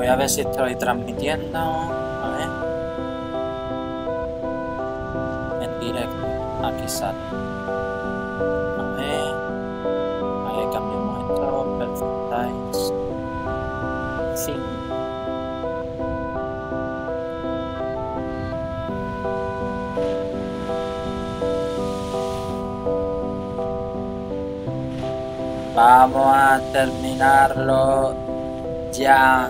voy a ver si estoy transmitiendo. A ver. En directo. Aquí sale. A ver. Ahí cambiamos esto. Perfect Times. Sí. Vamos a terminarlo ya.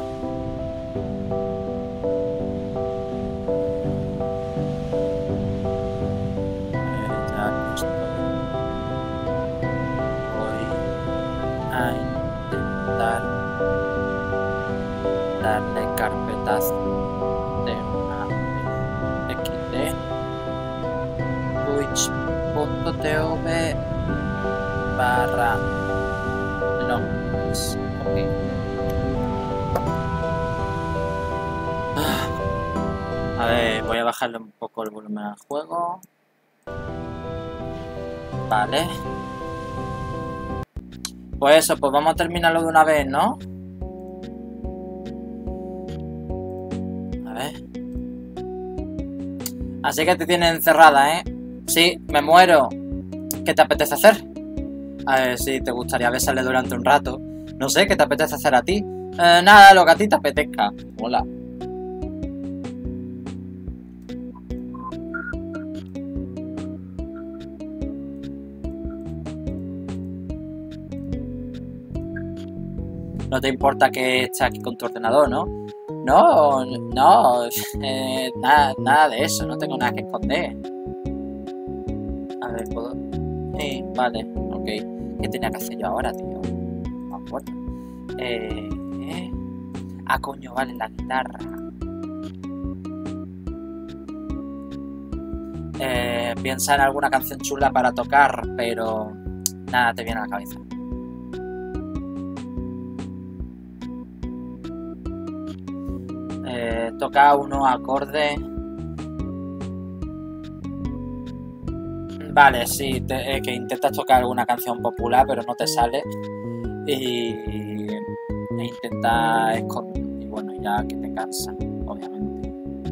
Ya que estoy, voy a intentar darle carpetazo de una vez. XD twitch.tv/longs. Ok. A ver, voy a bajarle un poco el volumen al juego. Vale. Pues eso, pues vamos a terminarlo de una vez, ¿no? A ver. Así que te tienen encerrada, ¿eh? Sí, me muero. ¿Qué te apetece hacer? A ver si te gustaría besarle durante un rato. No sé, ¿qué te apetece hacer a ti? Nada, lo que a ti te apetezca. Hola. No te importa que estés aquí con tu ordenador, ¿no? No, no, nada de eso, no tengo nada que esconder. A ver, ¿puedo? Sí, vale, ok. ¿Qué tenía que hacer yo ahora, tío? No me acuerdo. Ah, coño, vale, la guitarra. Piensa en alguna canción chula para tocar, pero nada te viene a la cabeza. Toca unos acordes. Vale, sí, que intentas tocar alguna canción popular, pero no te sale. E intentas esconder. Y bueno, ya que te cansa, obviamente.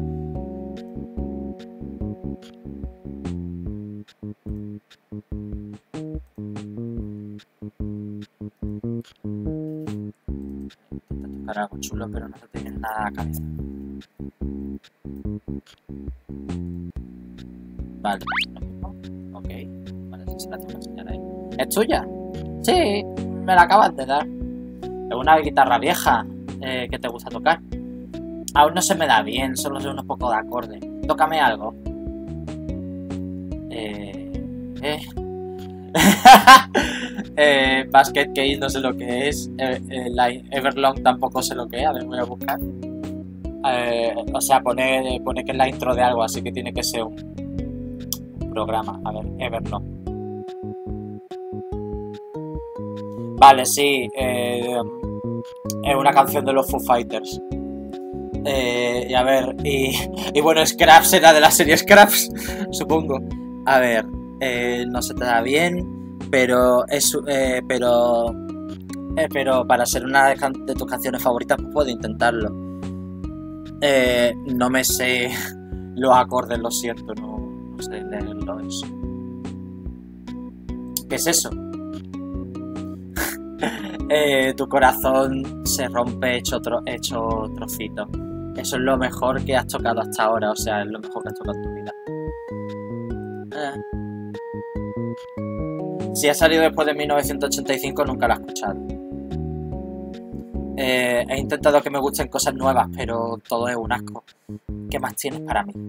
Intentas tocar algo chulo, pero no te viene nada a la cabeza. Vale, ok, vale, si se la tengo que enseñar ahí. ¿Es tuya? Sí, me la acabas de dar. Es una guitarra vieja que te gusta tocar. Aún no se me da bien, solo sé unos pocos de acordes. Tócame algo. Basket Case no sé lo que es. Everlong tampoco sé lo que es. A ver, voy a buscar. O sea, pone que es la intro de algo, así que tiene que ser un programa. A ver, Everlong. Vale, sí. Es una canción de los Foo Fighters. Y a ver, y bueno, Scraps era de la serie Scraps, supongo. A ver, no se te da bien, pero para ser una de tus canciones favoritas, pues puedo intentarlo. No me sé los acordes, lo siento, no sé leerlo eso. ¿Qué es eso? Tu corazón se rompe hecho trocito. Eso es lo mejor que has tocado hasta ahora, o sea, es lo mejor que has tocado en tu vida. Si ha salido después de 1985, nunca lo he escuchado. He intentado que me gusten cosas nuevas, pero todo es un asco. ¿Qué más tienes para mí?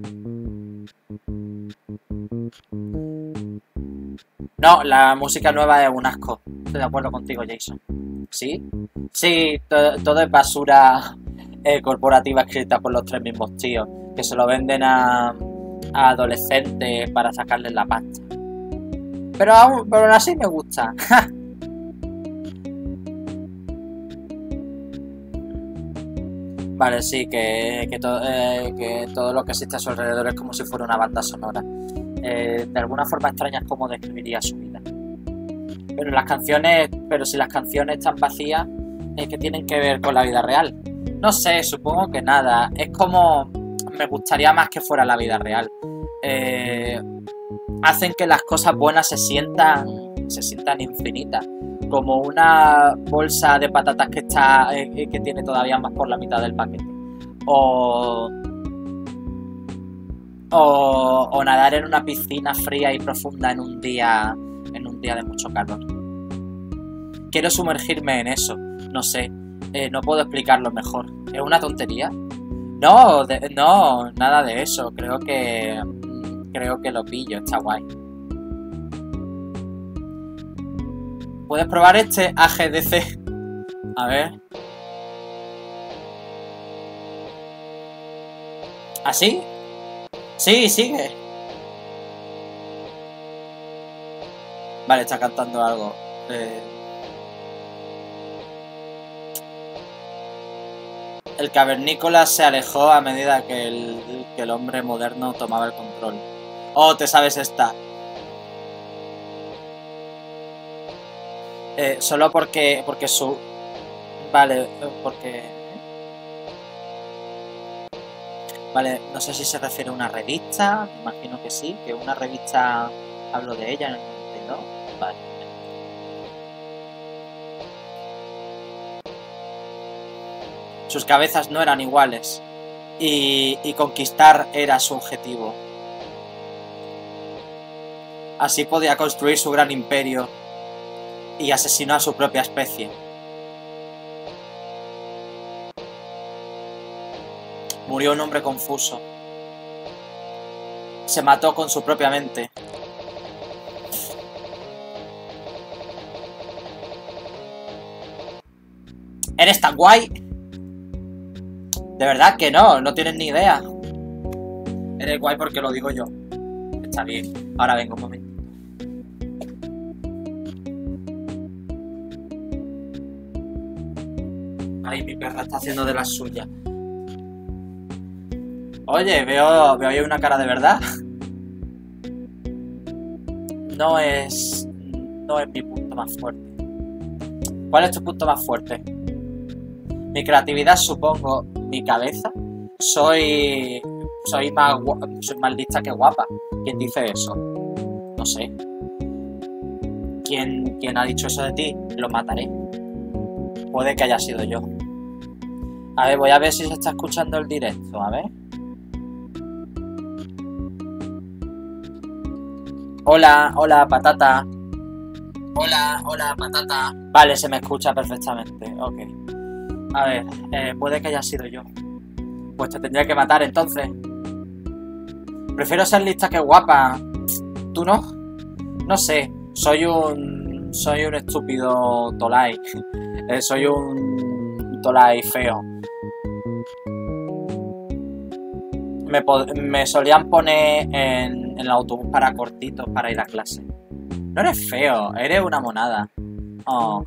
No, la música nueva es un asco. Estoy de acuerdo contigo, Jason. ¿Sí? Sí, todo es basura corporativa escrita por los tres mismos tíos, que se lo venden a adolescentes para sacarles la pasta. Pero aún así me gusta. Vale, sí, que todo lo que existe a su alrededor es como si fuera una banda sonora. De alguna forma extraña es cómo describiría su vida. Pero si las canciones están vacías, es que tienen que ver con la vida real. No sé, supongo que nada. Es como... Me gustaría más que fuera la vida real. Hacen que las cosas buenas se sientan infinitas. Como una bolsa de patatas que tiene todavía más por la mitad del paquete. O nadar en una piscina fría y profunda en un día de mucho calor. Quiero sumergirme en eso. No sé, no puedo explicarlo mejor. ¿Es una tontería? No, no, nada de eso. Creo que lo pillo, está guay. ¿Puedes probar este AGDC? A ver. ¿Así? Sí, sigue. Vale, está cantando algo. El cavernícola se alejó a medida que el hombre moderno tomaba el control. Oh, te sabes esta. Solo porque su... Vale, porque... Vale, no sé si se refiere a una revista. Me imagino que sí, que una revista... Hablo de ella en el 92. Vale. Sus cabezas no eran iguales. Y conquistar era su objetivo. Así podía construir su gran imperio. Y asesinó a su propia especie. Murió un hombre confuso. Se mató con su propia mente. ¿Eres tan guay? De verdad que no tienes ni idea. Eres guay porque lo digo yo. Está bien. Ahora vengo un momento. Ay, mi perra está haciendo de las suyas. Oye, veo ahí una cara de verdad. No es mi punto más fuerte. ¿Cuál es tu punto más fuerte? Mi creatividad, supongo. Mi cabeza. Soy más lista que guapa. ¿Quién dice eso? No sé. ¿Quién ha dicho eso de ti? Lo mataré. Puede que haya sido yo. A ver, voy a ver si se está escuchando el directo. A ver. Hola, patata. Hola, patata. Vale, se me escucha perfectamente. Ok. A ver, puede que haya sido yo. Pues te tendría que matar entonces. Prefiero ser lista que guapa. ¿Tú no? No sé. Soy un estúpido Tolai. Soy un Tolai feo. Me solían poner en el autobús para cortitos para ir a clase. No eres feo, eres una monada. Oh.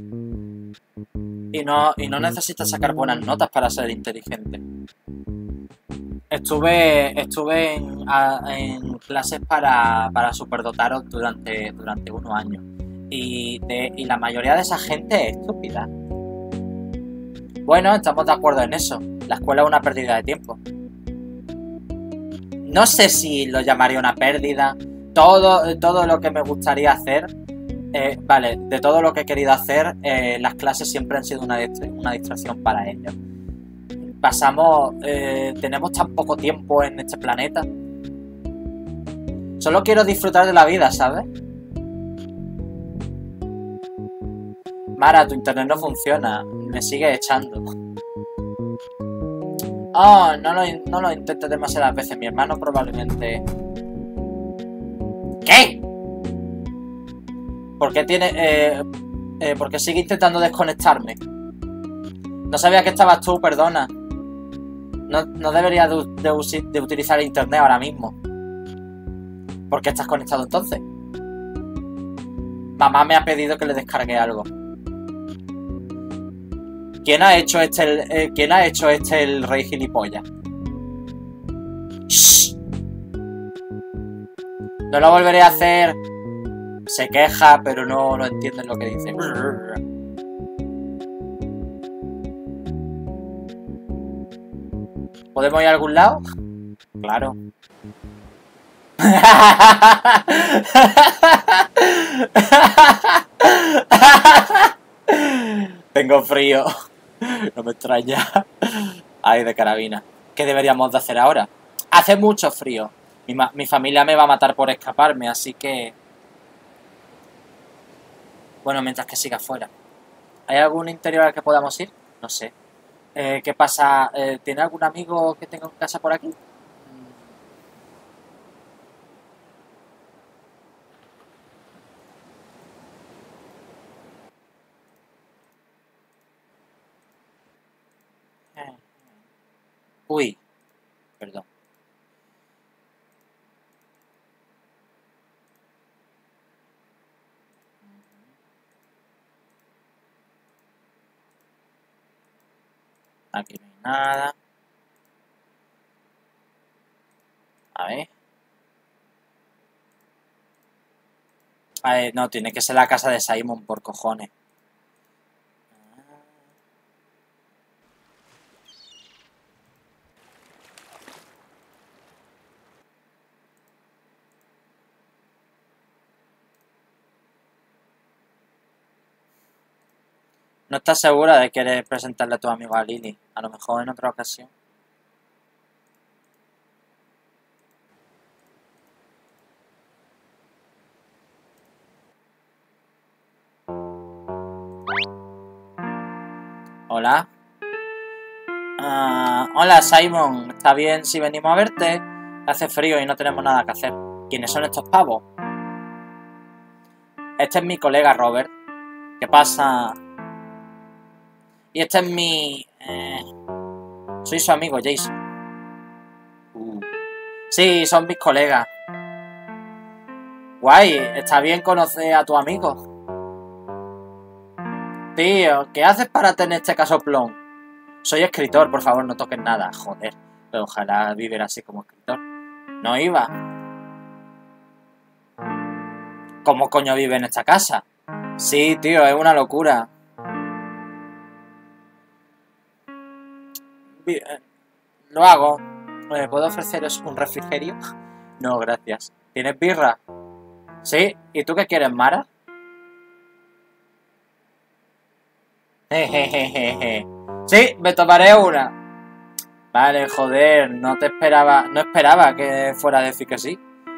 Y no necesitas sacar buenas notas para ser inteligente. Estuve en clases para superdotados durante unos años. Y la mayoría de esa gente es estúpida. Bueno, estamos de acuerdo en eso. La escuela es una pérdida de tiempo. No sé si lo llamaría una pérdida. Todo lo que me gustaría hacer... vale, de todo lo que he querido hacer, las clases siempre han sido una distracción para ellos. Tenemos tan poco tiempo en este planeta. Solo quiero disfrutar de la vida, ¿sabes? Mara, tu internet no funciona. Me sigue echando. Oh, no lo intentes demasiadas veces. Mi hermano probablemente... ¿Qué? ¿Por qué porque sigue intentando desconectarme? No sabía que estabas tú, perdona. No deberías de utilizar el internet ahora mismo. ¿Por qué estás conectado entonces? Mamá me ha pedido que le descargue algo. ¿Quién ha hecho el rey gilipollas? ¡Shh! No lo volveré a hacer. Se queja, pero no entienden lo que dice. ¿Podemos ir a algún lado? Claro. Tengo frío. No me extraña. Ay, de carabina. ¿Qué deberíamos de hacer ahora? Hace mucho frío. Mi familia me va a matar por escaparme, así que... Bueno, mientras que siga fuera. ¿Hay algún interior al que podamos ir? No sé. ¿Qué pasa? ¿Tiene algún amigo que tenga casa por aquí? Uy, perdón. Aquí no hay nada. A ver. A ver, no, tiene que ser la casa de Simon, por cojones. ¿No estás segura de querer presentarle a tu amigo a Lily? A lo mejor en otra ocasión. Hola. Hola, Simon. ¿Está bien si venimos a verte? Hace frío y no tenemos nada que hacer. ¿Quiénes son estos pavos? Este es mi colega Robert. ¿Qué pasa? Y este es mi... soy su amigo Jason. Sí, son mis colegas. Guay, está bien conocer a tu amigo. Tío, ¿qué haces para tener este casoplón? Soy escritor, por favor, no toques nada. Joder, pero ojalá viviera así como escritor. No iba. ¿Cómo coño vive en esta casa? Sí, tío, es una locura. Lo hago. ¿Puedo ofreceros un refrigerio? No, gracias. ¿Tienes birra? Sí. ¿Y tú qué quieres, Mara? Jejejeje. Sí, me tomaré una. Vale, joder, no esperaba que fuera a decir que sí.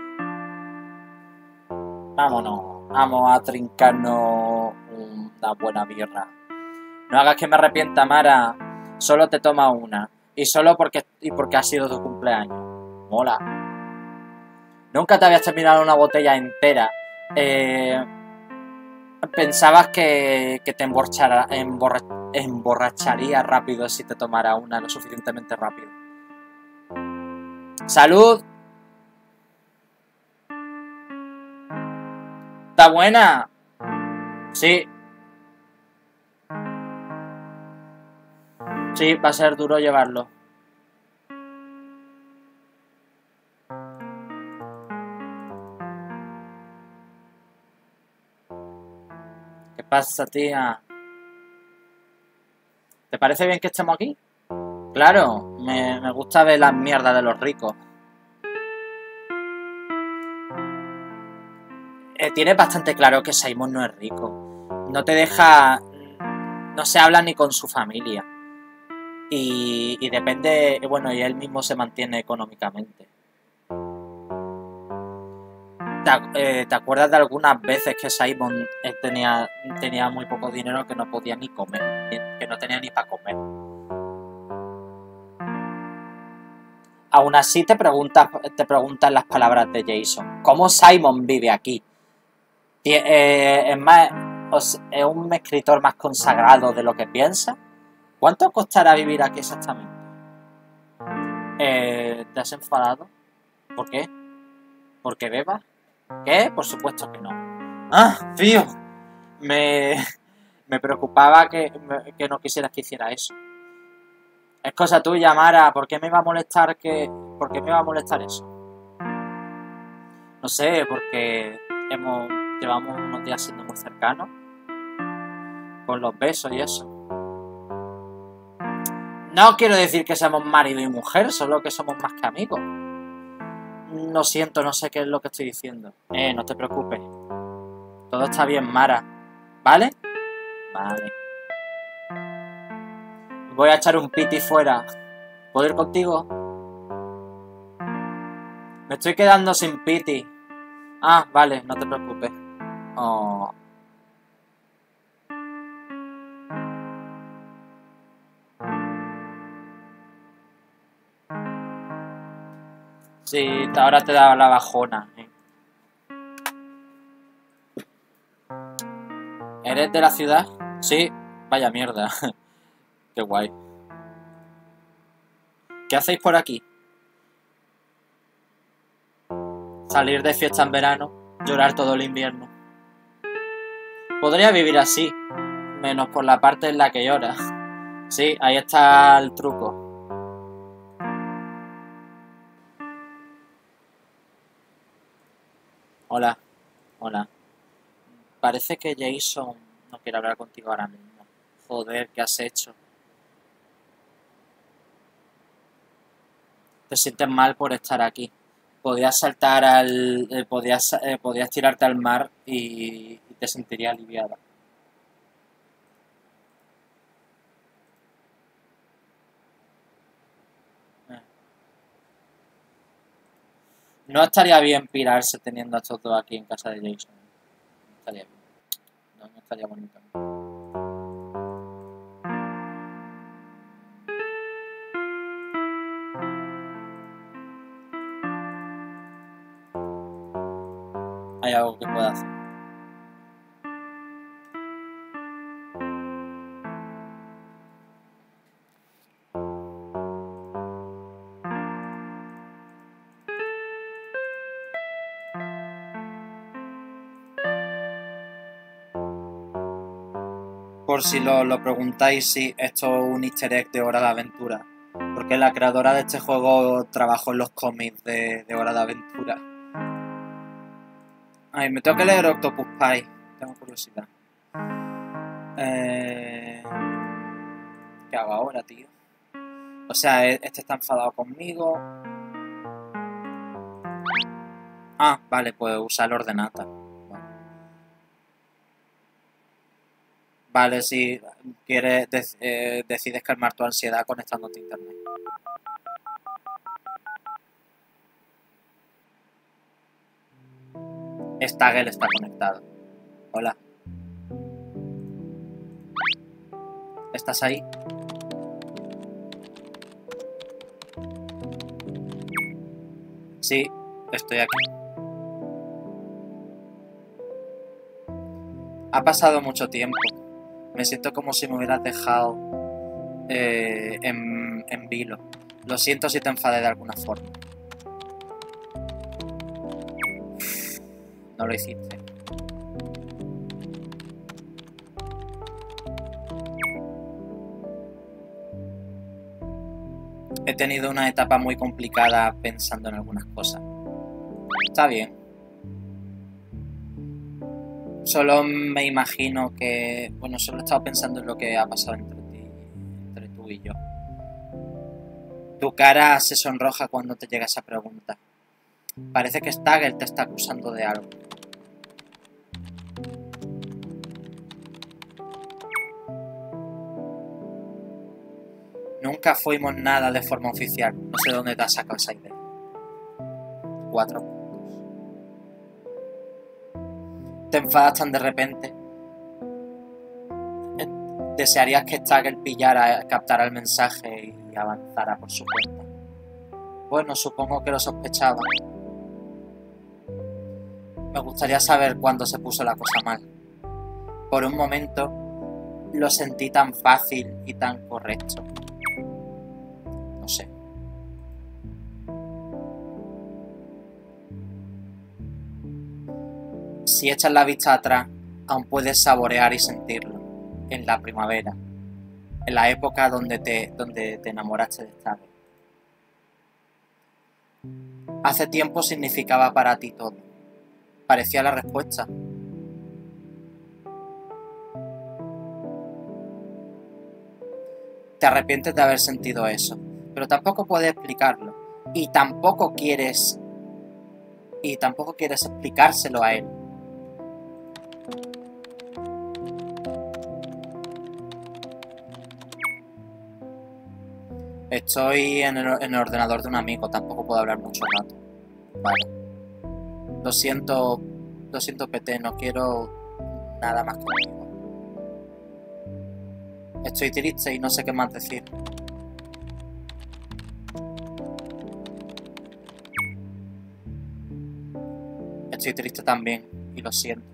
Vámonos, vamos a trincarnos una buena birra. No hagas que me arrepienta, Mara. Solo te toma una. Y solo porque ha sido tu cumpleaños. Mola. Nunca te habías terminado una botella entera. Pensabas que te emborracharía rápido si te tomara una lo suficientemente rápido. ¡Salud! ¿Está buena? Sí. Sí, va a ser duro llevarlo. ¿Qué pasa, tía? ¿Te parece bien que estemos aquí? Claro, me gusta ver las mierdas de los ricos. Tienes bastante claro que Simon no es rico. No te deja... No se habla ni con su familia. Y depende... Bueno, y él mismo se mantiene económicamente. ¿Te acuerdas de algunas veces que Simon tenía muy poco dinero que no podía ni comer? Que no tenía ni para comer. Aún así te preguntan las palabras de Jason. ¿Cómo Simon vive aquí? Es más, es un escritor más consagrado de lo que piensa. ¿Cuánto costará vivir aquí exactamente? ¿Te has enfadado? ¿Por qué? ¿Porque bebas? ¿Qué? Por supuesto que no. ¡Ah, tío! Me, me preocupaba que no quisieras que hiciera eso. Es cosa tuya, Mara. ¿Por qué me va a molestar ¿Por qué me va a molestar eso? No sé, porque llevamos unos días siendo muy cercanos. Con los besos y eso. No quiero decir que seamos marido y mujer, solo que somos más que amigos. Lo siento, no sé qué es lo que estoy diciendo. No te preocupes. Todo está bien, Mara. ¿Vale? Vale. Voy a echar un piti fuera. ¿Puedo ir contigo? Me estoy quedando sin piti. Ah, vale, no te preocupes. Oh. Sí, ahora te da la bajona. ¿Eres de la ciudad? Sí. Vaya mierda. Qué guay. ¿Qué hacéis por aquí? Salir de fiesta en verano, llorar todo el invierno. Podría vivir así, menos por la parte en la que llora. Sí, ahí está el truco. Hola, hola. Parece que Jason no quiere hablar contigo ahora mismo. Joder, ¿qué has hecho? Te sientes mal por estar aquí. Podías saltar al... podías tirarte al mar y te sentirías aliviada. Eh. No estaría bien pirarse teniendo a estos dos aquí en casa de Jason. No estaría bien. No, no estaría bonito. Hay algo que pueda hacer. Por si lo preguntáis, sí, esto es un easter egg de Hora de Aventura. Porque la creadora de este juego trabajó en los cómics de Hora de Aventura. Ay, me tengo que leer Octopus Pie. Tengo curiosidad. ¿Qué hago ahora, tío? O sea, este está enfadado conmigo. Ah, vale, pues usar el ordenata. Vale, si quieres, decides calmar tu ansiedad conectándote a internet. Stagger está conectado. Hola. ¿Estás ahí? Sí, estoy aquí. Ha pasado mucho tiempo. Me siento como si me hubieras dejado en vilo. Lo siento si te enfadé de alguna forma. No lo hiciste. He tenido una etapa muy complicada pensando en algunas cosas. Está bien. Solo me imagino que... Bueno, solo he estado pensando en lo que ha pasado entre tú y yo. Tu cara se sonroja cuando te llega esa pregunta. Parece que Stagger te está acusando de algo. Nunca fuimos nada de forma oficial. No sé dónde te has sacado esa idea. 4 puntos. Te enfadas tan de repente. Desearías que Stagger captara el mensaje y avanzara por su cuenta. Bueno, supongo que lo sospechaba. Me gustaría saber cuándo se puso la cosa mal. Por un momento lo sentí tan fácil y tan correcto. No sé. Si echas la vista atrás, aún puedes saborear y sentirlo. En la primavera. En la época donde te enamoraste de Stagger. Hace tiempo significaba para ti todo. Parecía la respuesta. te arrepientes de haber sentido eso, pero tampoco puedes explicarlo. Y tampoco quieres explicárselo a él. Estoy en el ordenador de un amigo, tampoco puedo hablar mucho rato. Vale. Lo siento, PT, no quiero nada más conmigo. Estoy triste y no sé qué más decir. Estoy triste también y lo siento.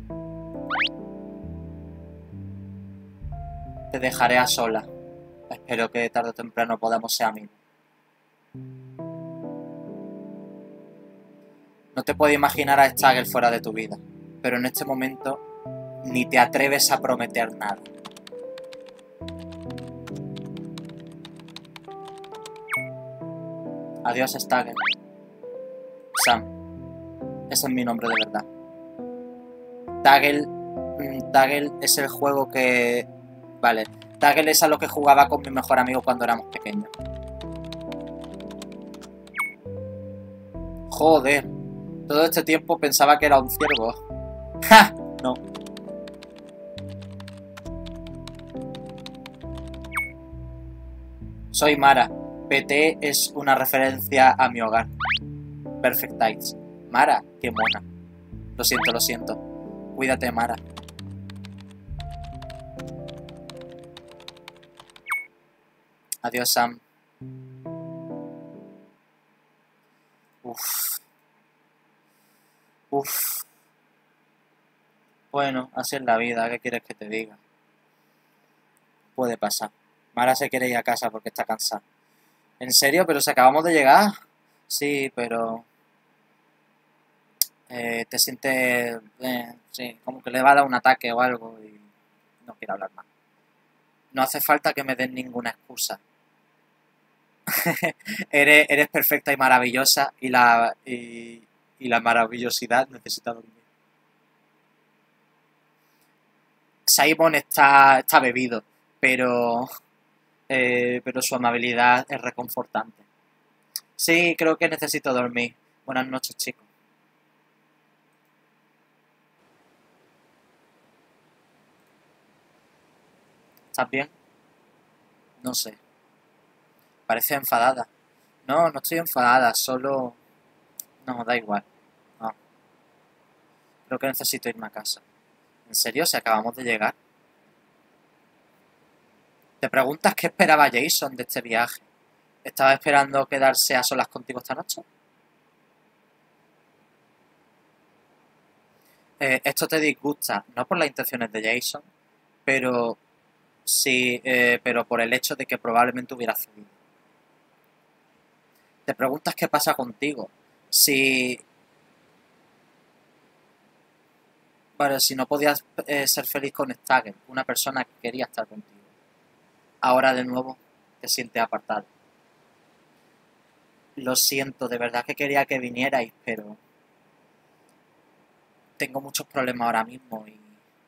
Te dejaré a solas. Espero que tarde o temprano podamos ser amigos. No te puedo imaginar a Stagger fuera de tu vida, pero en este momento ni te atreves a prometer nada. Adiós, Stagger. Sam. Ese es mi nombre de verdad. Tagel es el juego que... Vale. Tagel es a lo que jugaba con mi mejor amigo cuando éramos pequeños. Joder. Todo este tiempo pensaba que era un ciervo. ¡Ja! No. Soy Mara. PT es una referencia a mi hogar. Perfect Tides. Mara, qué mona. Lo siento, lo siento. Cuídate, Mara. Adiós, Sam. Uff. Uff. Bueno, así es la vida. ¿Qué quieres que te diga? Puede pasar. Mara se quiere ir a casa porque está cansada. ¿En serio? ¿Pero si acabamos de llegar? Sí, pero... te sientes... sí, como que le va a dar un ataque o algo y no quiero hablar más. No hace falta que me den ninguna excusa. eres perfecta y maravillosa y la maravillosidad necesita dormir. Simon está bebido, pero su amabilidad es reconfortante. Sí, creo que necesito dormir. Buenas noches, chicos. ¿Estás bien? No sé. Parece enfadada. No, no estoy enfadada, solo... No, da igual. No. Creo que necesito irme a casa. ¿En serio? ¿Si acabamos de llegar? ¿Te preguntas qué esperaba Jason de este viaje? ¿Estaba esperando quedarse a solas contigo esta noche? Esto te disgusta, no por las intenciones de Jason, pero sí, pero por el hecho de que probablemente hubiera cedido. Te preguntas qué pasa contigo. Si... Bueno, si no podías ser feliz con Stagger, una persona que quería estar contigo. Ahora de nuevo te sientes apartado. Lo siento, de verdad que quería que vinierais, pero... Tengo muchos problemas ahora mismo y...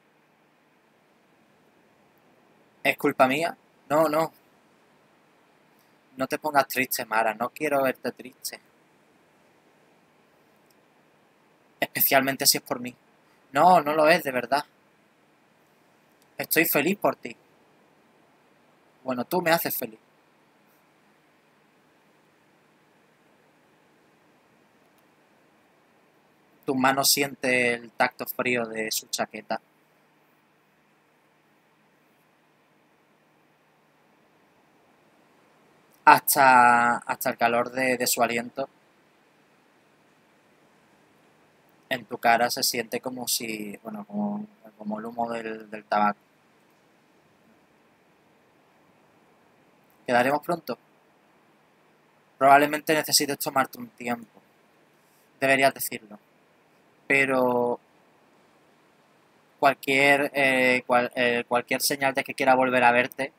¿Es culpa mía? No, no. No te pongas triste, Mara. No quiero verte triste. Especialmente si es por mí. No, no lo es, de verdad. Estoy feliz por ti. Bueno, tú me haces feliz. Tu mano siente el tacto frío de su chaqueta. Hasta el calor de su aliento. En tu cara se siente como si, bueno, como el humo del tabaco. ¿Quedaremos pronto? Probablemente necesites tomarte un tiempo. Deberías decirlo. Pero cualquier señal de que quiera volver a verte.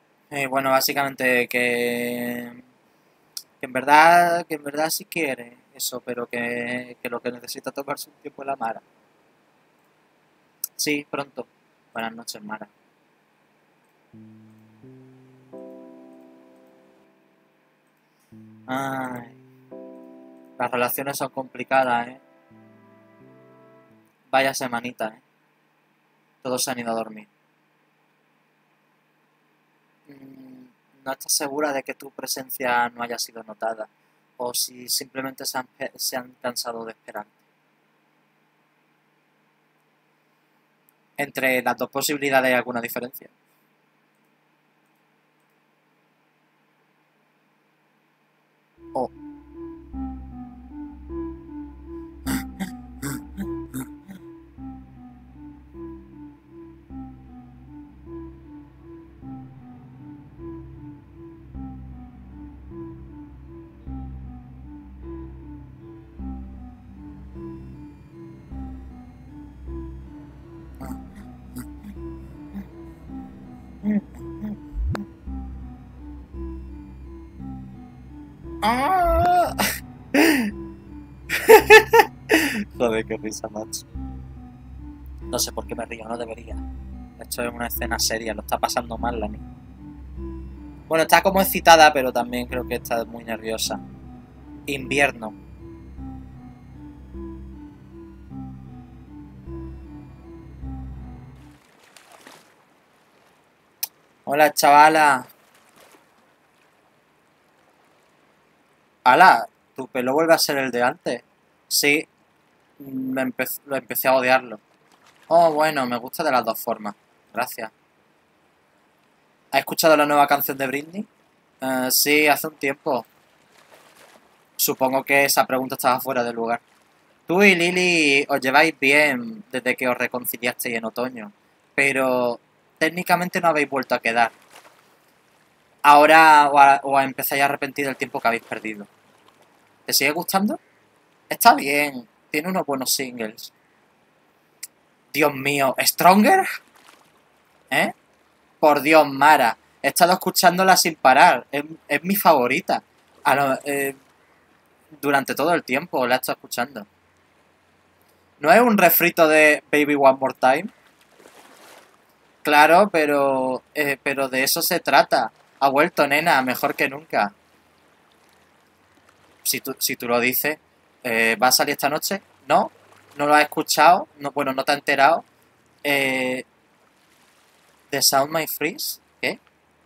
Bueno, básicamente que en verdad sí quiere. eso, pero que lo que necesita tomarse un tiempo es la Mara. Sí, pronto. Buenas noches, Mara. Ay, las relaciones son complicadas, ¿eh? Vaya semanita, ¿eh? Todos se han ido a dormir. No estás segura de que tu presencia no haya sido notada, o si simplemente se han cansado de esperar. Entre las dos posibilidades hay alguna diferencia. Oh. ¡Ah! Joder, qué risa, macho. No sé por qué me río, no debería. Esto es una escena seria, lo está pasando mal la niña. Bueno, está como excitada, pero también creo que está muy nerviosa. Invierno. Hola, chavala. Hala, tu pelo vuelve a ser el de antes. Sí, lo empecé a odiarlo. Oh, bueno, me gusta de las dos formas. Gracias. ¿Has escuchado la nueva canción de Britney? Sí, hace un tiempo. Supongo que esa pregunta estaba fuera de lugar. Tú y Lily os lleváis bien desde que os reconciliasteis en otoño, pero técnicamente no habéis vuelto a quedar. Ahora os empezáis a arrepentir del tiempo que habéis perdido. ¿Te sigue gustando? Está bien, tiene unos buenos singles. Dios mío, ¿Stronger? ¿Eh? Por Dios, Mara, he estado escuchándola sin parar, es mi favorita. Durante todo el tiempo la he estado escuchando. ¿No es un refrito de Baby One More Time? Claro, pero de eso se trata. Ha vuelto, nena, mejor que nunca. Si tú lo dices, ¿va a salir esta noche? ¿No? ¿No lo has escuchado? No, bueno, no te has enterado. Eh, ¿The Sound My Freeze? ¿Qué?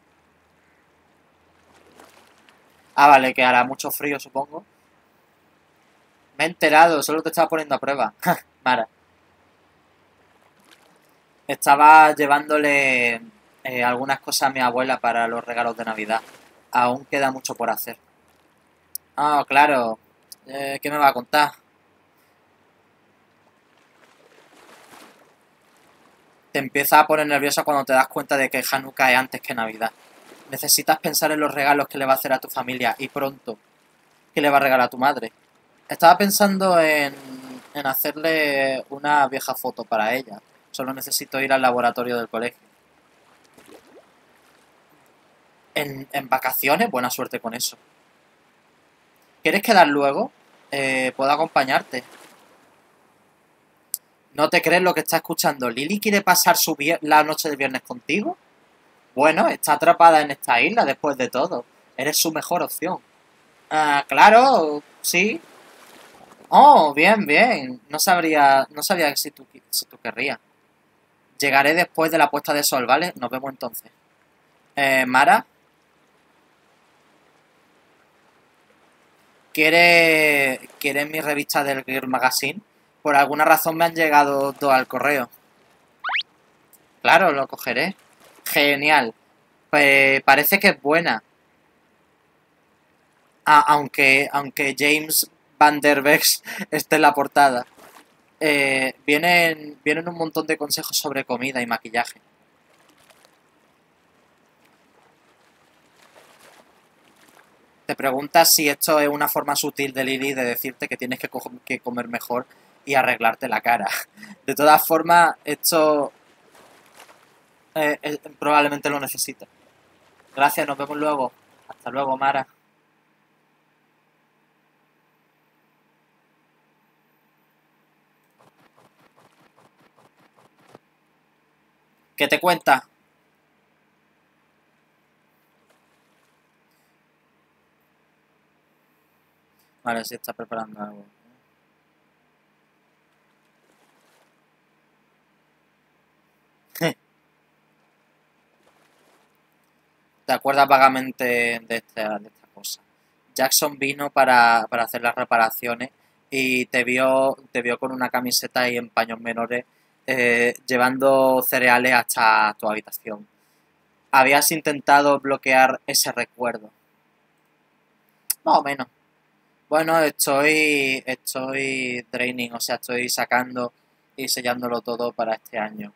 Ah, vale, que hará mucho frío, supongo. Me he enterado, solo te estaba poniendo a prueba. Mara. Estaba llevándole algunas cosas a mi abuela para los regalos de Navidad. Aún queda mucho por hacer. Ah, claro. ¿Qué me va a contar? Te empieza a poner nerviosa cuando te das cuenta de que Hanukkah es antes que Navidad. Necesitas pensar en los regalos que le va a hacer a tu familia y pronto. ¿Qué le va a regalar a tu madre? Estaba pensando en hacerle una vieja foto para ella. Solo necesito ir al laboratorio del colegio. En vacaciones, buena suerte con eso. ¿Quieres quedar luego? Puedo acompañarte. ¿No te crees lo que está escuchando? ¿Lily quiere pasar la noche de viernes contigo? Bueno, está atrapada en esta isla después de todo. Eres su mejor opción. Ah, claro, sí. Oh, bien, bien. No sabía si tú querrías. Llegaré después de la puesta de sol, ¿vale? Nos vemos entonces. Mara, ¿quieres mi revista del Girl Magazine? Por alguna razón me han llegado dos al correo. Claro, lo cogeré. Genial. Pues parece que es buena. Ah, aunque James Van Der Beek esté en la portada. Vienen un montón de consejos sobre comida y maquillaje. Te preguntas si esto es una forma sutil de Lily de decirte que tienes que comer mejor y arreglarte la cara. De todas formas, esto probablemente lo necesita. Gracias, nos vemos luego. Hasta luego, Mara. ¿Qué te cuenta? Vale, sí está preparando algo. ¿Te acuerdas vagamente de esta cosa? Jackson vino para hacer las reparaciones y te vio con una camiseta y en paños menores llevando cereales hasta tu habitación. Habías intentado bloquear ese recuerdo. Más o menos. Bueno, estoy draining, o sea, estoy sacando y sellándolo todo para este año.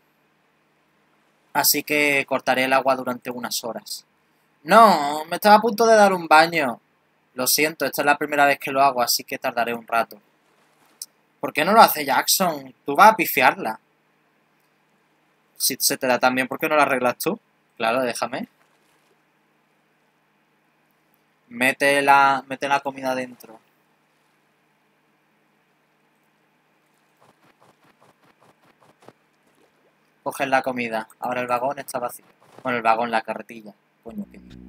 Así que cortaré el agua durante unas horas. No, me estaba a punto de dar un baño. Lo siento, esta es la primera vez que lo hago, así que tardaré un rato. ¿Por qué no lo hace Jackson? Tú vas a pifiarla. Si se te da tan bien, ¿por qué no la arreglas tú? Claro, déjame. Mete la comida dentro. Coges la comida. Ahora el vagón está vacío. Bueno, el vagón, la carretilla. Coño, qué digo.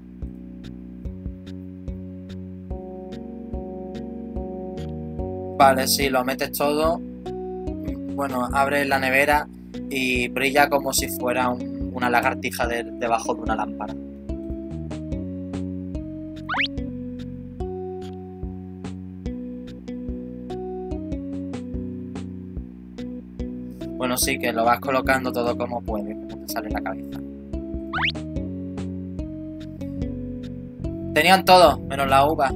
Vale, sí, lo metes todo. Bueno, abres la nevera y brilla como si fuera una lagartija debajo de una lámpara. Bueno, sí, que lo vas colocando todo como puedes, como te sale en la cabeza. Tenían todo, menos la uva.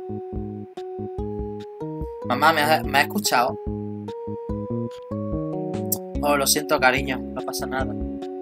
Mamá, ¿me has escuchado? Oh, lo siento, cariño, no pasa nada.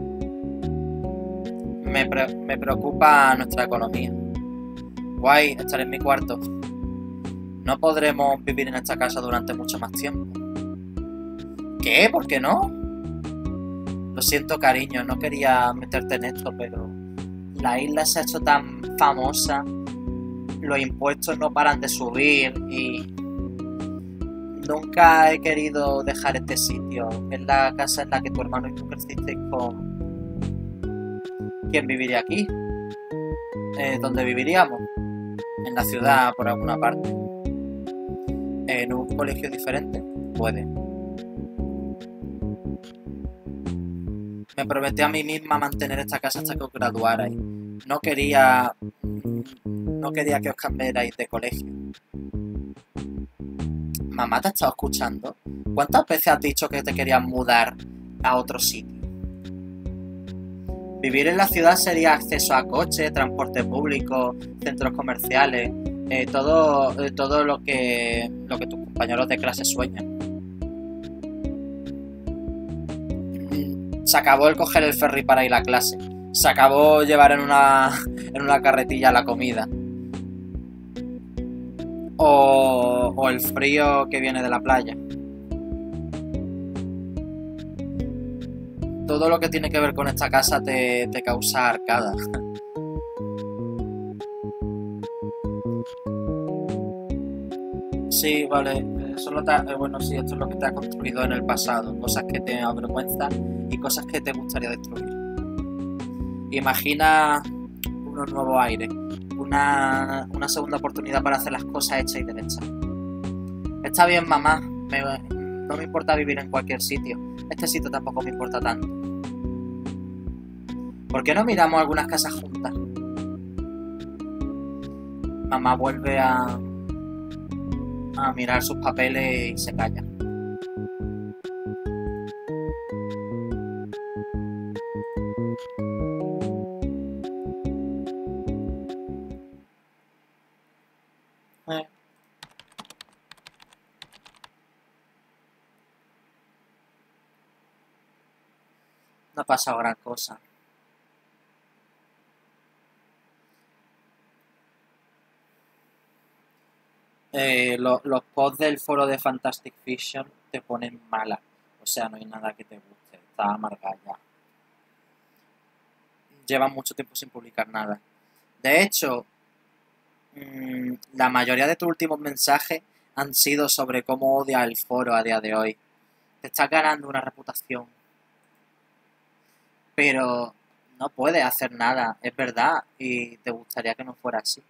Me preocupa nuestra economía. Guay, estaré en mi cuarto. No podremos vivir en esta casa durante mucho más tiempo. ¿Qué? ¿Por qué no? Lo siento, cariño, no quería meterte en esto, pero la isla se ha hecho tan famosa, los impuestos no paran de subir y nunca he querido dejar este sitio. Es la casa en la que tu hermano y tú crecisteis con... ¿Quién viviría aquí? ¿Dónde viviríamos? En la ciudad, por alguna parte. ¿En un colegio diferente? Puede. Me prometí a mí misma mantener esta casa hasta que os graduarais. No quería... No quería que os cambiarais de colegio. ¿Mamá te ha estado escuchando? ¿Cuántas veces has dicho que te querías mudar a otro sitio? Vivir en la ciudad sería acceso a coche, transporte público, centros comerciales, todo lo que tus compañeros de clase sueñan. Se acabó el coger el ferry para ir a clase. Se acabó llevar en una carretilla la comida. O el frío que viene de la playa. Todo lo que tiene que ver con esta casa te causa arcada. Sí, vale. Bueno, sí, esto es lo que te ha construido en el pasado. Cosas que te avergüenzan y cosas que te gustaría destruir. Imagina unos nuevos aires. Una segunda oportunidad para hacer las cosas hechas y derechas. Está bien, mamá. No me importa vivir en cualquier sitio. Este sitio tampoco me importa tanto. ¿Por qué no miramos algunas casas juntas? Mamá vuelve a mirar sus papeles y se calla. Eh, no ha pasado gran cosa. Los posts del foro de Fantastic Fiction te ponen mala. O sea, no hay nada que te guste. Está amargada ya. Llevan mucho tiempo sin publicar nada. De hecho, la mayoría de tus últimos mensajes han sido sobre cómo odias el foro a día de hoy. Te estás ganando una reputación. Pero no puedes hacer nada, es verdad, y te gustaría que no fuera así.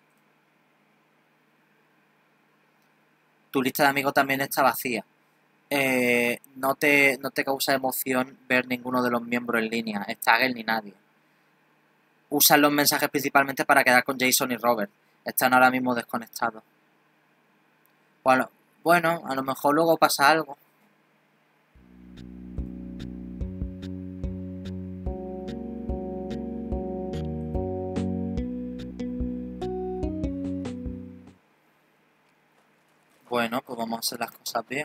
Tu lista de amigos también está vacía. No te causa emoción ver ninguno de los miembros en línea, Stagger ni nadie. Usan los mensajes principalmente para quedar con Jason y Robert. Están ahora mismo desconectados. Bueno, a lo mejor luego pasa algo. Bueno, pues vamos a hacer las cosas bien.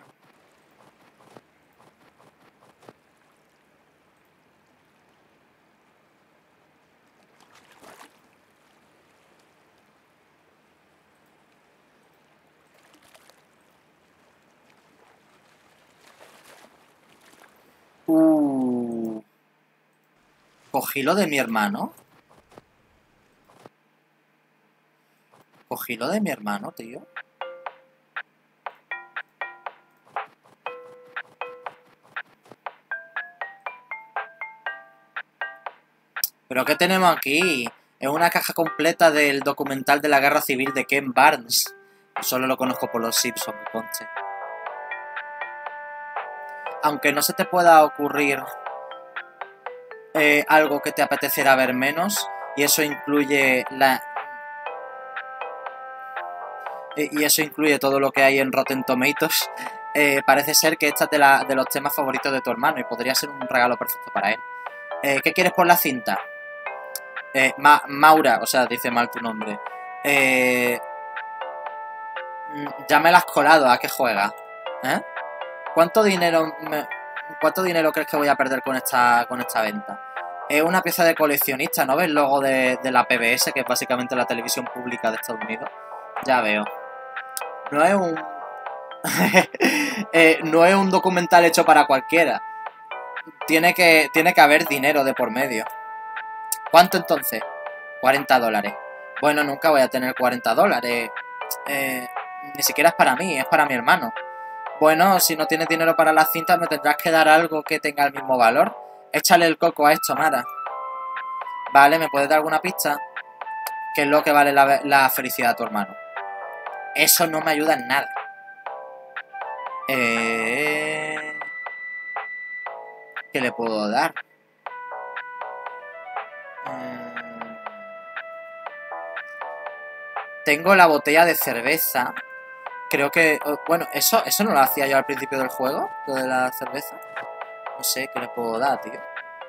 Uh, Cogí lo de mi hermano. Cogí lo de mi hermano, tío. ¿Pero qué tenemos aquí? Es una caja completa del documental de la Guerra Civil de Ken Barnes. Solo lo conozco por los Simpsons, que conste. Aunque no se te pueda ocurrir algo que te apetecerá ver menos, y eso incluye y eso incluye todo lo que hay en Rotten Tomatoes. Parece ser que esta es de los temas favoritos de tu hermano y podría ser un regalo perfecto para él. ¿Qué quieres por la cinta? Maura, o sea, dice mal tu nombre. Ya me la has colado, ¿a qué juegas? ¿Eh? ¿Cuánto dinero crees que voy a perder con esta venta? Es una pieza de coleccionista, ¿no ves el logo de la PBS, que es básicamente la televisión pública de Estados Unidos? Ya veo. No es un... no es un documental hecho para cualquiera. Tiene que haber dinero de por medio. ¿Cuánto entonces? $40. Bueno, nunca voy a tener $40. Ni siquiera es para mí, es para mi hermano. Bueno, si no tienes dinero para las cintas, me tendrás que dar algo que tenga el mismo valor. Échale el coco a esto, Mara. Vale, ¿me puedes dar alguna pista? ¿Qué es lo que vale la felicidad de tu hermano? Eso no me ayuda en nada. ¿Qué le puedo dar? Tengo la botella de cerveza. Creo que... Bueno, eso no lo hacía yo al principio del juego, lo de la cerveza. No sé, ¿qué le puedo dar, tío?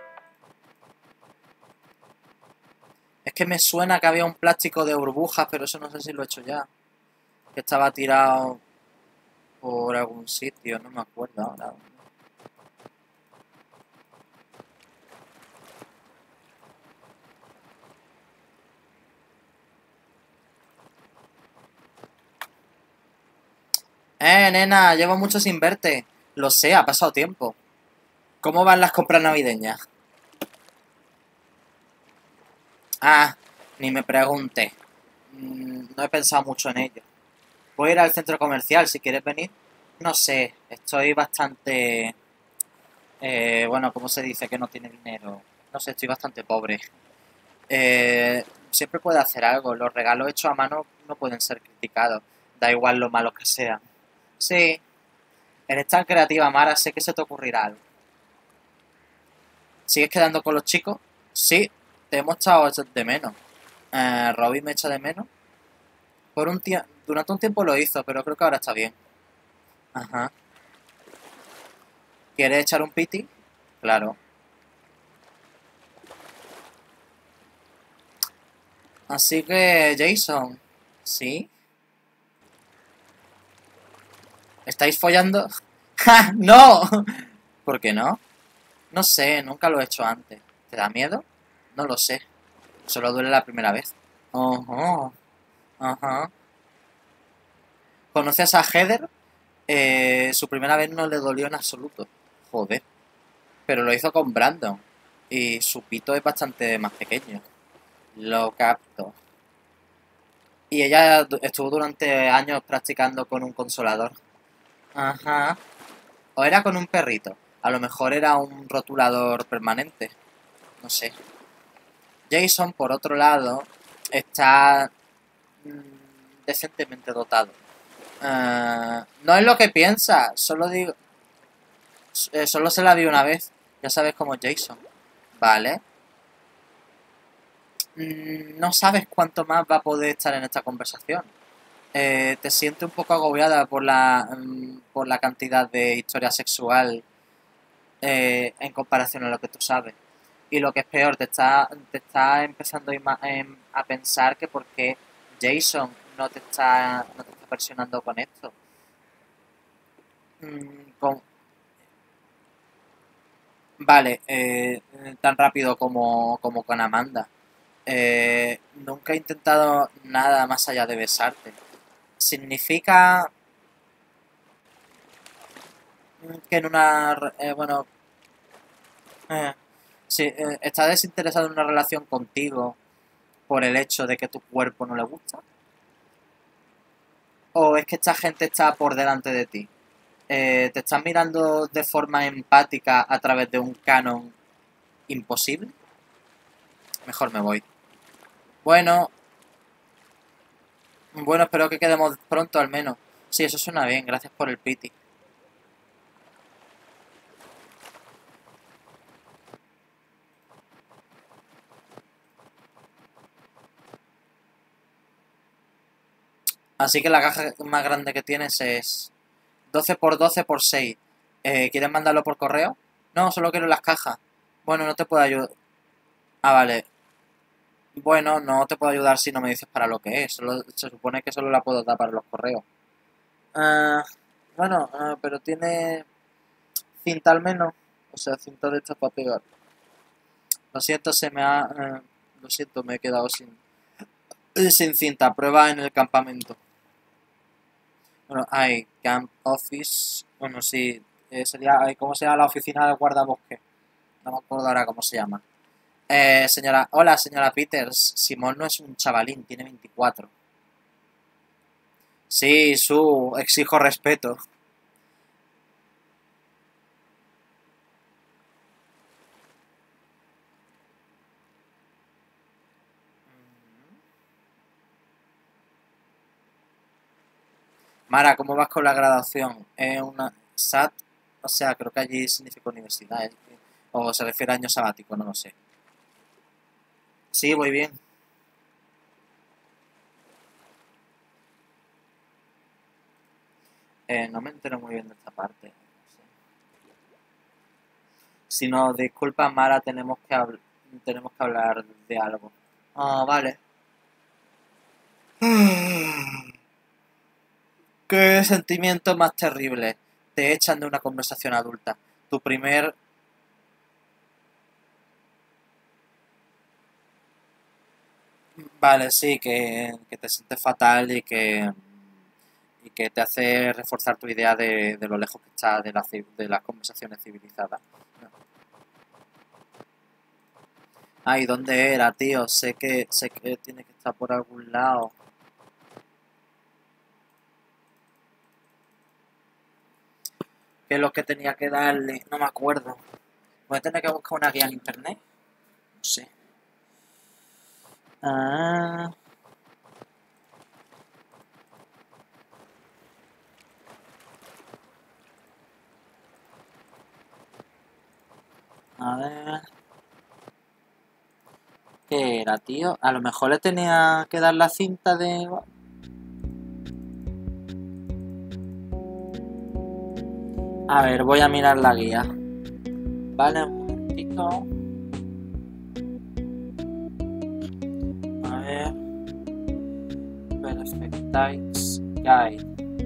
Es que me suena que había un plástico de burbujas, pero eso no sé si lo he hecho ya. Que estaba tirado por algún sitio, no me acuerdo ahora. Nena, llevo mucho sin verte. Lo sé, ha pasado tiempo. ¿Cómo van las compras navideñas? Ah, ni me pregunte. No he pensado mucho en ello. Voy a ir al centro comercial si quieres venir. No sé, estoy bastante... bueno, ¿cómo se dice que no tiene dinero? No sé, estoy bastante pobre. Siempre puede hacer algo. Los regalos hechos a mano no pueden ser criticados. Da igual lo malos que sean. Sí, eres tan creativa, Mara, sé que se te ocurrirá algo. ¿Sigues quedando con los chicos? Sí, te hemos echado de menos. Robin me echa de menos. Durante un tiempo lo hizo, pero creo que ahora está bien. Ajá. ¿Quieres echar un piti? Claro. Así que, Jason, ¿sí? ¿Estáis follando? ¡Ja! ¡No! ¿Por qué no? No sé, nunca lo he hecho antes. ¿Te da miedo? No lo sé. Solo duele la primera vez. Ajá. Ajá. ¿Conoces a Heather? Su primera vez no le dolió en absoluto. Joder. Pero lo hizo con Brandon. Y su pito es bastante más pequeño. Lo capto. Y ella estuvo durante años practicando con un consolador. Ajá. O era con un perrito. A lo mejor era un rotulador permanente. no sé. Jason, por otro lado, está decentemente dotado. No es lo que piensa, solo digo... solo se la vi una vez. Ya sabes cómo es Jason. Vale. No sabes cuánto más va a poder estar en esta conversación. Te sientes un poco agobiada por la cantidad de historia sexual en comparación a lo que tú sabes. Y lo que es peor, te está empezando a pensar que por qué Jason no te está presionando con esto. Con, vale, tan rápido como con Amanda. Nunca he intentado nada más allá de besarte. Significa que en una... bueno, sí, está desinteresado en una relación contigo por el hecho de que tu cuerpo no le gusta. ¿O es que esta gente está por delante de ti? ¿Te están mirando de forma empática a través de un canon imposible? Mejor me voy. Bueno, bueno, espero que quedemos pronto al menos. Sí, eso suena bien, gracias por el piti. Así que la caja más grande que tienes es 12 por 12 por 6. ¿Quieres mandarlo por correo? No, solo quiero las cajas. Bueno, no te puedo ayudar. Ah, vale. Bueno, no te puedo ayudar si no me dices para lo que es. Se supone que solo la puedo dar para los correos. Ah, bueno, pero tiene cinta al menos. O sea, cinta de estas para pegar. Lo siento, lo siento, me he quedado sin cinta. Prueba en el campamento. Bueno, hay Camp Office. Bueno, sí. ¿Cómo se llama la oficina del guardabosque? No me acuerdo ahora cómo se llama. Hola, señora Peters. Simón no es un chavalín, tiene 24. Sí, exijo respeto. Mara, ¿cómo vas con la graduación? ¿Es una SAT? O sea, creo que allí significa universidad. O se refiere a año sabático, no lo sé. Sí, voy bien. No me entero muy bien de esta parte. No sé. Si no, disculpa, Mara, tenemos que hablar de algo. Ah, vale. ¿Qué sentimiento más terrible? Te echan de una conversación adulta. Tu primer... Vale, sí, que te sientes fatal y que te hace reforzar tu idea de lo lejos que está de las conversaciones civilizadas. Ay, ¿dónde era, tío? Sé que tiene que estar por algún lado. ¿Qué es lo que tenía que darle? No me acuerdo. Voy a tener que buscar una guía en internet. No sé. Ah, a ver. ¿Qué era, tío? A lo mejor le tenía que dar la cinta de... A ver, voy a mirar la guía. Vale, un momentito. A ver. Perfectites Guide.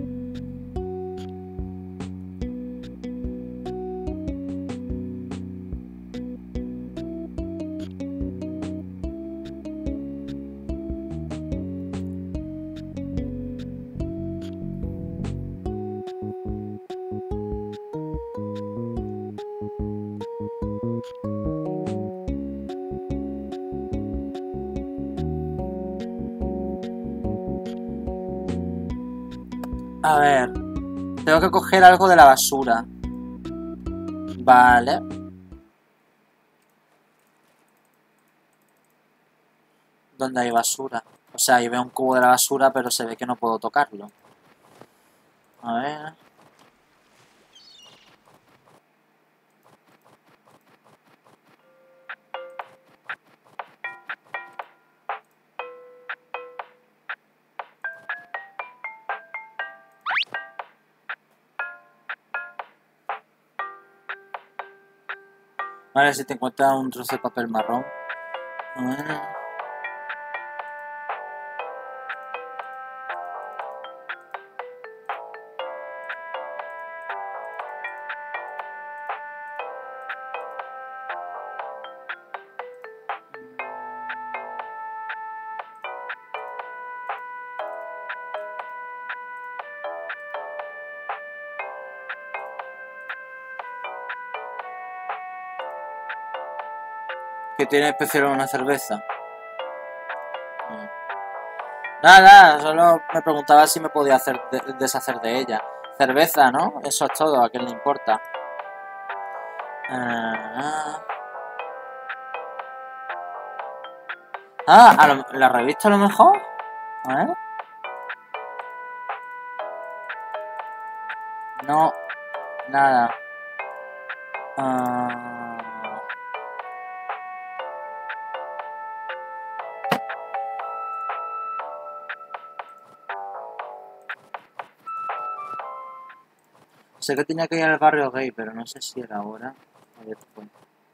A ver, tengo que coger algo de la basura. Vale. donde hay basura. O sea, ahí veo un cubo de la basura, pero se ve que no puedo tocarlo. A ver... Vale, si te encuentras un trozo de papel marrón. A ver... ¿Qué tiene especial una cerveza? Nada, solo me preguntaba si me podía deshacer de ella. Cerveza, ¿no? Eso es todo, a quién le importa. La revista a lo mejor. A ver. No, nada. Sé que tenía que ir al barrio gay, pero no sé si era ahora o después.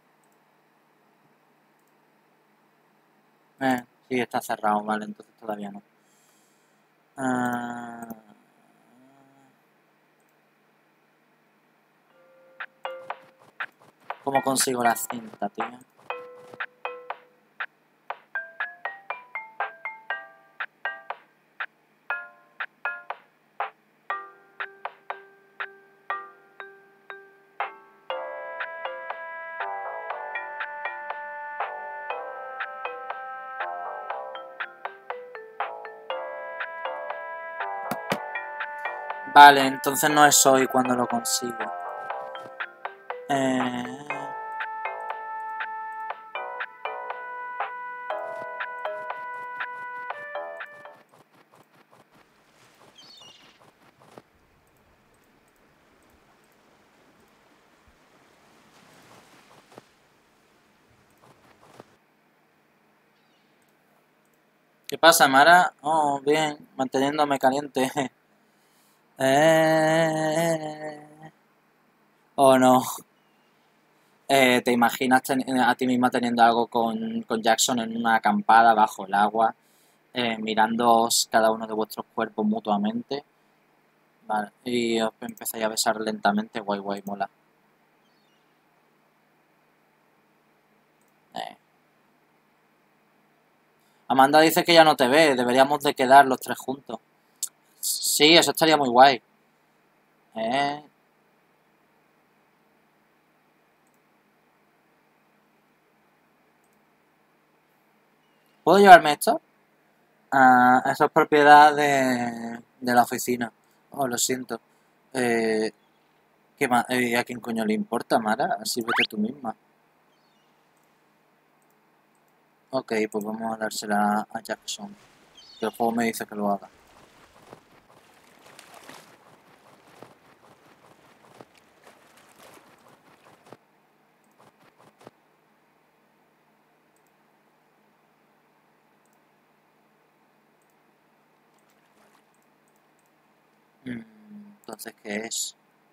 Sí, está cerrado, vale, entonces todavía no. ¿Cómo consigo la cinta, tío? Vale, entonces no es hoy cuando lo consigo. ¿Qué pasa, Mara? Oh, bien, manteniéndome caliente. Oh, no. ¿Te imaginas a ti misma teniendo algo con Jackson en una acampada bajo el agua, mirándoos cada uno de vuestros cuerpos mutuamente? Vale, y os empezáis a besar lentamente, guay, guay, mola. Eh. Amanda dice que ya no te ve, deberíamos de quedar los tres juntos. Sí, eso estaría muy guay. Eh. ¿Puedo llevarme esto? Eso es propiedad de la oficina. Oh, lo siento. Eh, ¿A quién coño le importa, Mara? Así vete tú misma. Ok, pues vamos a dársela a Jackson. Que el juego me dice que lo haga. Entonces, ¿qué es?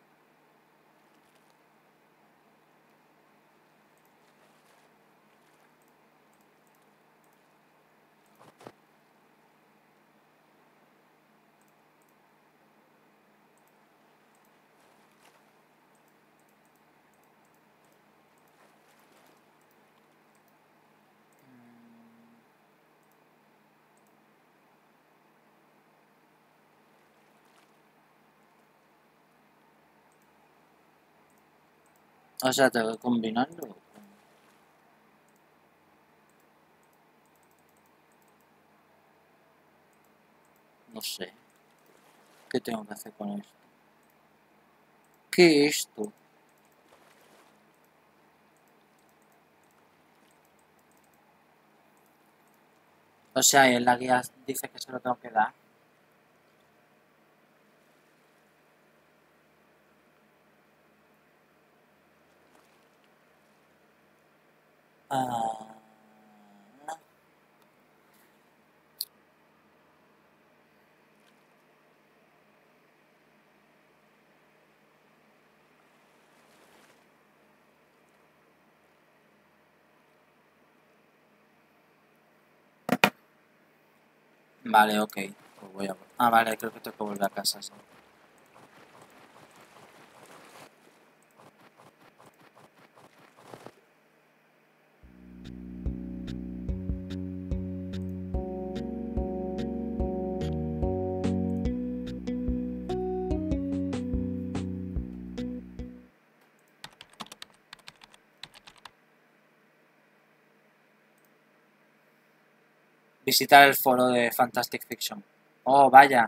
O sea, tengo que combinarlo. No sé. ¿Qué tengo que hacer con esto? ¿Qué es esto? O sea, y en la guía dice que se lo tengo que dar. Ah, vale, ok. Pues voy a... Ah, vale, creo que tengo que volver a casa. Sí. Visitar el foro de Fantastic Fiction. Oh, vaya.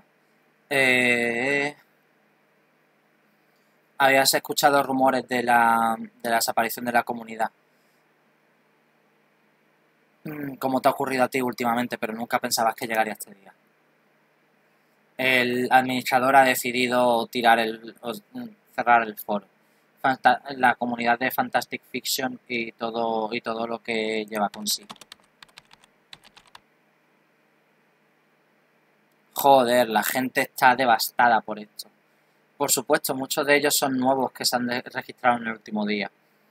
Habías escuchado rumores de la desaparición de la comunidad. Como te ha ocurrido a ti últimamente, pero nunca pensabas que llegaría este día. El administrador ha decidido cerrar el foro. La comunidad de Fantastic Fiction y todo lo que lleva consigo. Joder, la gente está devastada por esto. Por supuesto, muchos de ellos son nuevos que se han registrado en el último día.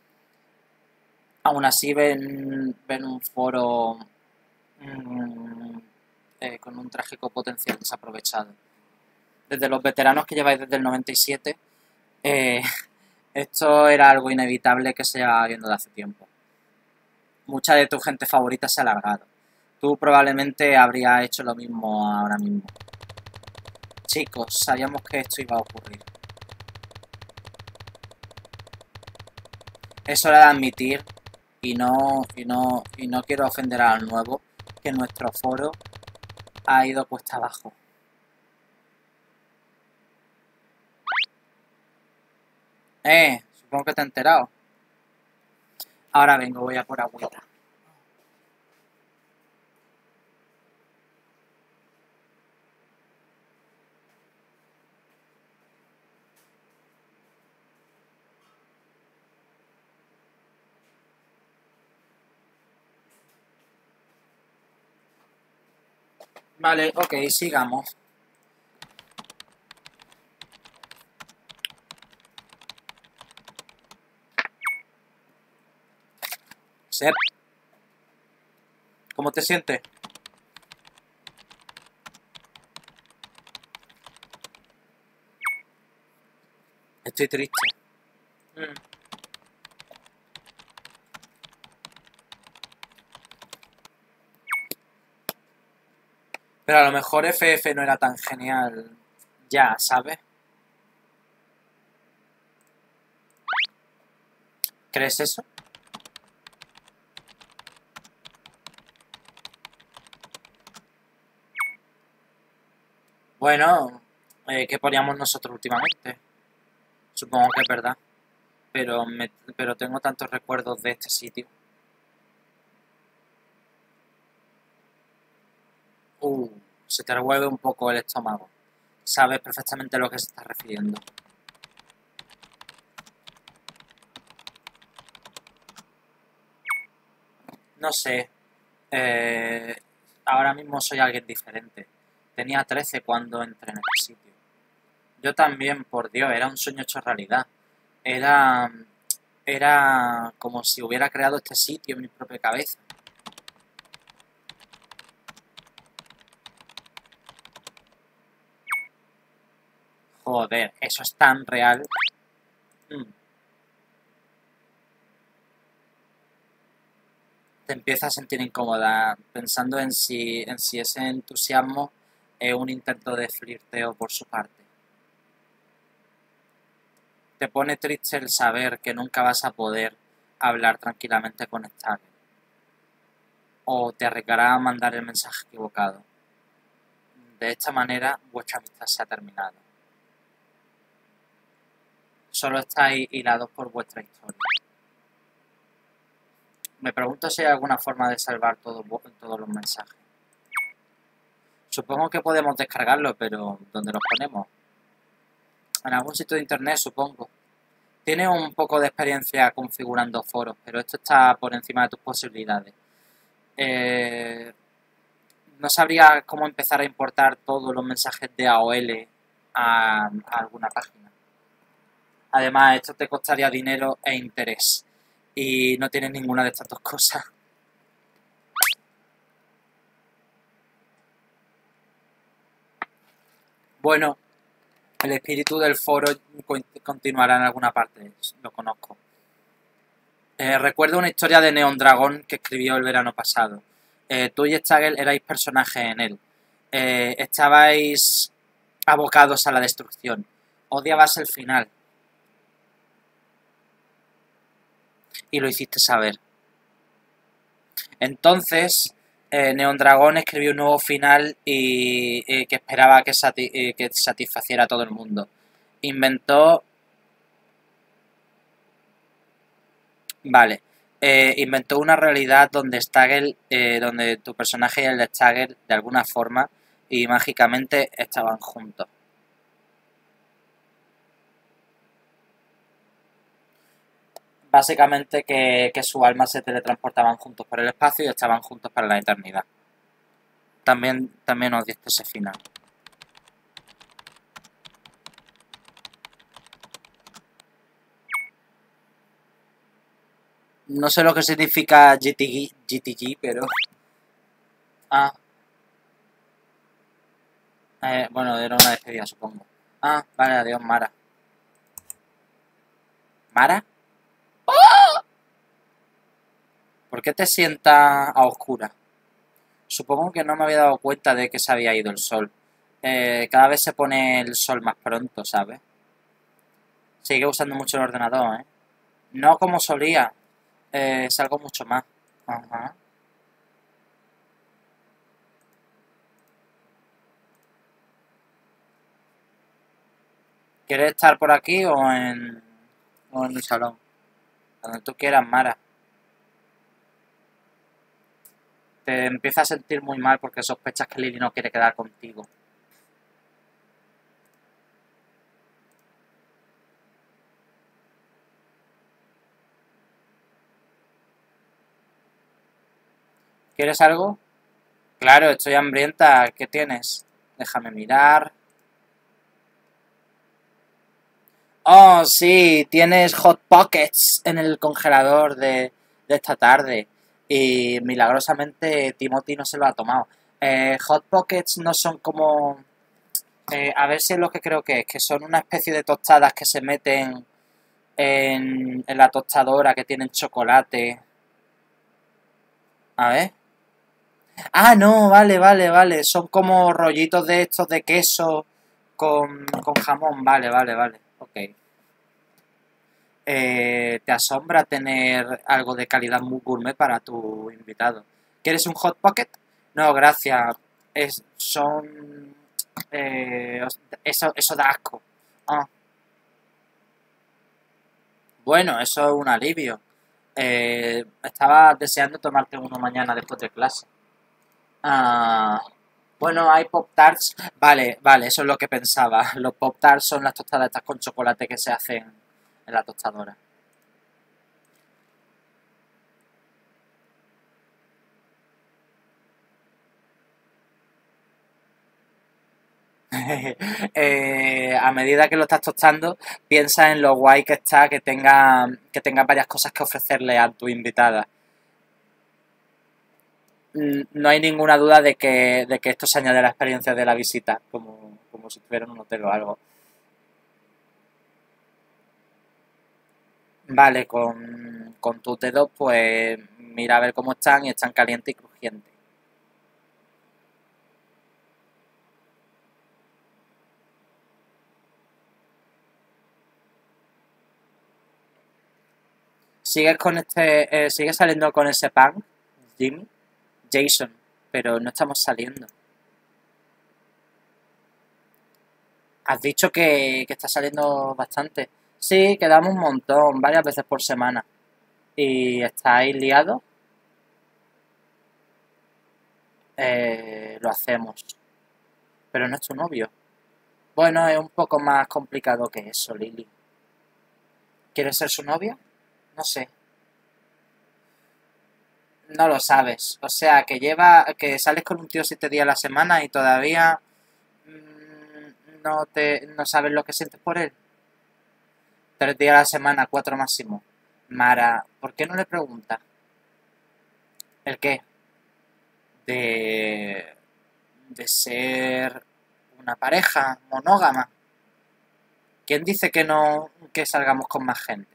Aún así ven un foro mm, con un trágico potencial desaprovechado. Desde los veteranos que lleváis desde el 97, eh, esto era algo inevitable que se llevaba viendo de hace tiempo. Mucha de tu gente favorita se ha alargado. Tú probablemente habrías hecho lo mismo ahora mismo. Chicos, sabíamos que esto iba a ocurrir. Es hora de admitir, y no quiero ofender al nuevo, que nuestro foro ha ido cuesta abajo. Supongo que te he enterado. Ahora vengo, voy a por agüita. Vale, ok, sigamos. Sep, ¿cómo te sientes? Estoy triste. Mm. Pero a lo mejor FF no era tan genial ya, ¿sabes? ¿Crees eso? Bueno, ¿qué poníamos nosotros últimamente? Supongo que es verdad. Pero tengo tantos recuerdos de este sitio. Uh, Se te revuelve un poco el estómago. Sabes perfectamente a lo que se está refiriendo. No sé. eh, Ahora mismo soy alguien diferente. Tenía 13 cuando entré en este sitio. Yo también, por Dios, era un sueño hecho realidad. Era, era como si hubiera creado este sitio en mi propia cabeza. Joder, eso es tan real. Mm. Te empiezas a sentir incómoda pensando en si ese entusiasmo es un intento de flirteo por su parte. Te pone triste el saber que nunca vas a poder hablar tranquilamente con Stark. O te arriesgarás a mandar el mensaje equivocado. De esta manera, vuestra amistad se ha terminado. Solo estáis hilados por vuestra historia. Me pregunto si hay alguna forma de salvar todos los mensajes. Supongo que podemos descargarlo, pero ¿dónde los ponemos? En algún sitio de internet, supongo. Tienes un poco de experiencia configurando foros, pero esto está por encima de tus posibilidades. Eh, no sabría cómo empezar a importar todos los mensajes de AOL a alguna página. Además, esto te costaría dinero e interés. Y no tienes ninguna de estas dos cosas. Bueno, el espíritu del foro continuará en alguna parte, lo conozco. Recuerdo una historia de Neon Dragon que escribió el verano pasado. Tú y Stagel erais personajes en él. Estabais abocados a la destrucción. Odiabas el final. Y lo hiciste saber. Entonces, Neon Dragon escribió un nuevo final y que esperaba que satisfaciera a todo el mundo. Inventó... Vale. Inventó una realidad donde Stagel, donde tu personaje y el de Stagel, de alguna forma y mágicamente estaban juntos. Básicamente que sus almas se teletransportaban juntos por el espacio y estaban juntos para la eternidad. También os diste ese final. No sé lo que significa GTG, pero... Ah. Bueno, era una despedida, supongo. Ah, vale, adiós, Mara. ¿Mara? ¿Por qué te sientas a oscuras? Supongo que no me había dado cuenta de que se había ido el sol. Cada vez se pone el sol más pronto, ¿sabes? Sigue usando mucho el ordenador, ¿eh? No como solía. Salgo mucho más. Ajá. ¿Quieres estar por aquí o en el salón? Donde tú quieras, Mara. Te empiezas a sentir muy mal porque sospechas que Lily no quiere quedar contigo. ¿Quieres algo? Claro, estoy hambrienta. ¿Qué tienes? Déjame mirar. Oh, sí, tienes Hot Pockets en el congelador de esta tarde. Y milagrosamente Timothy no se lo ha tomado. Hot Pockets no son como... a ver si es lo que creo que son una especie de tostadas que se meten en la tostadora, que tienen chocolate. A ver. Ah, no, vale. Son como rollitos de estos de queso con jamón. Vale. Ok. ¿Te asombra tener algo de calidad muy gourmet para tu invitado? ¿Quieres un hot pocket? No, gracias. Son... eso da asco. Ah, bueno, eso es un alivio. Estaba deseando tomarte uno mañana después de clase. Ah, bueno, hay Pop Tarts. Vale, eso es lo que pensaba. Los Pop Tarts son las tostadas estas con chocolate que se hacen en la tostadora. A medida que lo estás tostando, piensa en lo guay que está que tenga varias cosas que ofrecerle a tu invitada. No hay ninguna duda de que esto se añade a la experiencia de la visita, como si estuviera en un hotel o algo. Vale, con tus dedos, pues mira a ver cómo están y están calientes y crujientes. ¿Sigues saliendo con ese pan, Jimmy? Jason, pero no estamos saliendo. Has dicho que está saliendo bastante. Sí, quedamos un montón, varias veces por semana. ¿Y estáis liados? Lo hacemos. Pero no es tu novio. Bueno, es un poco más complicado que eso, Lily. ¿Quieres ser su novia? No sé. No lo sabes. O sea, que sales con un tío 7 días a la semana y todavía no sabes lo que sientes por él. 3 días a la semana, 4 máximo. Mara, ¿por qué no le preguntas? ¿El qué? De, de ser una pareja monógama. ¿Quién dice que no, que salgamos con más gente?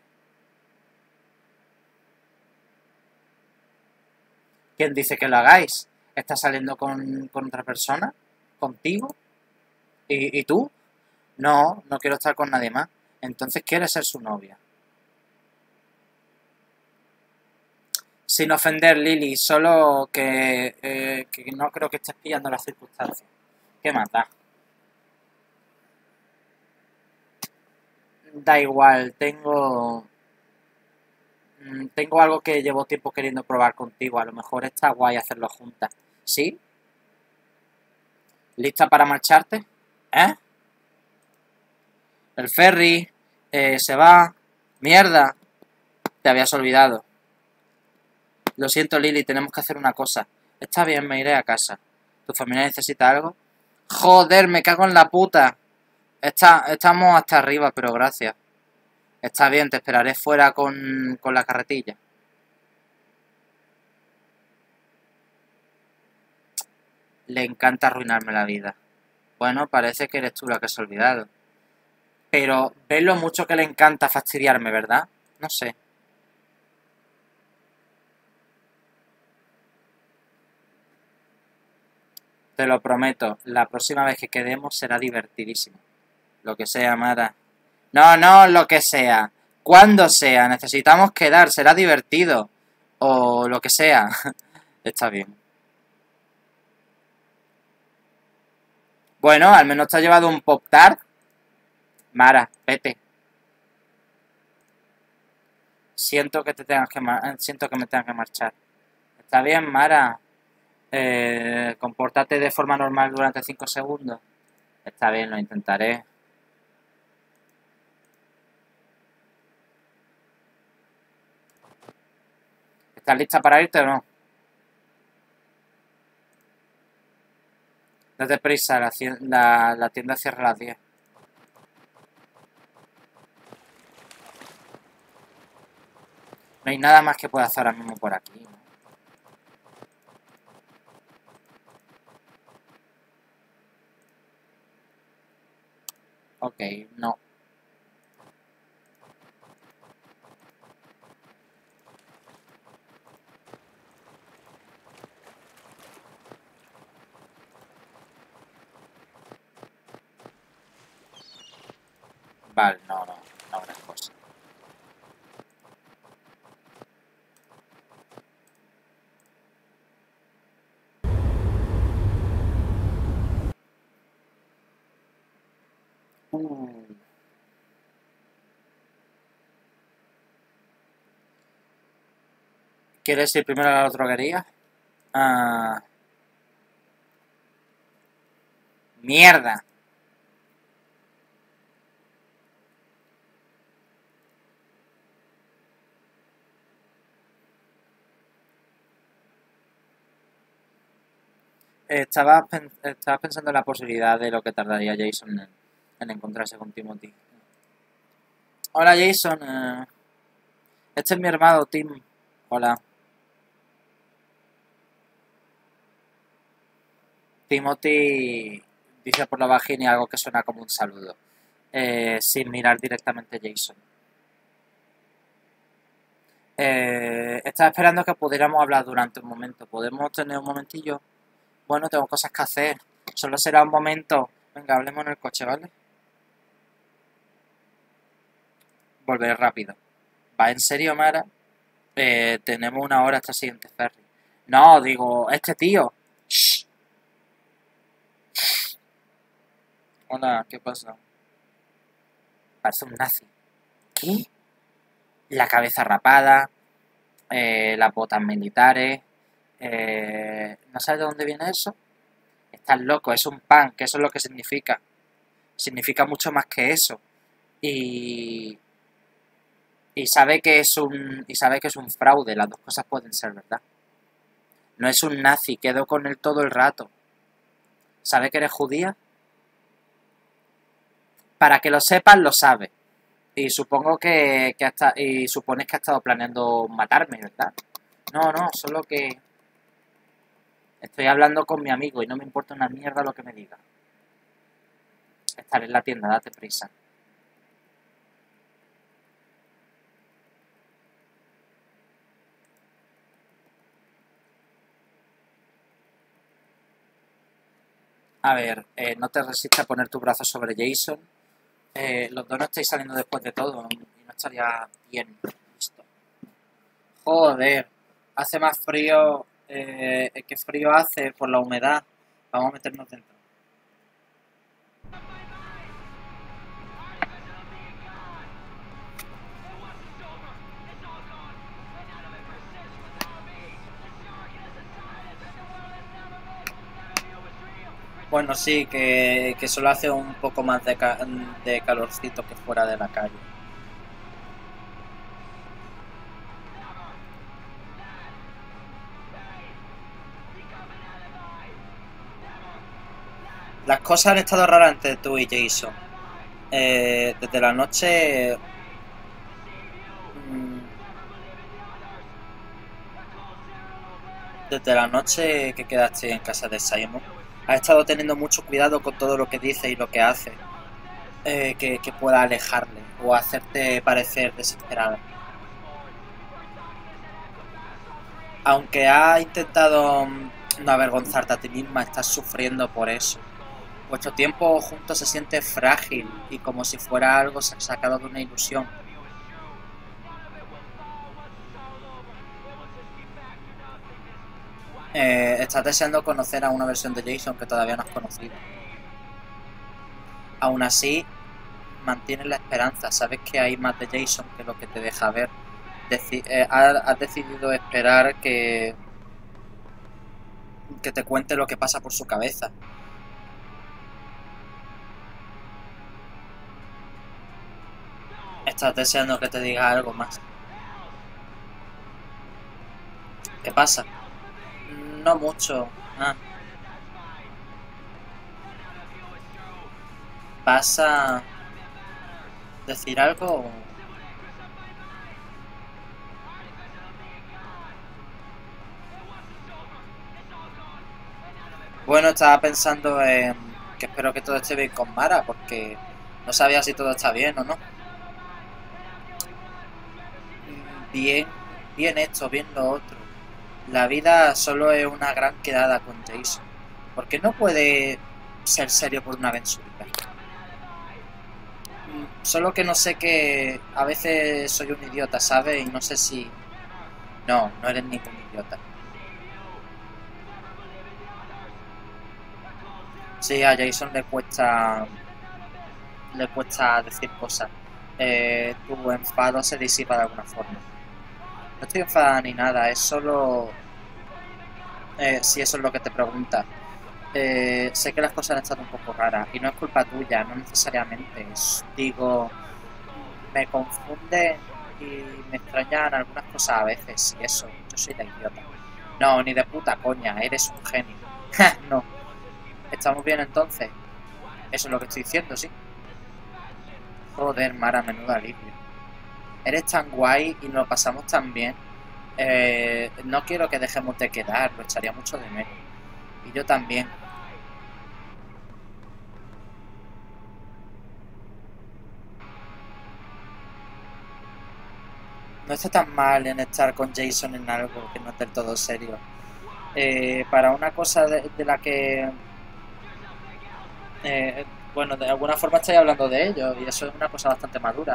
¿Quién dice que lo hagáis? ¿Estás saliendo con otra persona? ¿Contigo? ¿Y tú? No, no quiero estar con nadie más. Entonces quieres ser su novia. Sin ofender, Lily, solo que no creo que estés pillando las circunstancias. ¿Qué más da? Da igual, tengo algo que llevo tiempo queriendo probar contigo. A lo mejor está guay hacerlo juntas. ¿Sí? ¿Lista para marcharte? ¿Eh? El ferry se va. Mierda, te habías olvidado. Lo siento, Lily, tenemos que hacer una cosa. Está bien, me iré a casa. ¿Tu familia necesita algo? Joder, me cago en la puta. Estamos hasta arriba, pero gracias. Está bien, te esperaré fuera con la carretilla. Le encanta arruinarme la vida. Bueno, parece que eres tú la que se ha olvidado. Pero ves lo mucho que le encanta fastidiarme, ¿verdad? No sé. Te lo prometo, la próxima vez que quedemos será divertidísimo. Lo que sea, Mara. No, no, lo que sea. Cuando sea, necesitamos quedar, será divertido. O lo que sea. Está bien. Bueno, al menos te ha llevado un pop tart. Mara, vete. Siento que me tengas que marchar. Está bien, Mara. Compórtate de forma normal durante 5 segundos. Está bien, lo intentaré. ¿Estás lista para irte o no? Date prisa, la tienda cierra a las 10. No hay nada más que pueda hacer ahora mismo por aquí, ¿no? Ok, no. Vale, no gran cosa. Uh, ¿Quieres ir primero a la droguería? Ah, mierda. Estaba pensando en la posibilidad de lo que tardaría Jason en encontrarse con Timothy. Hola Jason, este es mi hermano Tim. Hola. Timothy dice por la vagina algo que suena como un saludo, sin mirar directamente a Jason. Estaba esperando que pudiéramos hablar durante un momento. ¿Podemos tener un momentillo? Bueno, tengo cosas que hacer. Solo será un momento. Venga, hablemos en el coche, ¿vale? Volveré rápido. ¿Va en serio, Mara? Tenemos 1 hora hasta el siguiente ferry. No, digo, este tío. Shh. Hola, ¿qué pasa? Parece un nazi. ¿Qué? La cabeza rapada, las botas militares. ¿No sabes de dónde viene eso? Estás loco, es un pan, que eso es lo que significa. Significa mucho más que eso. Y, y sabe que es un fraude, las dos cosas pueden ser verdad. No es un nazi, quedó con él todo el rato. ¿Sabe que eres judía? Para que lo sepas, lo sabe. Y supongo y supones que ha estado planeando matarme, ¿verdad? No, no, solo que estoy hablando con mi amigo y no me importa una mierda lo que me diga. Estaré en la tienda, date prisa. A ver, no te resistas a poner tu brazo sobre Jason. Los dos no estáis saliendo después de todo y no estaría bien visto. Joder, hace más frío. ¿Qué frío hace por la humedad? Vamos a meternos dentro. Bueno, sí, que solo hace un poco más de calorcito que fuera de la calle. Las cosas han estado raras entre tú y Jason. Desde la noche... mm, Desde la noche que quedaste en casa de Simon, has estado teniendo mucho cuidado con todo lo que dice y lo que hace, que pueda alejarle o hacerte parecer desesperada. Aunque has intentado no avergonzarte a ti misma, estás sufriendo por eso. Vuestro tiempo juntos se siente frágil y como si fuera algo sacado de una ilusión. Estás deseando conocer a una versión de Jason que todavía no has conocido. Aún así, mantienes la esperanza. Sabes que hay más de Jason que lo que te deja ver. Has decidido esperar que te cuente lo que pasa por su cabeza. Estás deseando que te diga algo más. ¿Qué pasa? No mucho. Ah, ¿vas a decir algo? Bueno, estaba pensando en que espero que todo esté bien con Mara, porque no sabía si todo está bien o no. Bien, bien esto, bien lo otro. La vida solo es una gran quedada con Jason. ¿Por qué no puede ser serio por una vez en su vida? Solo que no sé que a veces soy un idiota, ¿sabes? Y no sé si... No, no eres ningún idiota. Sí, a Jason le cuesta decir cosas. Tu enfado se disipa de alguna forma. No estoy enfadada ni nada, es solo... si eso es lo que te preguntas. Sé que las cosas han estado un poco raras y no es culpa tuya, no necesariamente. Digo, me confunde y me extrañan algunas cosas a veces y eso, yo soy la idiota. No, ni de puta coña, eres un genio. No, ¿estamos bien entonces? Eso es lo que estoy diciendo, sí. Joder, Mara, menudo alivio. Eres tan guay y nos lo pasamos tan bien. No quiero que dejemos de quedar, lo echaría mucho de menos. Y yo también. No está tan mal en estar con Jason en algo que no es del todo serio. Para una cosa de la que... bueno, de alguna forma estoy hablando de ello y eso es una cosa bastante madura.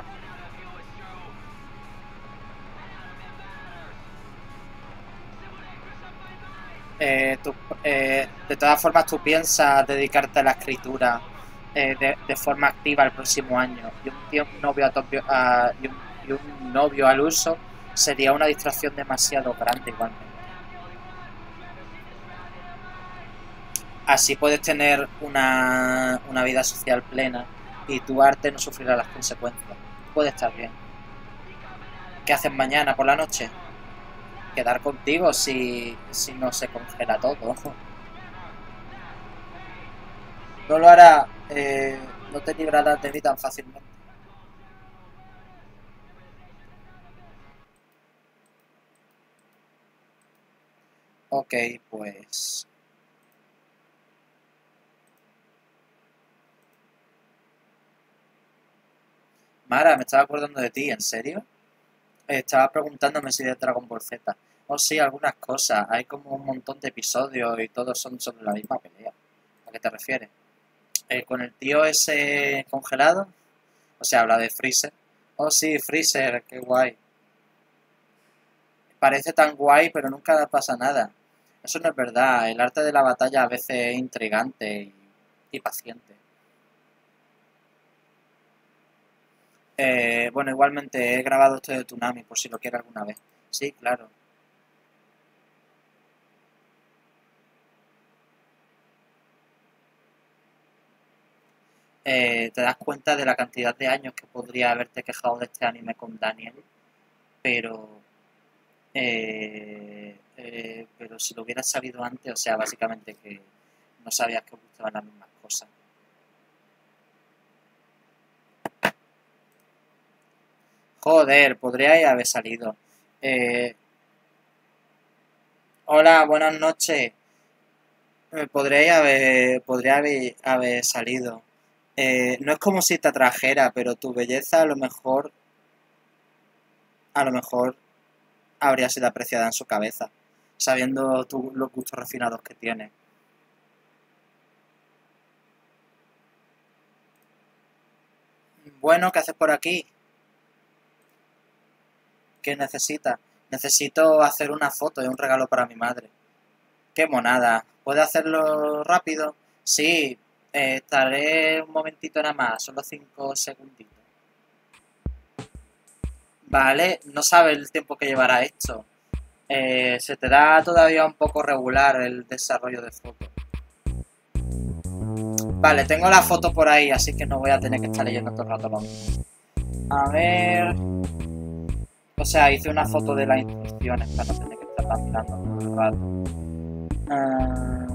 Eh, tú- de todas formas, tú piensas dedicarte a la escritura de forma activa el próximo año y un novio, y un novio al uso sería una distracción demasiado grande igualmente. Así puedes tener una vida social plena y tu arte no sufrirá las consecuencias. Puede estar bien. ¿Qué haces mañana por la noche? Quedar contigo si no se congela todo. No lo hará. No te librarás de mí tan fácilmente. Ok, pues... Mara, me estaba acordando de ti, ¿en serio? Estaba preguntándome si de Dragon Ball Z. Oh, sí, algunas cosas. Hay como un montón de episodios y todos son sobre la misma pelea. ¿A qué te refieres? ¿Con el tío ese congelado? O sea, habla de Freezer. Oh, sí, Freezer, qué guay. Parece tan guay, pero nunca pasa nada. Eso no es verdad. El arte de la batalla a veces es intrigante y paciente. Bueno, igualmente he grabado esto de Toonami por si lo quieres alguna vez. Sí, claro. Te das cuenta de la cantidad de años que podría haberte quejado de este anime con Daniel, pero pero si lo hubieras sabido antes, o sea, básicamente que no sabías que os gustaban las mismas cosas. Joder, podría haber salido. Eh, Hola, buenas noches. Podría haber salido. No es como si te atrajera, pero tu belleza a lo mejor habría sido apreciada en su cabeza, sabiendo los gustos refinados que tienes. Bueno, ¿qué haces por aquí? ¿Qué necesitas? Necesito hacer una foto y un regalo para mi madre. ¡Qué monada! ¿Puede hacerlo rápido? Sí, estaré un momentito nada más, solo 5 segunditos. Vale, no sabes el tiempo que llevará esto. Se te da todavía un poco regular el desarrollo de fotos. Vale, tengo la foto por ahí, así que no voy a tener que estar leyendo todo el rato lo mismo. A ver... O sea, hice una foto de las instrucciones para no tener que estar mirando todo el rato. Ah,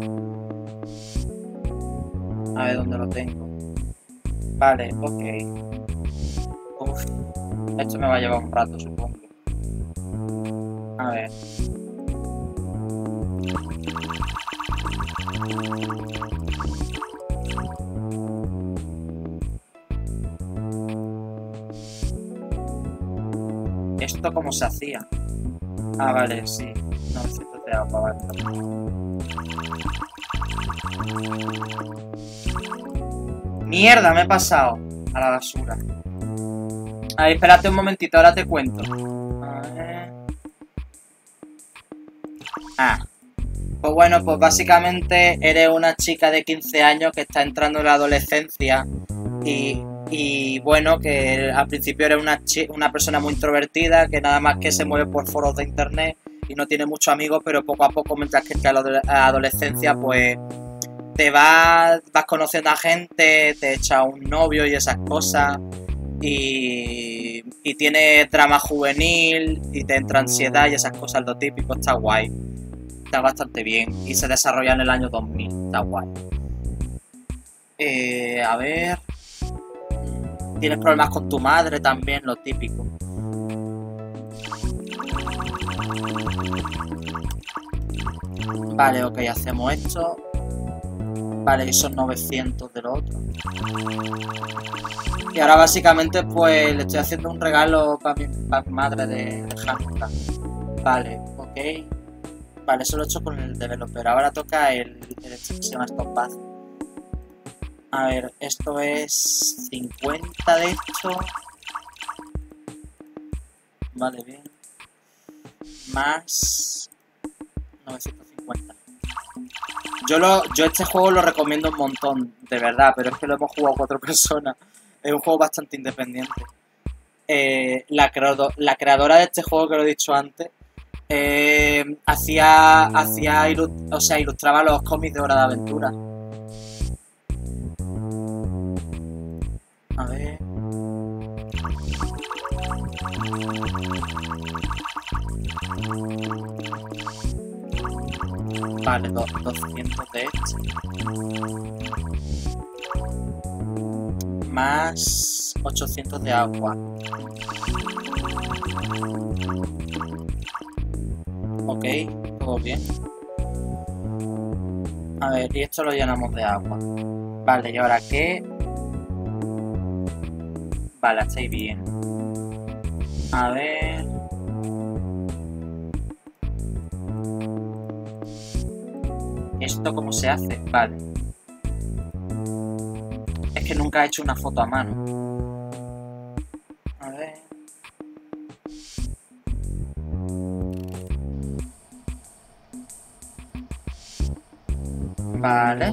a ver dónde lo tengo. Vale, ok. Uf, esto me va a llevar un rato, supongo. A ver. ¿Esto cómo se hacía? Ah, vale, sí. 900 de agua, vale. ¡Mierda! Me he pasado a la basura. A ver, espérate un momentito, ahora te cuento. A ver. Ah. Pues bueno, pues básicamente eres una chica de 15 años que está entrando en la adolescencia y bueno, que al principio eres una persona muy introvertida, que nada más que se mueve por foros de internet y no tiene muchos amigos, pero poco a poco, mientras que entra a la adolescencia, pues te vas conociendo a gente, te echa un novio y esas cosas, y tienes drama juvenil, y te entra ansiedad y esas cosas, lo típico, está guay. Está bastante bien y se desarrolla en el año 2000. Está guay. A ver. Tienes problemas con tu madre también, lo típico. Vale, ok, hacemos esto. Vale, y son 900 de lo otro. Y ahora básicamente pues le estoy haciendo un regalo para mi madre de Hanukkah. Vale, ok. Vale, eso lo he hecho con el developer. Ahora toca el extensión Stop Path. A ver, esto es 50 de hecho. Vale, bien. Más 950. Yo este juego lo recomiendo un montón, de verdad, pero es que lo hemos jugado 4 personas. Es un juego bastante independiente. La creadora de este juego, que lo he dicho antes, O sea, ilustraba los cómics de Hora de Aventura. A ver. Vale, 200 de este. Más 800 de agua. Ok, todo bien. A ver, y esto lo llenamos de agua. Vale, ¿y ahora qué? Vale, estáis bien. A ver... ¿Esto cómo se hace? Vale. Es que nunca he hecho una foto a mano. A ver... Vale.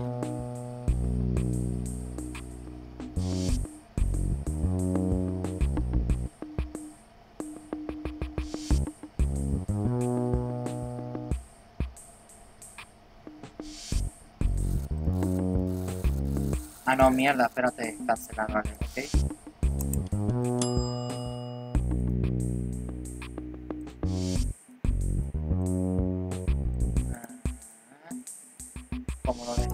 Ah, no, mierda, espérate, cancelar, vale, ok. ¿Cómo lo ves?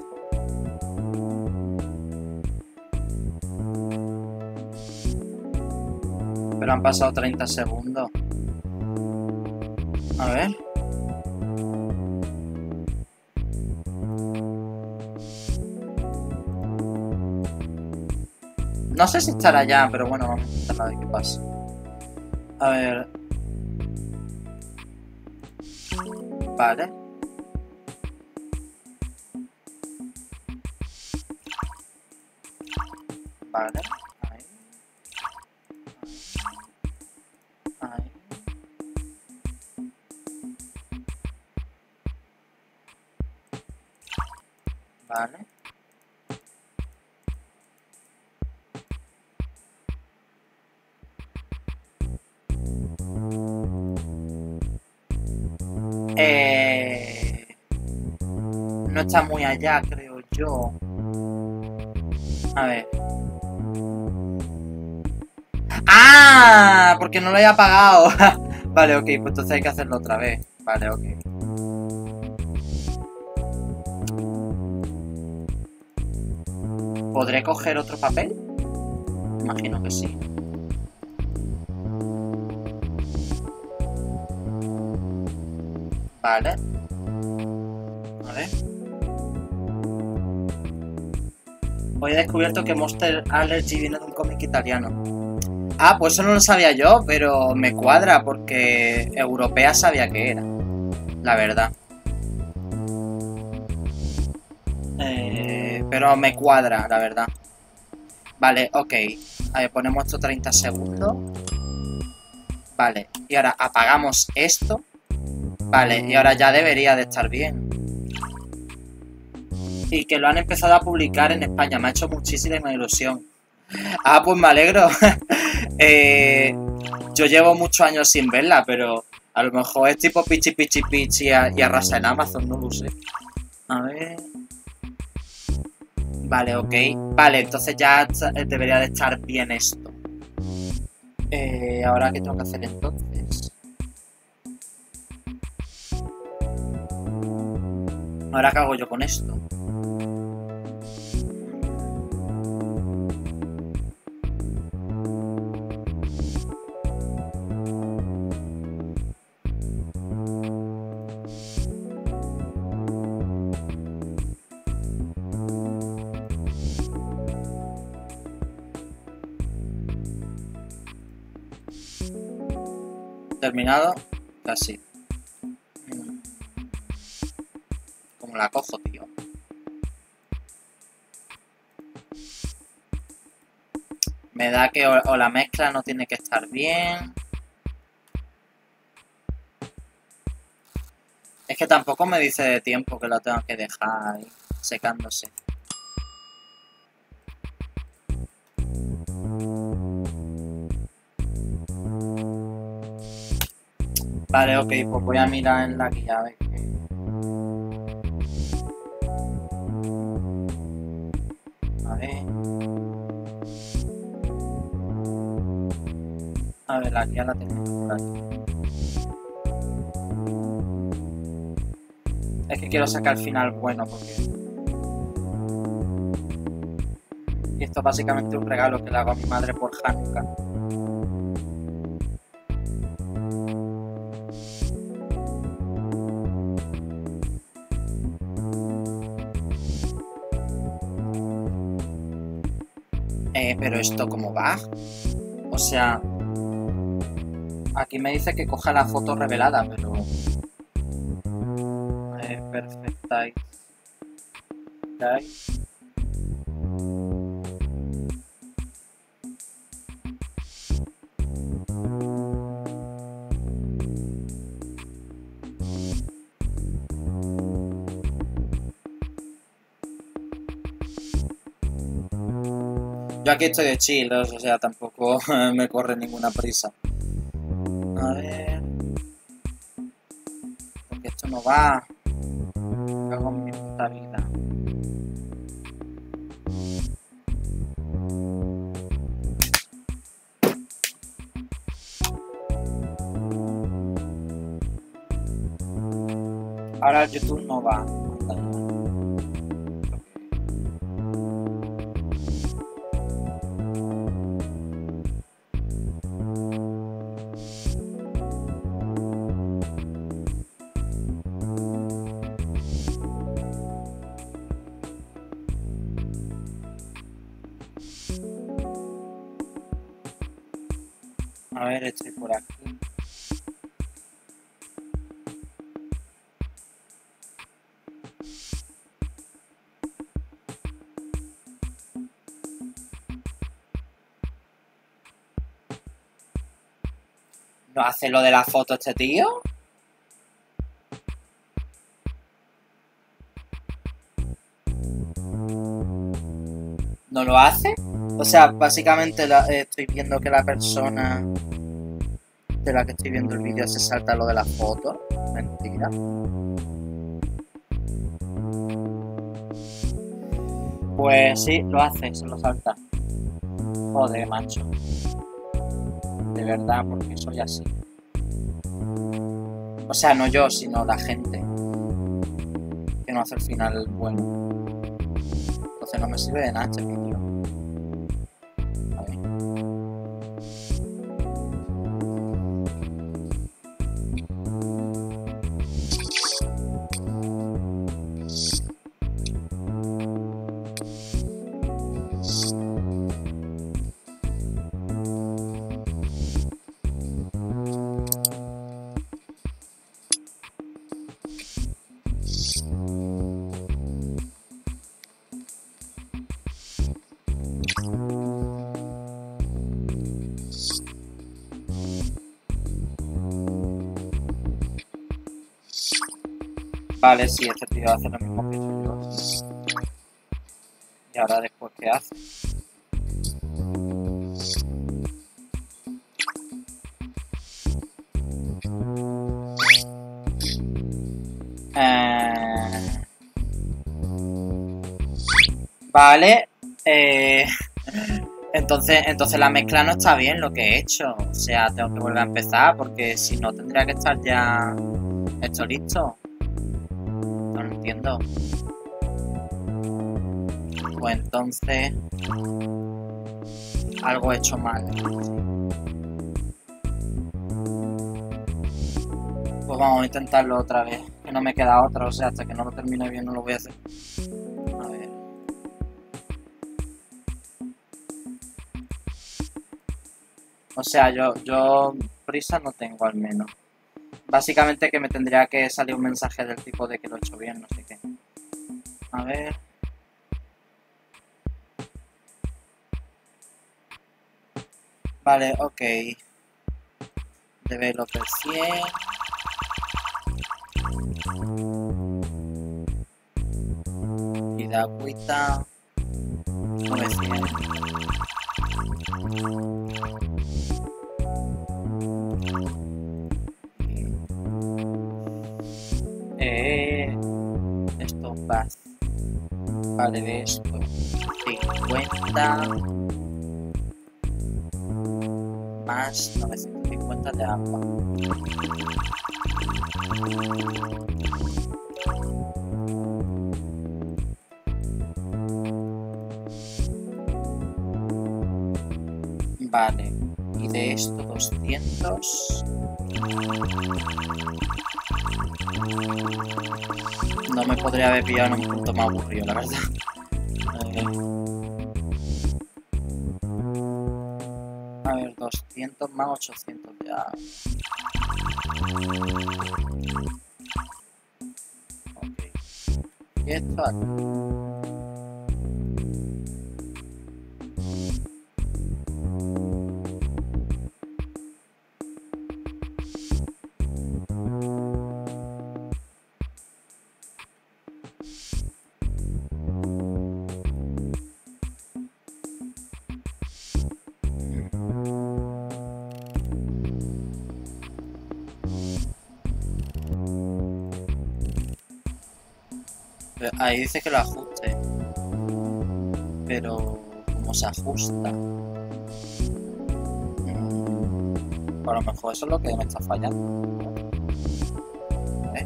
Pero han pasado 30 segundos. A ver. No sé si estará ya, pero bueno, vamos a intentar a ver qué pasa. A ver. Vale. Vale. Ahí. Ahí. Vale. No está muy allá, creo yo. A ver. ¡Ah! Porque no lo he apagado. Vale, ok, pues entonces hay que hacerlo otra vez. Vale, ok. ¿Podré coger otro papel? Imagino que sí. Vale. A ver. Hoy he descubierto que Monster Allergy viene de un cómic italiano. Ah, pues eso no lo sabía yo, pero me cuadra porque europea sabía que era. La verdad. Pero me cuadra, la verdad. Vale, ok. A ver, ponemos esto 30 segundos. Vale, y ahora apagamos esto. Vale, y ahora ya debería de estar bien. Y que lo han empezado a publicar en España. Me ha hecho muchísima ilusión. Ah, pues me alegro. Yo llevo muchos años sin verla, pero a lo mejor es tipo pichi pichi pichi y arrasa en Amazon, no lo sé. A ver... Vale, ok. Vale, entonces ya debería de estar bien esto. Ahora, ¿qué tengo que hacer entonces? Ahora, ¿qué hago yo con esto? Terminado, casi. ¿Cómo la cojo, tío? Me da que o la mezcla no tiene que estar bien. Es que tampoco me dice de tiempo que lo tengo que dejar ahí, secándose. Vale, ok, pues voy a mirar en la guía a ver qué... A ver... A ver, la guía la tenemos por aquí. Es que quiero sacar el final bueno porque... Y esto es básicamente un regalo que le hago a mi madre por Hanukkah. Pero esto ¿cómo va? O sea... Aquí me dice que coja la foto revelada, pero... Perfecta. Yo aquí estoy de chill, o sea, tampoco me corre ninguna prisa. A ver... Porque esto no va. Me cago en mi puta vida. Ahora el YouTube no va. A ver, estoy por aquí. ¿No hace lo de la foto este tío? ¿No lo hace? O sea, básicamente estoy viendo que la persona de la que estoy viendo el vídeo se salta lo de la foto. Mentira. Pues sí, lo hace, se lo salta. Joder, macho. De verdad, porque soy así. O sea, no yo, sino la gente. Que no hace el final bueno. Entonces no me sirve de nada este vídeo. A ver. Vale, sí, este tío hace lo mismo que yo. Y ahora después, ¿qué hace? Vale. Entonces la mezcla no está bien lo que he hecho. O sea, tengo que volver a empezar porque si no tendría que estar ya esto listo. No lo entiendo. Pues entonces algo he hecho mal. Pues vamos a intentarlo otra vez. Que no me queda otra, o sea, hasta que no lo termine bien no lo voy a hacer. A ver. O sea, yo prisa no tengo al menos. Básicamente que me tendría que salir un mensaje del tipo de que lo he hecho bien, no sé qué. A ver. Vale, ok. Developer 100. Y de agüita 900. Bath. Vale, de esto 50 más 950 de agua. Vale, y de esto 200. No me podría haber pillado en un punto más aburrido, la verdad. A ver, 200 más 800 de agua. Ok. Y esto aquí. Ahí dice que lo ajuste, pero ¿cómo se ajusta? A lo mejor eso es lo que me está fallando. ¿Eh?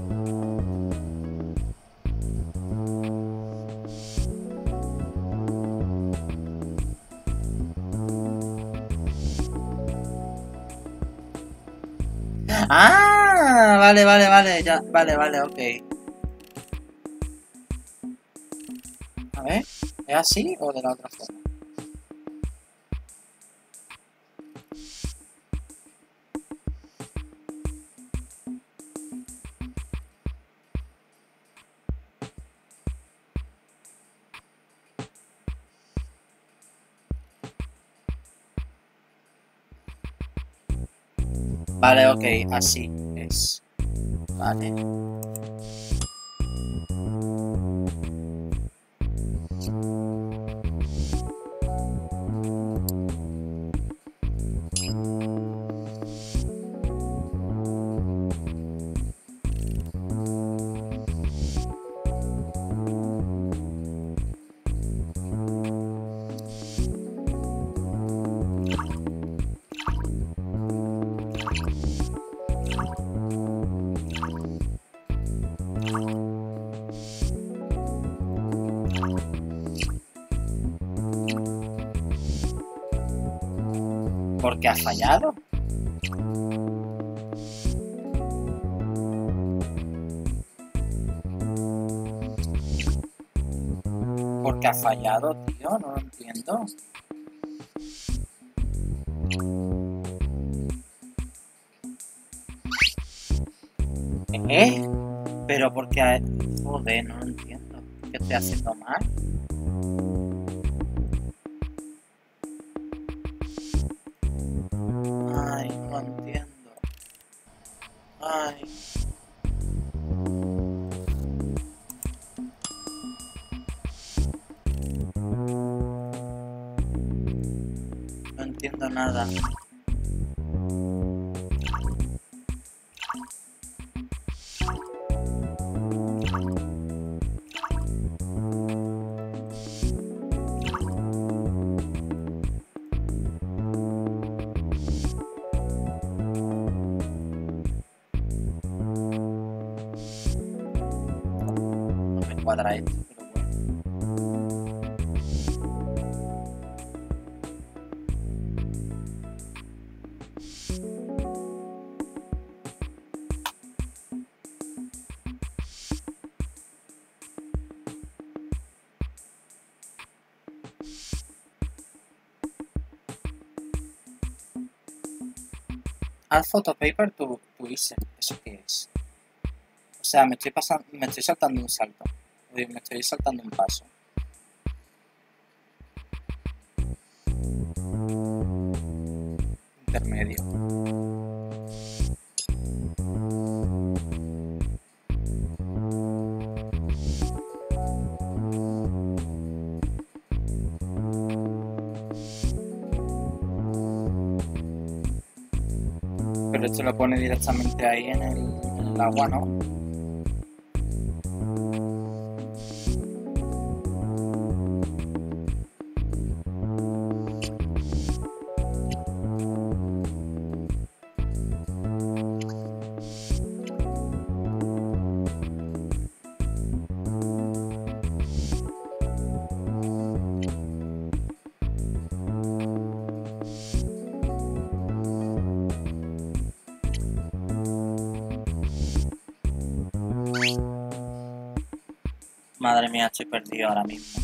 ¡Ah! Vale, ya, vale, ok. A ver, ¿es así o de la otra forma? Vale, ok, así es. Vale. ¿Porque ha fallado? ¿Porque ha fallado, tío? No lo entiendo. ¿Eh? Pero porque... Joder, no lo entiendo. ¿Qué estoy haciendo mal? Ay, no entiendo. Ay. No entiendo nada. Cuadra esto, pero bueno. Add photo paper to ISE. ¿Eso qué es? O sea, me estoy saltando un salto. Me estoy saltando un paso. Intermedio. Pero esto lo pone directamente ahí en el agua, ¿no? Madre mía, estoy perdido ahora mismo.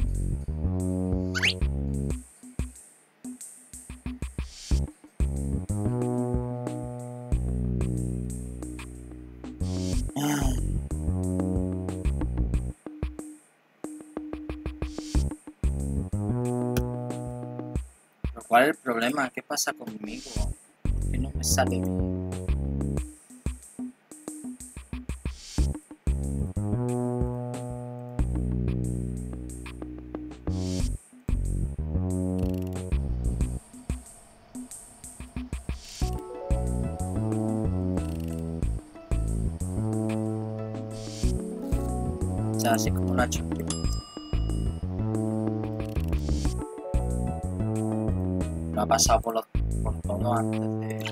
¿Pero cuál es el problema? ¿Qué pasa conmigo? ¿Por qué no me sale bien? O sea, así como lo ha hecho. Lo ha pasado por todo antes de...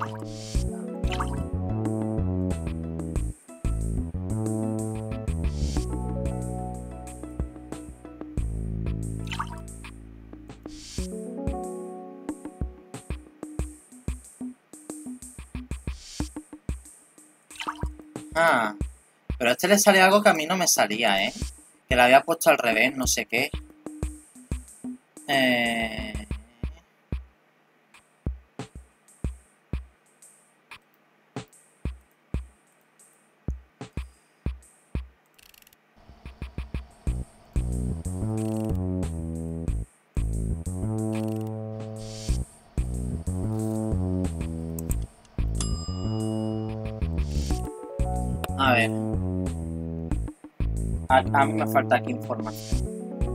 Ah, pero a este le salió algo que a mí no me salía, ¿eh? Que le había puesto al revés, no sé qué. A ver. A mí me falta aquí información.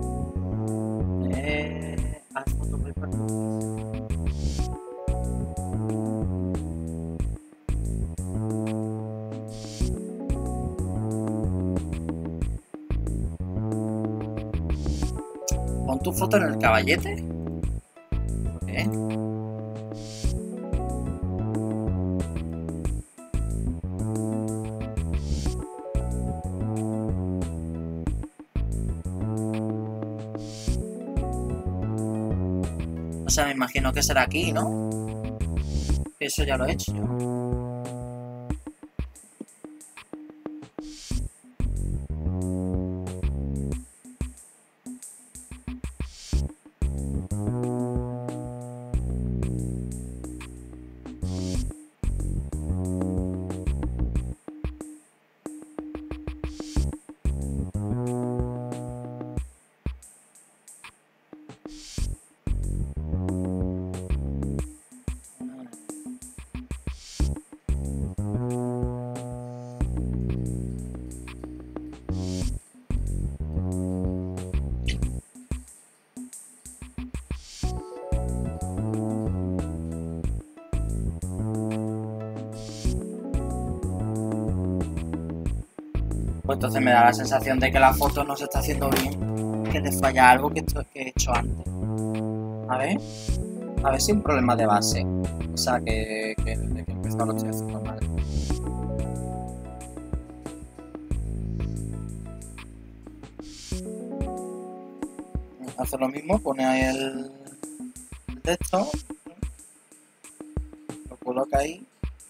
Haz fotopaper. Pon tu foto en el caballete. ¿Eh? O sea, me imagino que será aquí, ¿no? Eso ya lo he hecho yo. Pues entonces me da la sensación de que la foto no se está haciendo bien, que le falla algo que he hecho antes. A ver si es un problema de base. O sea, que desde que empezó lo estoy haciendo mal. Hace lo mismo, pone ahí el texto, lo coloca ahí.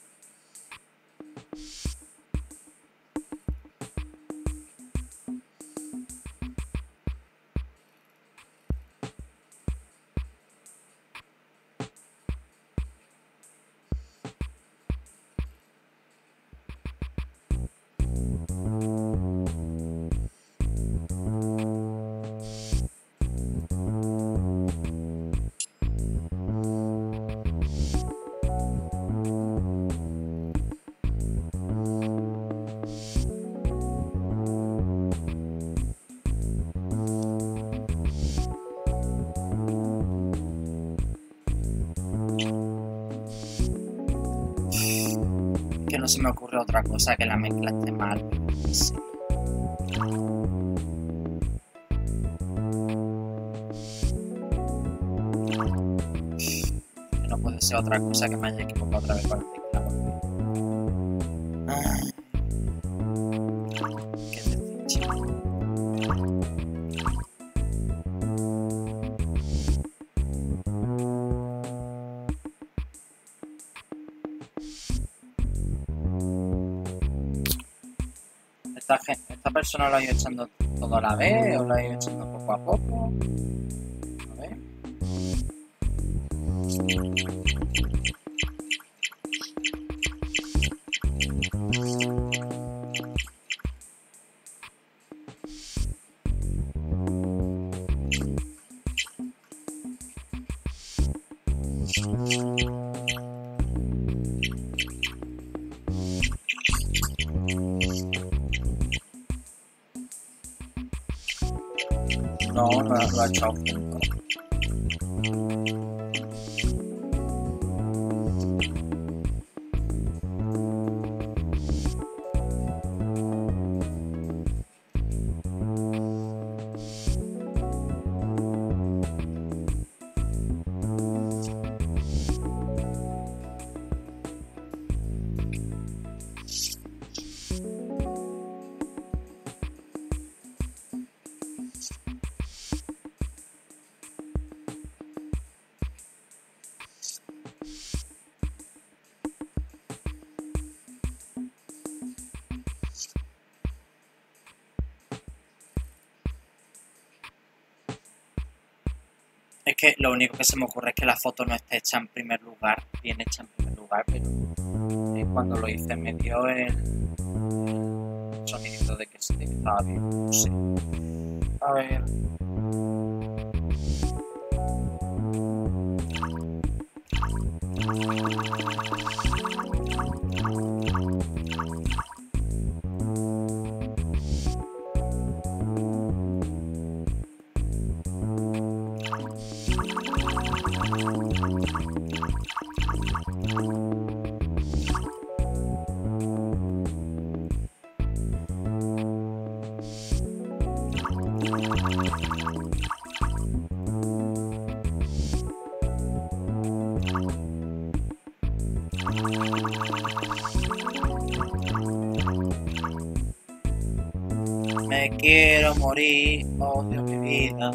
Que no se me ocurre otra cosa que la mezcla esté mal. Sí. Que no puede ser otra cosa que me haya equivocado otra vez con el teclado. Qué desdicha. Esta persona lo ha ido echando todo a la vez o lo he ido echando poco a poco? A ver. No, lo ha echado junto. Es que lo único que se me ocurre es que la foto no esté hecha en primer lugar, bien hecha en primer lugar, pero cuando lo hice me dio el sonidito de que estaba bien. No sé. A ver. Me quiero morir, odio mi vida.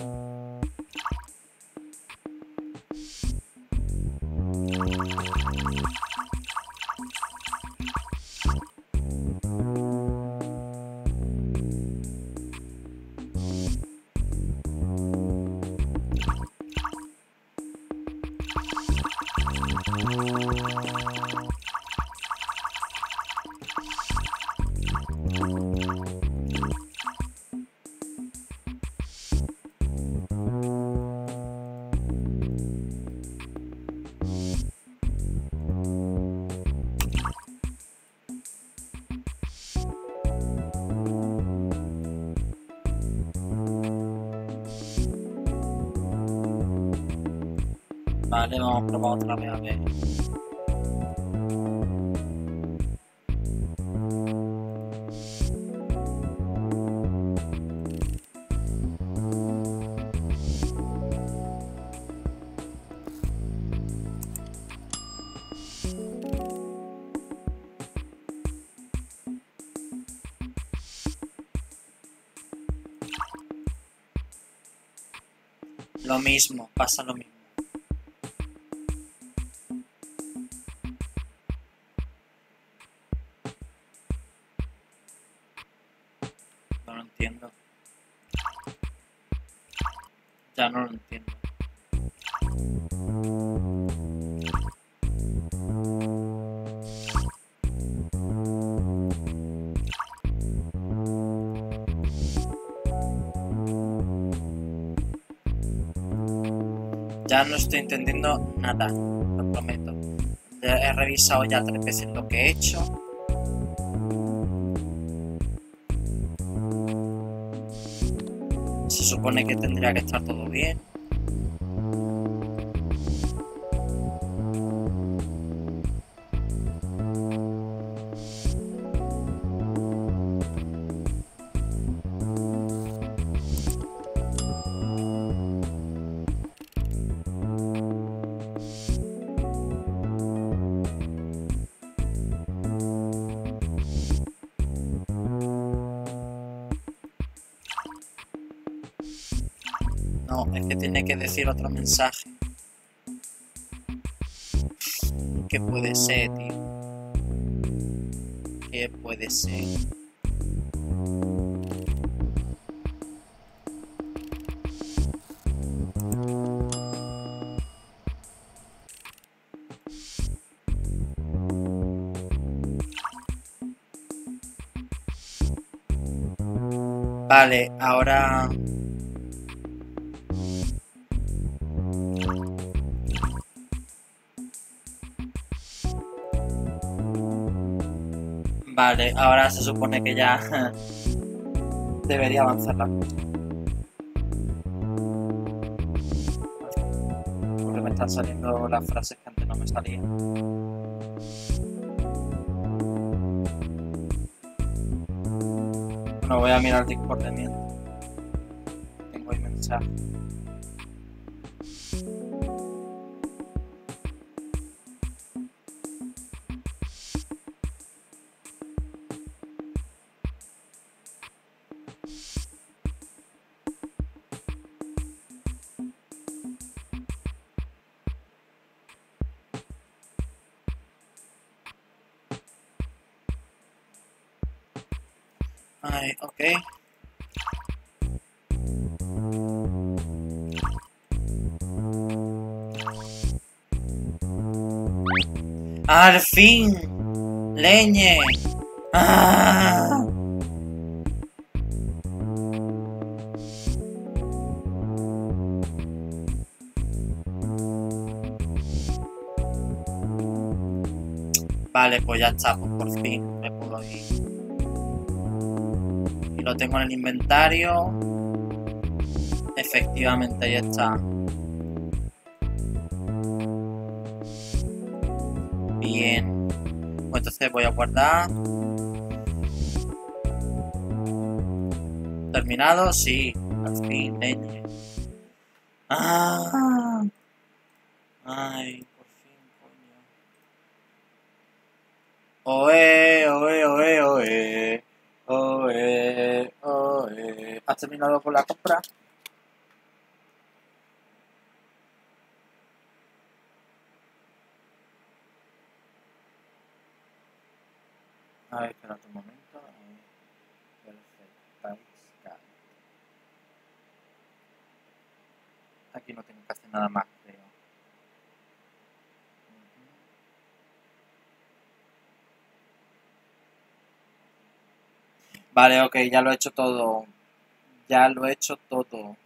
Vale, vamos a probar otra vez a ver. Lo mismo, pasa lo mismo. No lo entiendo. Ya no lo entiendo. Ya no estoy entendiendo nada, lo prometo. He revisado ya 3 veces lo que he hecho. Se supone que tendría que estar todo bien. No, es que tiene que decir otro mensaje. ¿Qué puede ser, tío? ¿Qué puede ser? Vale, ahora... Vale, ahora se supone que ya debería avanzar la cosa. Porque me están saliendo las frases que antes no me salían. Bueno, voy a mirar el Discord de mientras. Tengo ahí mensaje. Ay, ok. ¡Al fin! ¡Leñe! ¡Ah! Vale, pues ya está, pues por fin me puedo ir. Y lo tengo en el inventario. Efectivamente, ya está. Bien. Pues entonces voy a guardar. ¿Terminado? Sí. Al fin, leñe. ¡Ah! Ay, por fin, coño. Oe, oe, oe, oe. Oe, oe. ¿Has terminado con la compra? A ver, espera un momento. Perfecto. Aquí no tengo que hacer nada más, creo. Vale, ok, ya lo he hecho todo. Ya lo he hecho todo.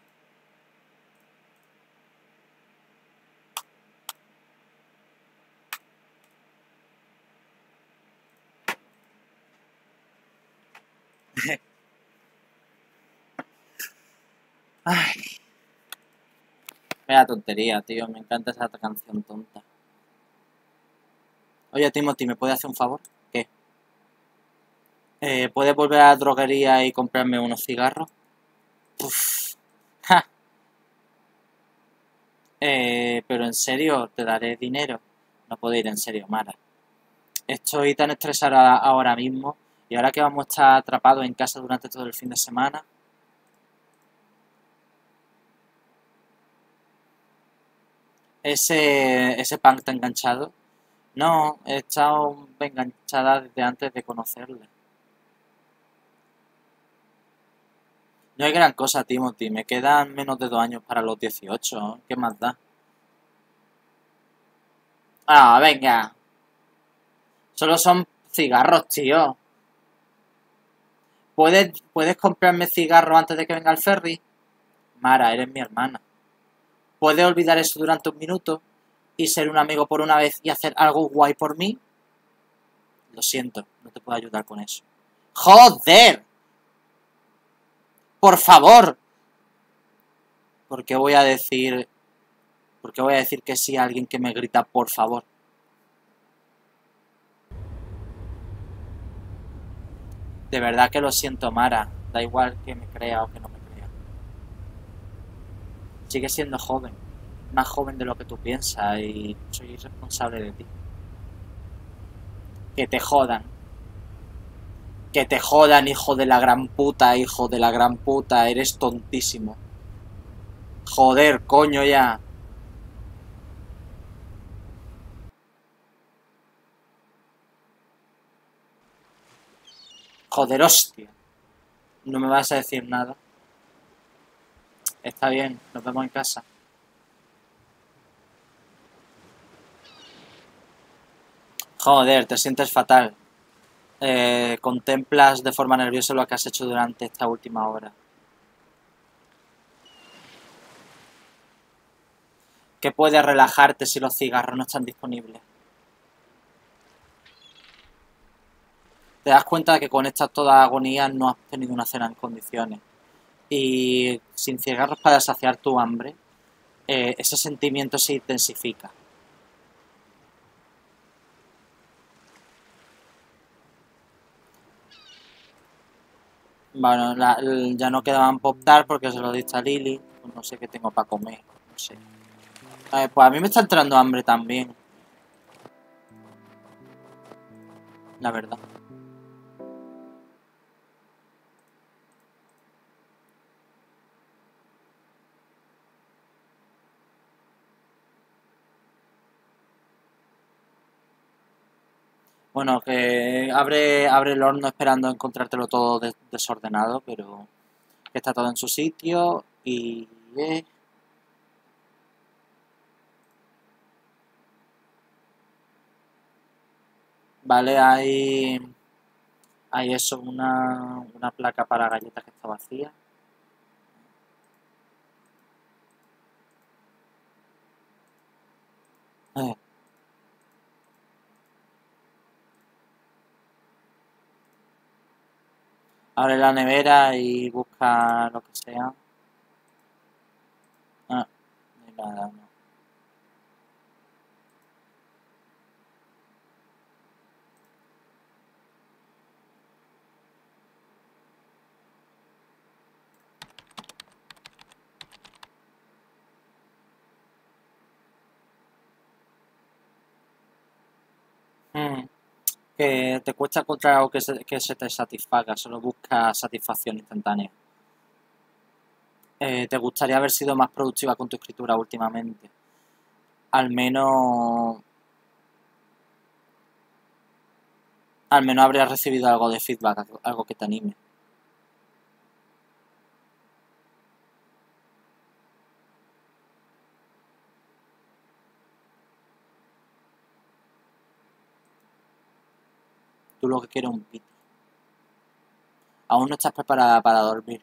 Ay, vaya tontería, tío. Me encanta esa canción tonta. Oye, Timothy, ¿me puedes hacer un favor? ¿Qué? ¿Puedes volver a la droguería y comprarme unos cigarros? Uf. Ja. Pero en serio, te daré dinero. No puedo ir en serio, Mara. Estoy tan estresada ahora mismo y ahora que vamos a estar atrapados en casa durante todo el fin de semana. Ese punk está enganchado. No, he estado enganchada desde antes de conocerle. No hay gran cosa, Timothy. Me quedan menos de 2 años para los 18. ¿Eh? ¿Qué más da? Ah, venga. Solo son cigarros, tío. ¿Puedes comprarme cigarros antes de que venga el ferry? Mara, eres mi hermana. ¿Puedes olvidar eso durante un minuto y ser un amigo por una vez y hacer algo guay por mí? Lo siento, no te puedo ayudar con eso. ¡Joder! ¡Por favor! ¿Por qué voy a decir que sí a alguien que me grita por favor? De verdad que lo siento, Mara. Da igual que me crea o que no me crea. Sigues siendo joven. Más joven de lo que tú piensas y soy responsable de ti. Que te jodan. Que te jodan, hijo de la gran puta, hijo de la gran puta. Eres tontísimo. Joder, coño ya. Joder, hostia. No me vas a decir nada. Está bien, nos vemos en casa. Joder, te sientes fatal. contemplas de forma nerviosa lo que has hecho durante esta última hora. Que puedes relajarte si los cigarros no están disponibles. Te das cuenta de que con estas todas agonías no has tenido una cena en condiciones. Y sin cigarros para saciar tu hambre, ese sentimiento se intensifica. Bueno, ya no quedaban pop-tart porque se lo diste a Lily. Pues no sé qué tengo para comer. No sé. Pues a mí me está entrando hambre también. La verdad. Bueno, que abre el horno esperando encontrártelo todo desordenado, pero que está todo en su sitio y... Vale, hay eso, una placa para galletas que está vacía. Eh, Abre la nevera y busca lo que sea. Ah, no hay nada, no. Mm, que te cuesta encontrar algo que se te satisfaga, solo busca satisfacción instantánea. ¿Te gustaría haber sido más productiva con tu escritura últimamente? Al menos, al menos habrías recibido algo de feedback, algo que te anime. Tú lo que quieres es un piti. Aún no estás preparada para dormir.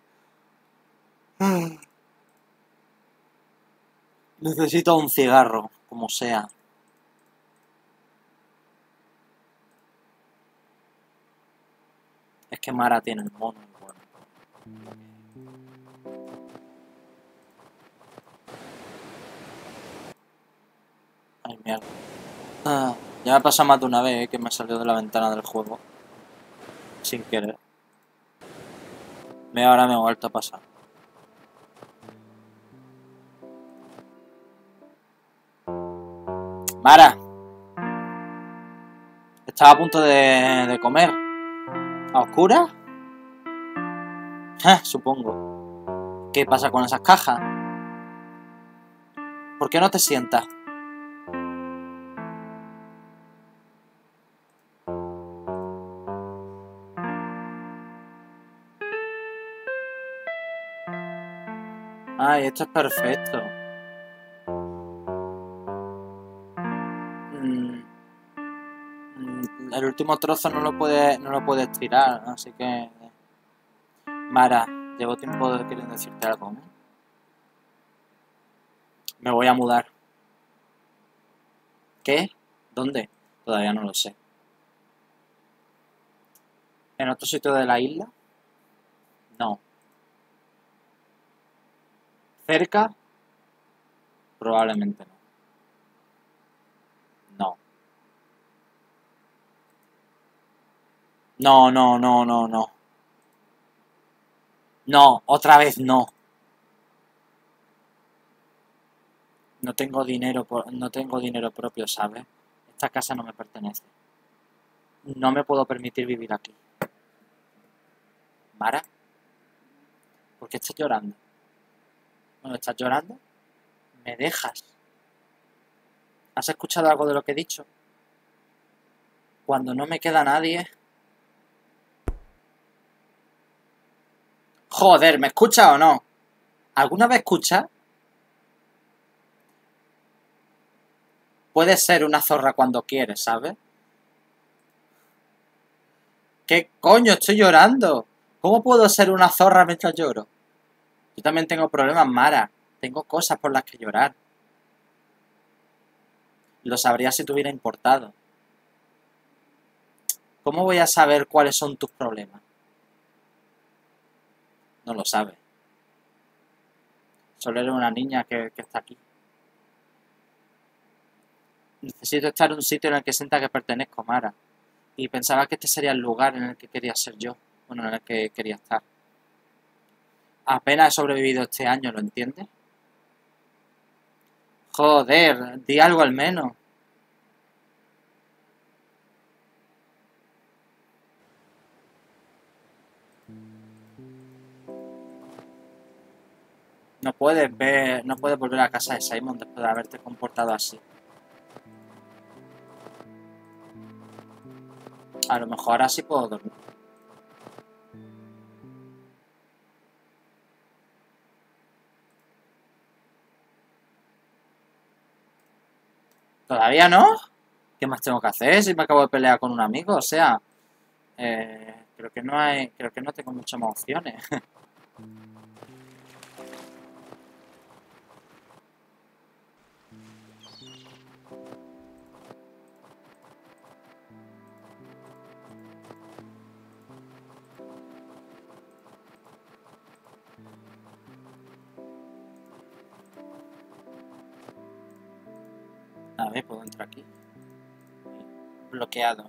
Necesito un cigarro, como sea. Es que Mara tiene el mono. Bueno. Ay, mierda. Ya me ha pasado más de una vez que me salió de la ventana del juego. Sin querer. Ahora me ha vuelto a pasar. Mara, estaba a punto de comer. ¿A oscuras? Supongo. ¿Qué pasa con esas cajas? ¿Por qué no te sientas? Ay, esto es perfecto. Mm, el último trozo no lo puedes tirar, así que... Mara, llevo tiempo queriendo decirte algo, ¿no? Me voy a mudar. ¿Qué? ¿Dónde? Todavía no lo sé. ¿En otro sitio de la isla? No. ¿Cerca? Probablemente no. No. No, no, no, no, no. No, otra vez no. No tengo dinero propio, ¿sabes? Esta casa no me pertenece. No me puedo permitir vivir aquí. Mara, ¿por qué estás llorando? Bueno, ¿estás llorando? ¿Me dejas? ¿Has escuchado algo de lo que he dicho? Cuando no me queda nadie... Joder, ¿me escuchas o no? ¿Alguna vez escuchas? Puedes ser una zorra cuando quieres, ¿sabes? ¿Qué coño? Estoy llorando. ¿Cómo puedo ser una zorra mientras lloro? Yo también tengo problemas, Mara. Tengo cosas por las que llorar. Lo sabría si te hubiera importado. ¿Cómo voy a saber cuáles son tus problemas? No lo sabes. Solo eres una niña que está aquí. Necesito estar en un sitio en el que sienta que pertenezco, Mara. Y pensaba que este sería el lugar en el que quería ser yo. Bueno, en el que quería estar. Apenas he sobrevivido este año, ¿lo entiendes? Joder, di algo al menos. No puedes ver, no puedes volver a casa de Simon después de haberte comportado así. A lo mejor ahora sí puedo dormir. ¿Todavía no? ¿Qué más tengo que hacer si me acabo de pelear con un amigo? O sea, creo que no tengo muchas más opciones. A ver, puedo entrar aquí. Bloqueado.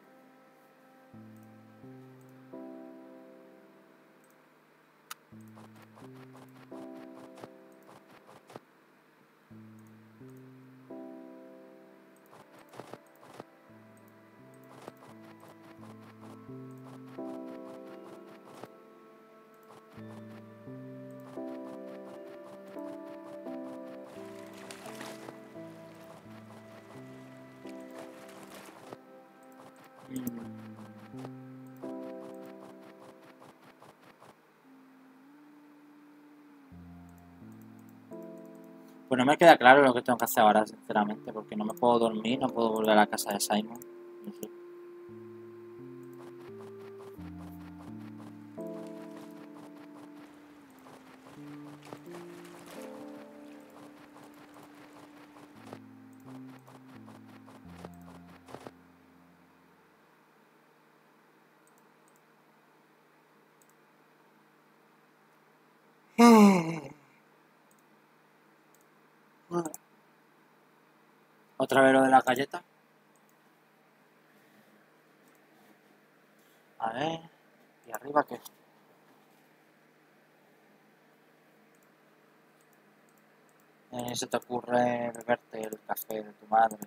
Pues no me queda claro lo que tengo que hacer ahora, sinceramente, porque no me puedo dormir, no puedo volver a la casa de Simon. No sé. ¿Otra vez lo de la galleta? A ver. ¿Y arriba qué? ¿Se te ocurre beberte el café de tu madre?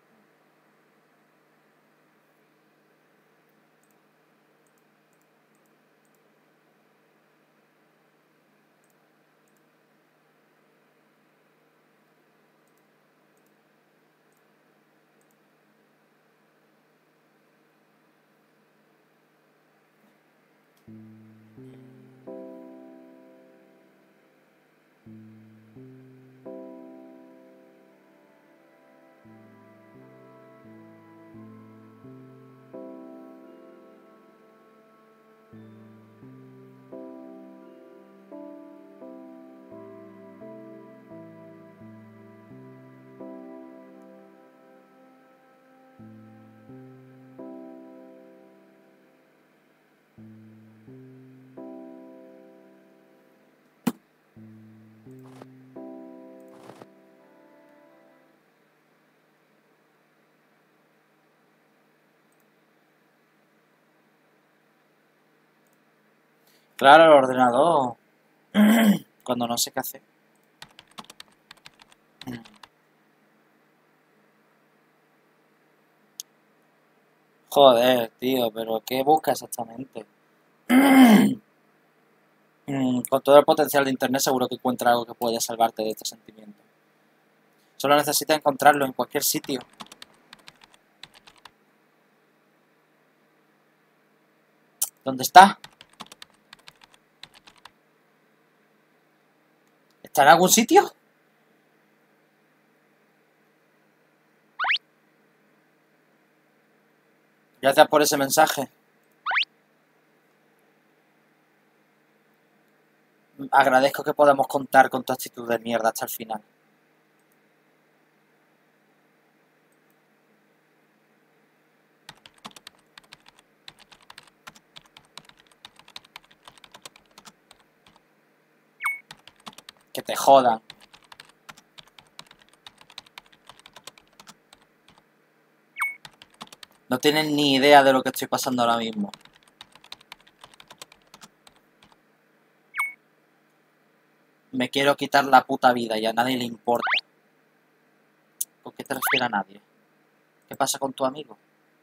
Claro, el ordenador. Cuando no sé qué hacer. Joder, tío, pero ¿qué busca exactamente? Con todo el potencial de internet seguro que encuentra algo que pueda salvarte de este sentimiento. Solo necesitas encontrarlo en cualquier sitio. ¿Dónde está? ¿Está en algún sitio? Gracias por ese mensaje. Agradezco que podamos contar con tu actitud de mierda hasta el final. Que te jodan. No tienen ni idea de lo que estoy pasando ahora mismo. Me quiero quitar la puta vida y a nadie le importa. ¿Por qué te refieres a nadie? ¿Qué pasa con tu amigo?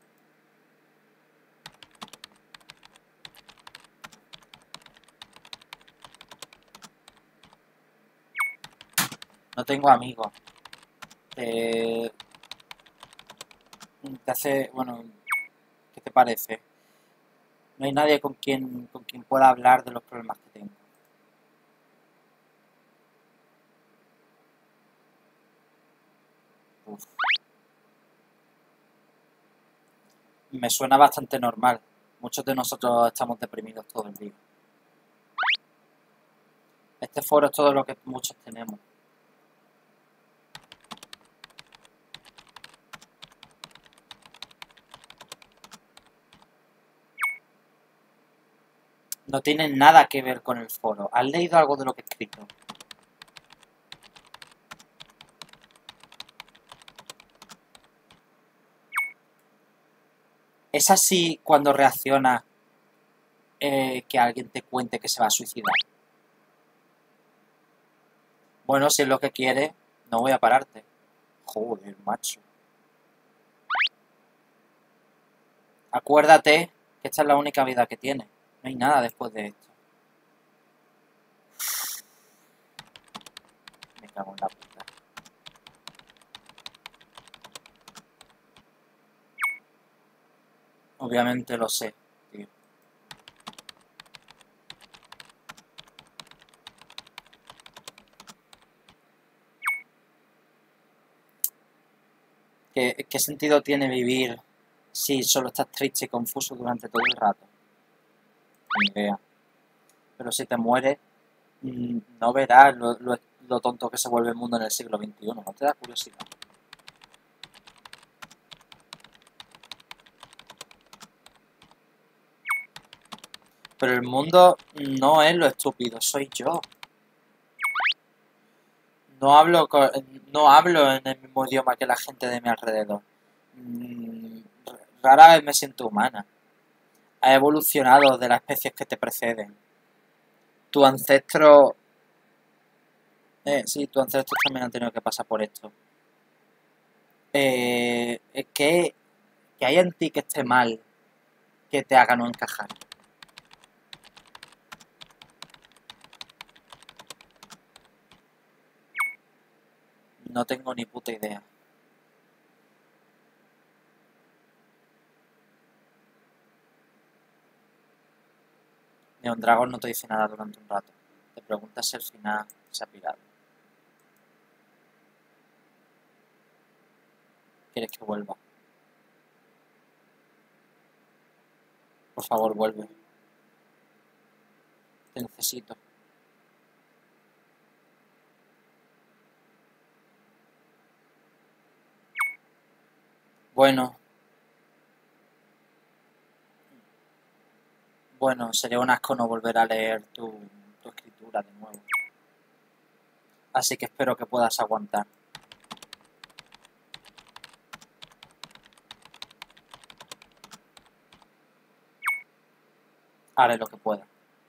No tengo amigos. Te hace... Bueno, ¿qué te parece? No hay nadie con quien pueda hablar de los problemas que tengo. Uf. Me suena bastante normal. Muchos de nosotros estamos deprimidos todo el día. Este foro es todo lo que muchos tenemos. No tiene nada que ver con el foro. ¿Has leído algo de lo que he escrito? ¿Es así cuando reacciona que alguien te cuente que se va a suicidar? Bueno, si es lo que quiere, no voy a pararte. Joder, macho. Acuérdate que esta es la única vida que tienes. No hay nada después de esto. Me cago en la puta. Obviamente lo sé, tío. ¿Qué sentido tiene vivir si solo estás triste y confuso durante todo el rato? Ni idea. Pero si te mueres, no verás lo tonto que se vuelve el mundo en el siglo XXI. ¿No te da curiosidad? Pero el mundo no es lo estúpido, soy yo. No hablo, no hablo en el mismo idioma que la gente de mi alrededor. Mm, Rara vez me siento humana. Ha evolucionado de las especies que te preceden. Tu ancestro... sí, tus ancestros también han tenido que pasar por esto. ¿Qué hay en ti que esté mal que te haga no encajar? No tengo ni puta idea. Neon Dragon no te dice nada durante un rato. Te preguntas si al final se ha pirado. ¿Quieres que vuelva? Por favor, vuelve. Te necesito. Bueno, sería un asco no volver a leer tu escritura de nuevo. Así que espero que puedas aguantar. Haré lo que pueda.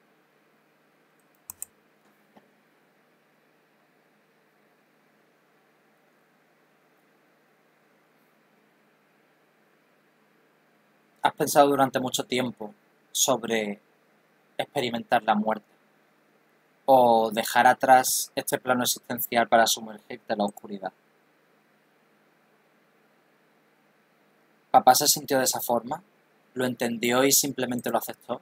Has pensado durante mucho tiempo sobre experimentar la muerte o dejar atrás este plano existencial para sumergirte en la oscuridad. ¿Papá se sintió de esa forma? ¿Lo entendió y simplemente lo aceptó?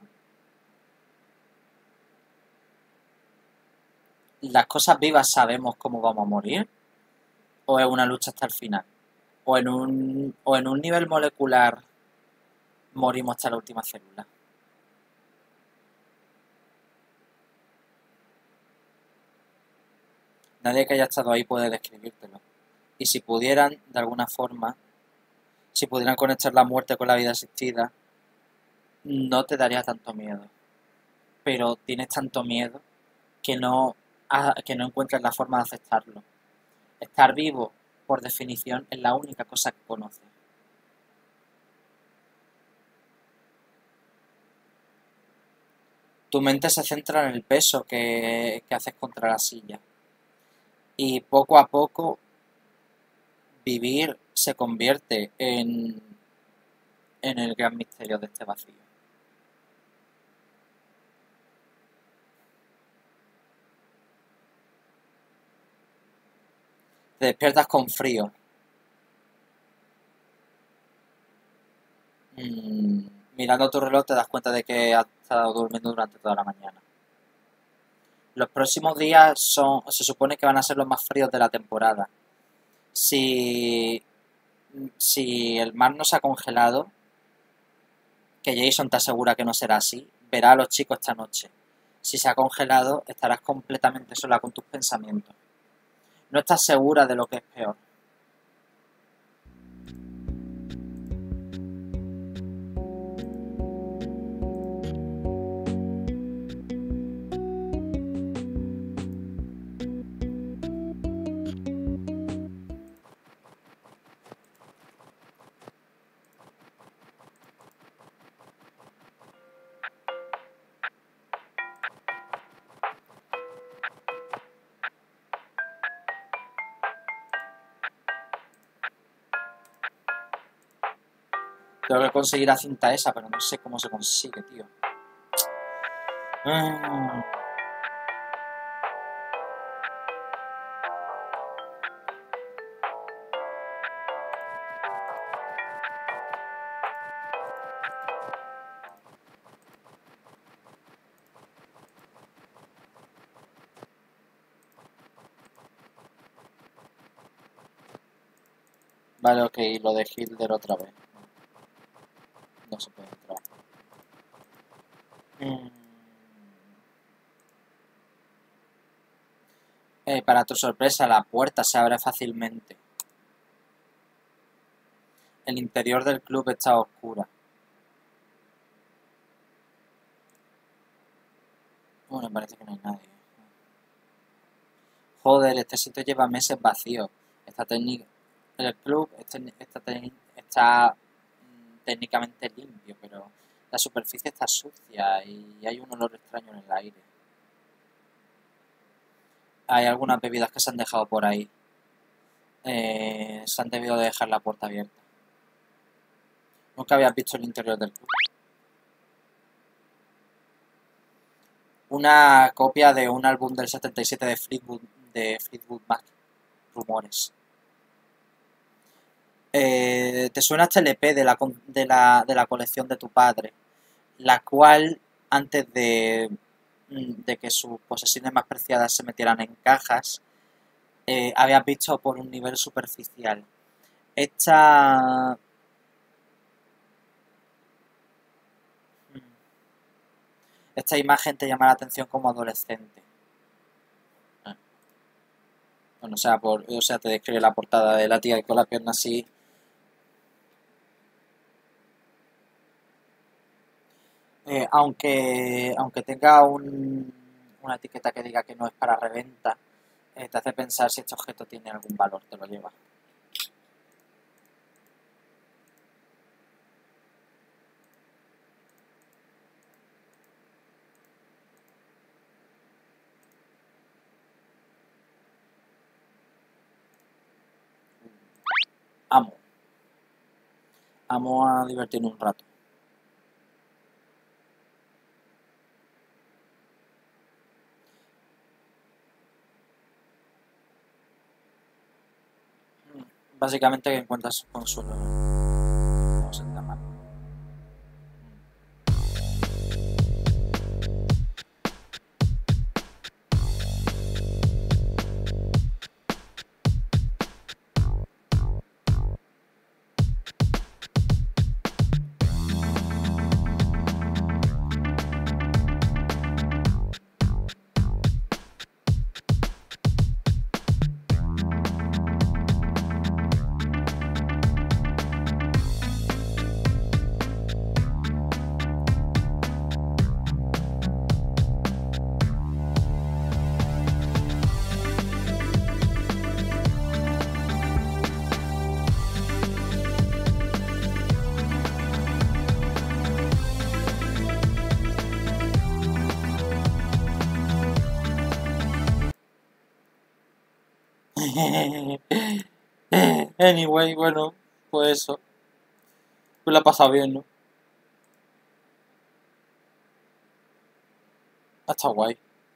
¿Las cosas vivas sabemos cómo vamos a morir? ¿O es una lucha hasta el final? ¿O en un nivel molecular morimos hasta la última célula? Nadie que haya estado ahí puede describírtelo. Y si pudieran, de alguna forma, si pudieran conectar la muerte con la vida asistida, no te daría tanto miedo. Pero tienes tanto miedo que no encuentras la forma de aceptarlo. Estar vivo, por definición, es la única cosa que conoces. Tu mente se centra en el peso que haces contra la silla. Y poco a poco vivir se convierte en el gran misterio de este vacío. Te despiertas con frío. Mirando tu reloj te das cuenta de que has estado durmiendo durante toda la mañana. Los próximos días se supone que van a ser los más fríos de la temporada. Si, si el mar no se ha congelado, que Jason te asegura que no será así, verá a los chicos esta noche. Si se ha congelado, estarás completamente sola con tus pensamientos. No estás segura de lo que es peor. Tengo que conseguir la cinta esa, pero no sé cómo se consigue, tío. Mm. Vale, ok, lo de Hitler otra vez. No se puede entrar. Para tu sorpresa, la puerta se abre fácilmente. El interior del club está oscura. Bueno, parece que no hay nadie. Joder, este sitio lleva meses vacío. El club está técnicamente limpio, pero la superficie está sucia y hay un olor extraño en el aire. Hay algunas bebidas que se han dejado por ahí. Se han debido de dejar la puerta abierta. Nunca habías visto el interior del club. Una copia de un álbum del 77 de Fleetwood Mac. Rumores. Te suena este LP de la colección de tu padre, la cual, antes de que sus posesiones más preciadas se metieran en cajas, habías visto por un nivel superficial. Esta imagen te llama la atención como adolescente. Bueno, o sea, te describe la portada de la tía con la pierna así. Aunque tenga una etiqueta que diga que no es para reventa, te hace pensar si este objeto tiene algún valor, te lo lleva. Amo a divertirme un rato. Básicamente que encuentras consuelo. No se te da mal. Anyway, bueno, pues eso. Pues la ha pasado bien, ¿no? Ha estado guay.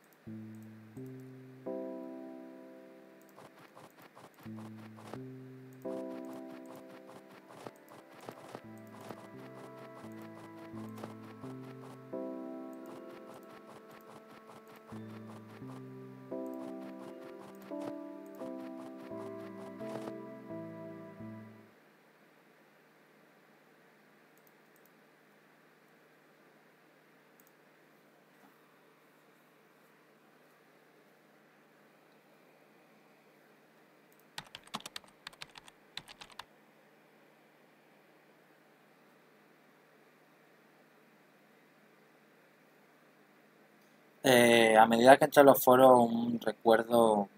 A medida que entro en los foros, un recuerdo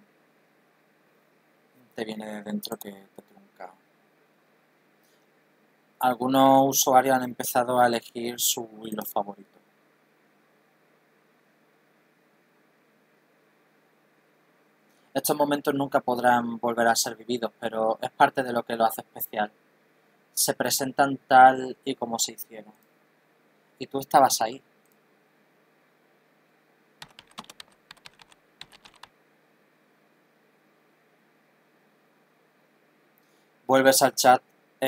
te viene de dentro que te trunca. Algunos usuarios han empezado a elegir su hilo favorito. Estos momentos nunca podrán volver a ser vividos, pero es parte de lo que lo hace especial. Se presentan tal y como se hicieron. Y tú estabas ahí. Vuelves al chat.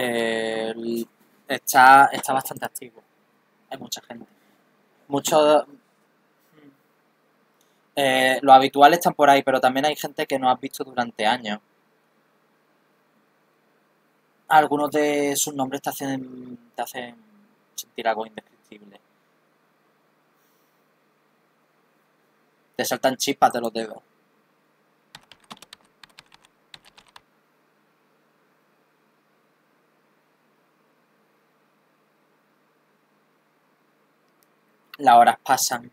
Está bastante activo. Hay mucha gente. Muchos. Los habituales están por ahí, pero también hay gente que no has visto durante años. Algunos de sus nombres te hacen sentir algo indescriptible. Te saltan chispas de los dedos. Las horas pasan.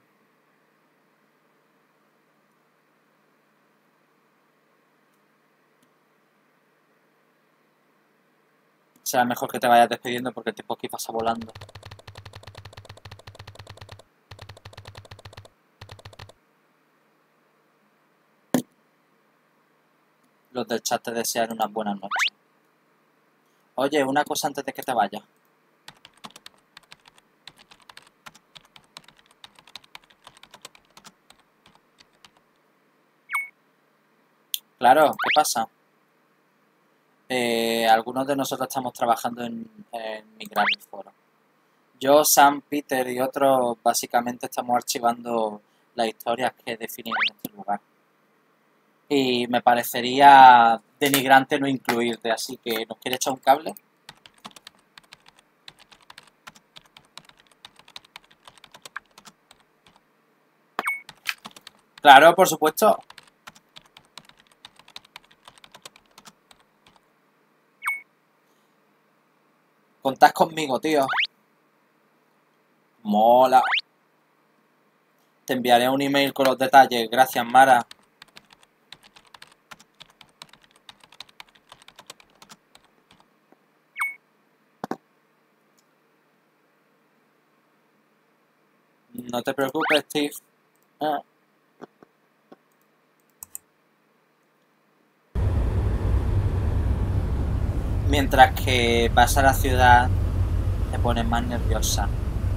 Será mejor que te vayas despidiendo porque el tiempo aquí pasa volando. Los del chat te desean unas buenas noches. Oye, una cosa antes de que te vayas. Claro, ¿qué pasa? Algunos de nosotros estamos trabajando en migrar el foro. Yo, Sam, Peter y otros básicamente estamos archivando las historias que definen este lugar. Y me parecería denigrante no incluirte, así que ¿nos quieres echar un cable? Claro, por supuesto. Contás conmigo, tío. Mola. Te enviaré un email con los detalles. Gracias, Mara. No te preocupes, Steve. Ah. Mientras que vas a la ciudad, te pones más nerviosa.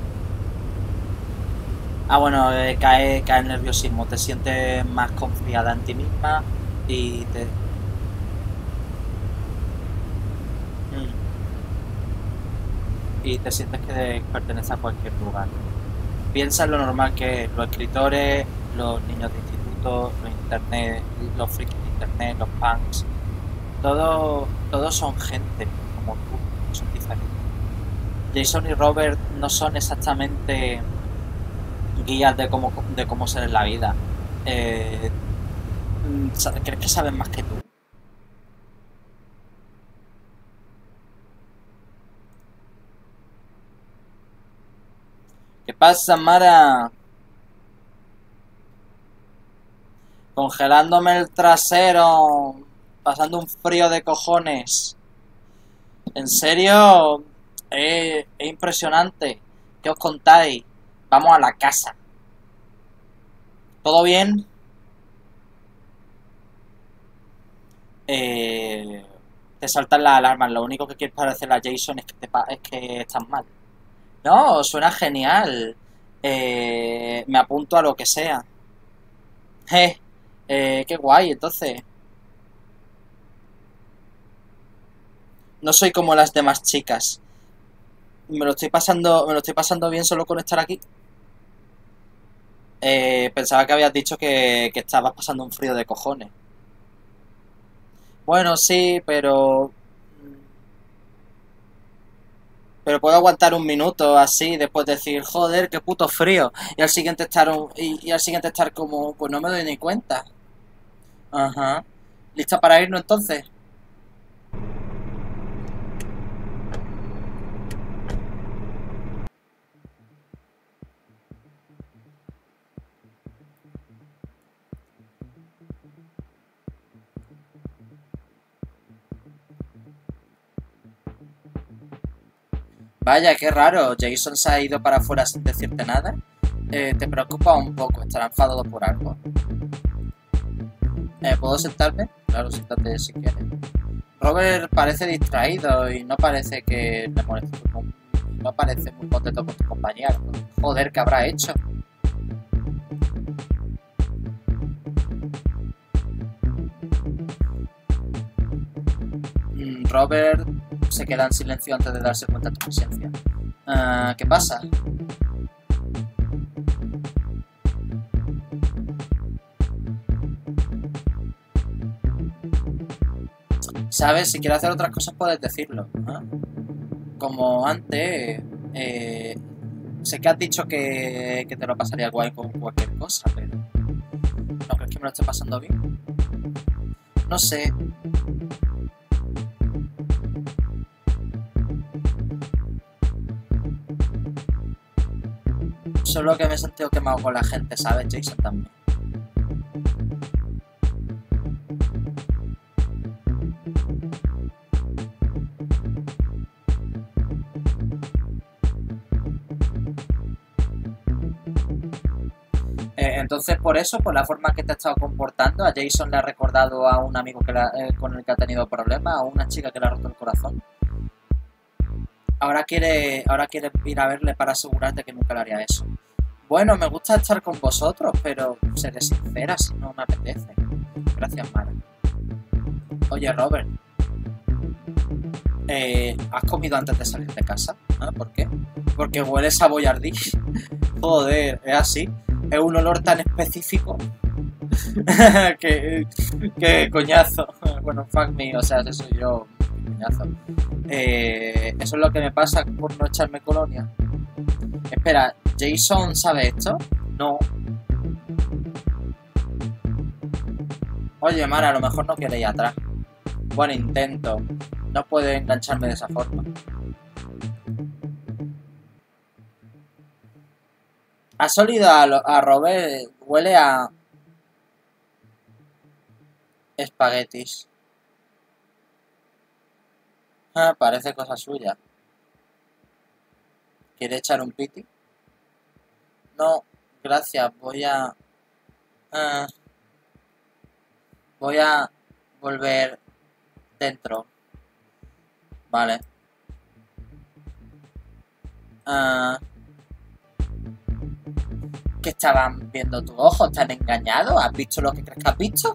Ah, bueno, cae el nerviosismo. Te sientes más confiada en ti misma y te... y te sientes que perteneces a cualquier lugar. Piensa en lo normal que es los escritores, los niños de instituto, los internet, los frikis de internet, los punks. Todos son gente como tú, son diferentes. Jason y Robert no son exactamente guías de cómo ser en la vida. ¿Crees que saben más que tú? ¿Qué pasa, Mara? Congelándome el trasero, pasando un frío de cojones. ¿En serio? Es impresionante. ¿Qué os contáis? Vamos a la casa. ¿Todo bien? te saltan las alarmas. Lo único que quieres parecer a Jason es que, es que estás mal. No, suena genial. Me apunto a lo que sea. Eh, qué guay, entonces. No soy como las demás chicas. Me lo estoy pasando bien solo con estar aquí. Pensaba que habías dicho que estabas pasando un frío de cojones. Bueno, sí, pero puedo aguantar un minuto así, después decir, joder, qué puto frío. Y al siguiente estar y al siguiente estar como, pues no me doy ni cuenta. Ajá. ¿Lista para irnos entonces? Vaya, qué raro. Jason se ha ido para afuera sin decirte nada. ¿Te preocupa un poco? ¿Estará enfadado por algo? ¿Puedo sentarme? Claro, siéntate si quieres. Robert parece distraído y no parece que le moleste no parece muy contento con tu compañía. Joder, ¿qué habrá hecho? Robert se queda en silencio antes de darse cuenta de tu presencia. ¿Qué pasa? ¿Sabes? Si quieres hacer otras cosas puedes decirlo. Como antes, sé que has dicho que te lo pasaría guay con cualquier cosa, pero ¿no crees que me lo esté pasando bien? No sé. Solo que me he sentido quemado con la gente, ¿sabes? Jason también. Entonces, por eso, por la forma que te has estado comportando, a Jason le ha recordado a un amigo con el que ha tenido problemas, a una chica que le ha roto el corazón. Ahora quiere ir a verle para asegurarte que nunca le haría eso. Bueno, me gusta estar con vosotros, pero seré sincera si no me apetece. Gracias, Mara. Oye, Robert, ¿has comido antes de salir de casa? ¿Por qué? Porque hueles a boyardí. Joder, es así. Es un olor tan específico que coñazo. Bueno, fuck me, o sea, eso soy yo, coñazo. Eso es lo que me pasa por no echarme colonia. Espera, ¿Jason sabe esto? No. Oye, Mara, a lo mejor no quiere ir atrás. Buen intento. No puedo engancharme de esa forma. ¿Has olido a Robert? Huele a espaguetis. Parece cosa suya. ¿Quiere echar un piti? No, gracias. ah, voy a volver dentro. Vale. ¿Qué estaban viendo tus ojos? ¿Te han engañado? ¿Has visto lo que crees que has visto?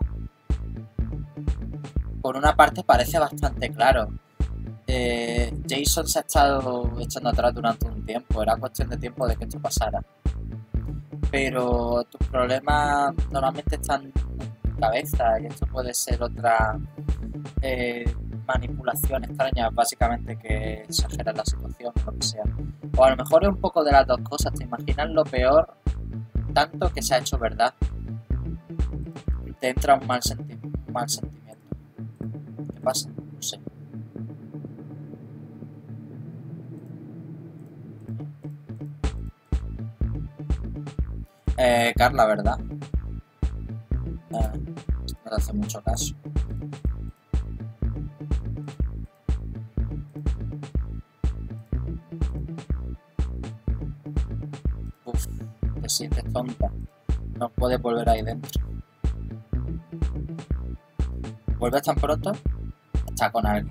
Por una parte parece bastante claro. Jason se ha estado echando atrás durante un tiempo. Era cuestión de tiempo de que esto pasara. Pero tus problemas normalmente están en tu cabeza y esto puede ser otra manipulación extraña, básicamente que exagera la situación o lo que sea. O a lo mejor es un poco de las dos cosas. ¿Te imaginas lo peor tanto que se ha hecho verdad? Te entra un mal sentimiento. ¿Qué pasa? No sé. Carla, ¿verdad? No te hace mucho caso. Uf, te sientes tonta. No puedes volver ahí dentro. ¿Vuelves tan pronto? Está con alguien.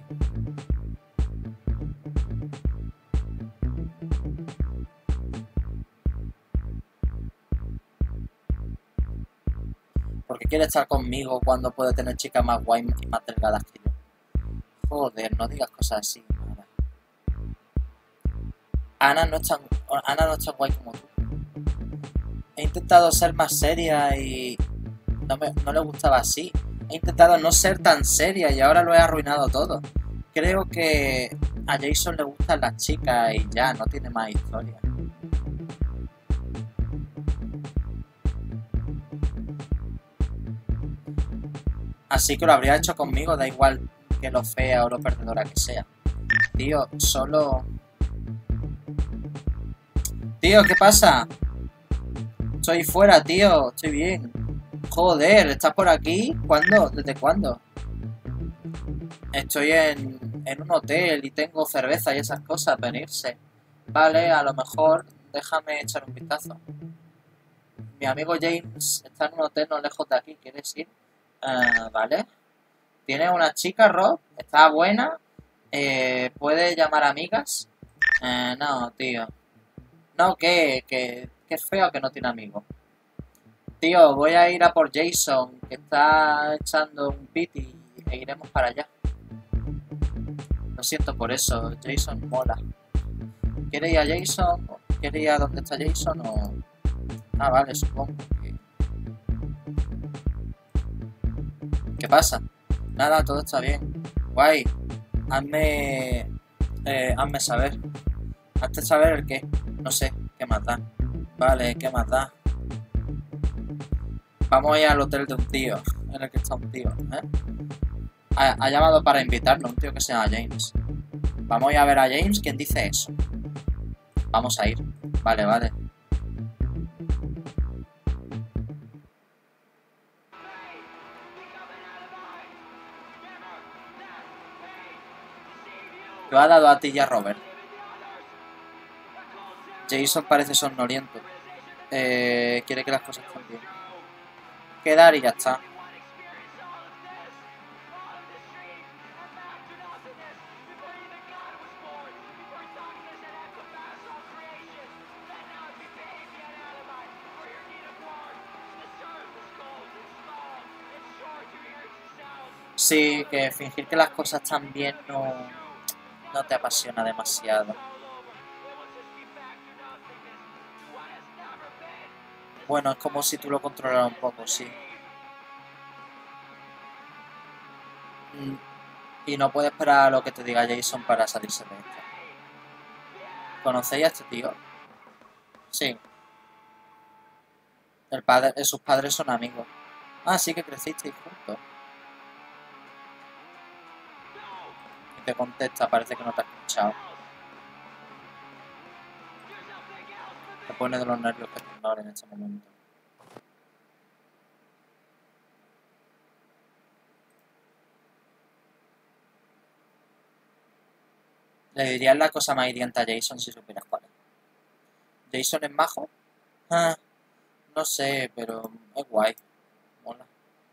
¿Por qué quiere estar conmigo cuando puede tener chicas más guay y más delgadas que yo? Joder, no digas cosas así, Mara. Ana no es tan guay como tú. He intentado ser más seria y no le gustaba así. He intentado no ser tan seria y ahora lo he arruinado todo. Creo que a Jason le gustan las chicas y ya, no tiene más historia. Así que lo habría hecho conmigo, da igual que lo fea o lo perdedora que sea. Tío, solo... Tío, ¿qué pasa? Estoy fuera, tío, estoy bien. Joder, ¿estás por aquí? ¿Cuándo? ¿Desde cuándo? Estoy en un hotel y tengo cerveza y esas cosas, venirse. Vale, a lo mejor déjame echar un vistazo. Mi amigo James está en un hotel no lejos de aquí, ¿quieres ir? Vale. ¿Tiene una chica, Rob? ¿Está buena? ¿Puede llamar amigas? No, tío. No, que feo que no tiene amigos. Tío, voy a ir a por Jason, que está echando un piti e iremos para allá. Lo siento por eso, Jason mola. ¿Quiere ir a Jason? ¿Quiere ir a dónde está Jason? O... Ah, vale, supongo que... ¿Qué pasa? Nada, todo está bien. Guay. Hazme saber. Hazte saber el qué. No sé, qué más da. Vale, qué más da. Vamos a ir al hotel de un tío, en el que está un tío, ¿eh? Ha llamado para invitarnos, un tío que se llama James. Vamos a ir a ver a James, ¿quién dice eso? Vamos a ir. Vale, vale. Lo ha dado a ti y a Robert. Jason parece somnoliento. Quiere que las cosas estén bien. Quedar y ya está. Sí, que fingir que las cosas están bien no te apasiona demasiado. Bueno, es como si tú lo controlaras un poco, sí. Y no puedes esperar a lo que te diga Jason para salirse de esto. ¿Conocéis a este tío? Sí. Sus padres son amigos. Ah, sí que crecisteis juntos. Y te contesta, parece que no te ha escuchado. Te pone de los nervios que te ignore en este momento. ¿Le dirías la cosa más hiriente a Jason si supieras cuál es? ¿Jason es majo? Ah, no sé, pero es guay. Mola.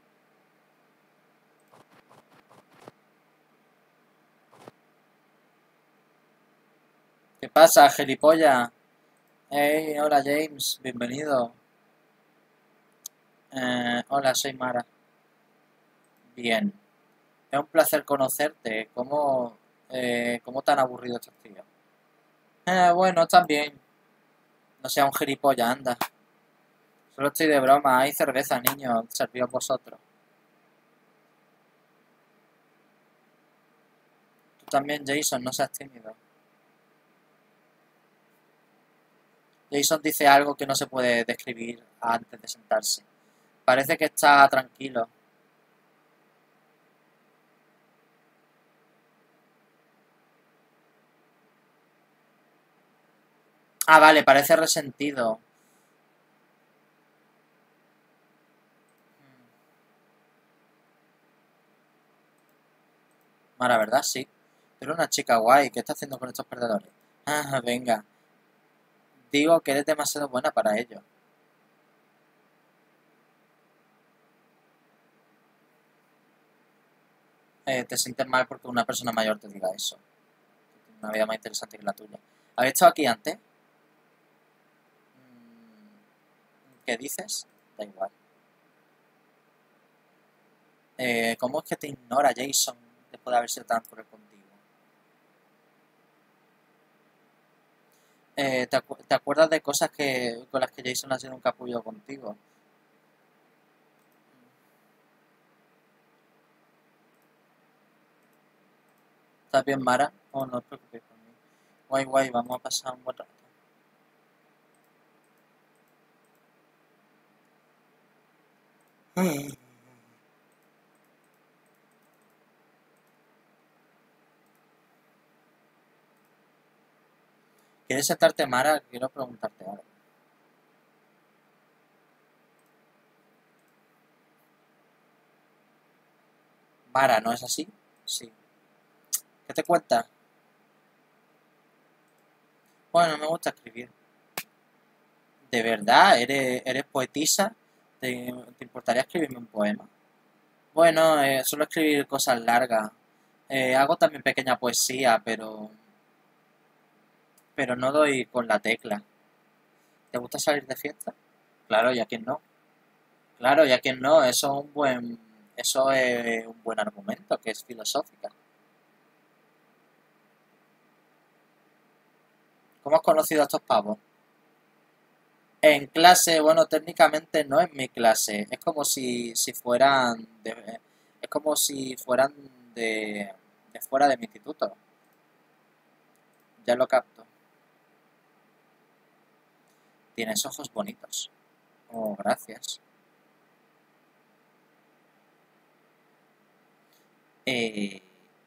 ¿Qué pasa, gilipollas? Hey, hola James, bienvenido. Hola, soy Mara. Bien. Es un placer conocerte. ¿Cómo tan aburrido estos tíos? Bueno, también. No sea un gilipollas, anda. Solo estoy de broma. Hay cerveza, niños. Servíos vosotros. Tú también, Jason, no seas tímido. Jason dice algo que no se puede describir antes de sentarse. Parece que está tranquilo. Ah, vale, parece resentido. Mara, ¿verdad? Sí. Pero una chica guay. ¿Qué está haciendo con estos perdedores? Ah, venga. Digo que eres demasiado buena para ello. te sientes mal porque una persona mayor te diga eso. Tiene una vida más interesante que la tuya. ¿Habéis estado aquí antes? ¿Qué dices? Da igual. ¿Cómo es que te ignora Jason después de haber sido tan cruel contigo? ¿Te acuerdas de cosas con las que Jason ha sido un capullo contigo? ¿Estás bien, Mara? Oh, no os preocupéis por mí. Guay, guay, vamos a pasar un buen rato. ¿Quieres sentarte, Mara? Quiero preguntarte algo. Mara, ¿no es así? Sí. ¿Qué te cuentas? Bueno, me gusta escribir. ¿De verdad? ¿Eres poetisa? ¿Te importaría escribirme un poema? Bueno, suelo escribir cosas largas. Hago también pequeña poesía, pero no doy con la tecla. ¿Te gusta salir de fiesta? Claro, ¿y a quién no? Claro, ¿y a quién no? Eso es un buen argumento, que es filosófica. ¿Cómo has conocido a estos pavos? En clase, bueno, técnicamente no es mi clase. Es como si fueran es como si fueran de fuera de mi instituto. Ya lo capto. Tienes ojos bonitos. Oh, gracias. Eh,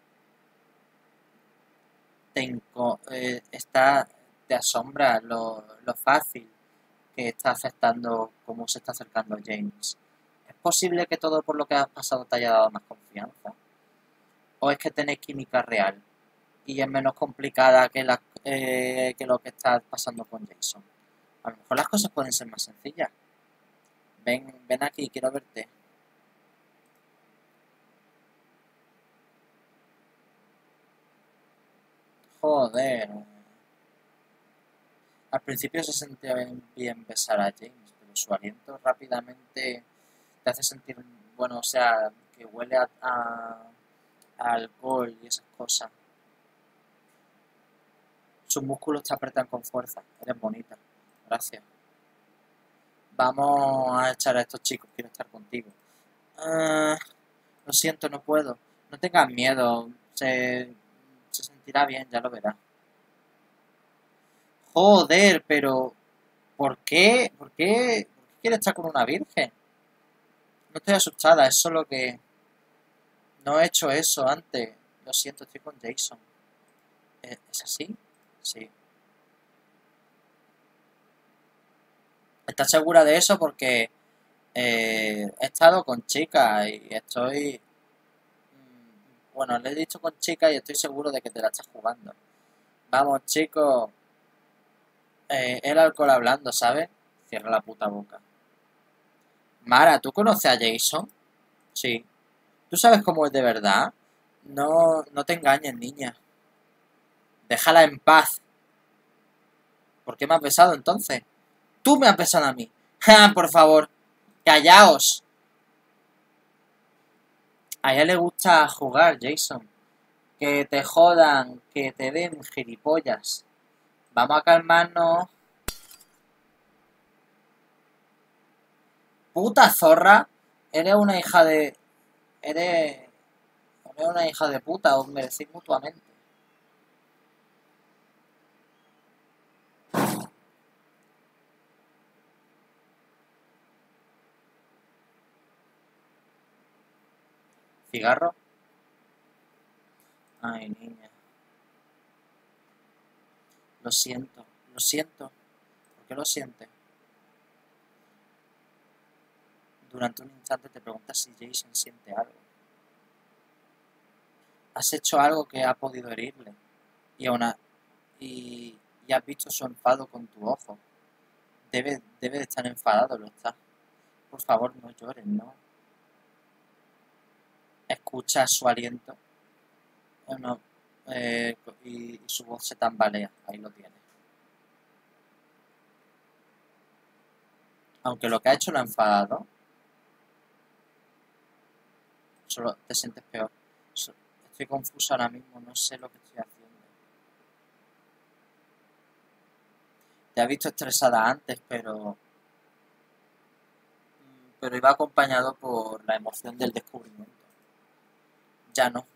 está, te asombra lo fácil que está afectando cómo se está acercando James. ¿Es posible que todo por lo que has pasado te haya dado más confianza? ¿O es que tenéis química real y es menos complicada que lo que está pasando con Jason? A lo mejor las cosas pueden ser más sencillas. Ven aquí, quiero verte. Joder. Al principio se sentía bien besar a James, pero su aliento rápidamente te hace sentir, bueno, o sea, que huele a alcohol y esas cosas. Sus músculos te apretan con fuerza. Eres bonita. Gracias. Vamos a echar a estos chicos. Quiero estar contigo. Ah, lo siento, no puedo. No tengas miedo. Se sentirá bien, ya lo verás. Joder, pero ¿por qué? ¿Por qué quieres estar con una virgen? No estoy asustada, es solo que no he hecho eso antes. Lo siento, estoy con Jason. ¿Es así? Sí. ¿Estás segura de eso? Porque he estado con chicas y estoy... Bueno, le he dicho con chicas y estoy seguro de que te la estás jugando. Vamos, chicos. El alcohol hablando, ¿sabes? Cierra la puta boca. Mara, ¿tú conoces a Jason? Sí. ¿Tú sabes cómo es de verdad? No, no te engañes, niña. Déjala en paz. ¿Por qué me has besado entonces? Tú me has besado a mí. ¡Ja, por favor! ¡Callaos! A ella le gusta jugar, Jason. Que te jodan, que te den gilipollas. Vamos a calmarnos. Puta zorra. Eres una hija de... Eres... Eres una hija de puta. Os merecéis mutuamente. ¿Cigarro? Ay, niña. Lo siento. Lo siento. ¿Por qué lo sientes? Durante un instante te preguntas si Jason siente algo. Has hecho algo que ha podido herirle. Y aún y has visto su enfado con tu ojo. Debe de estar enfadado, lo está. Por favor, no llores, no. Escucha su aliento no, y su voz se tambalea. Ahí lo tiene. Aunque lo que ha hecho lo ha enfadado, solo te sientes peor. Estoy confuso ahora mismo, no sé lo que estoy haciendo. Te has visto estresada antes, pero iba acompañado por la emoción del descubrimiento. Ya no.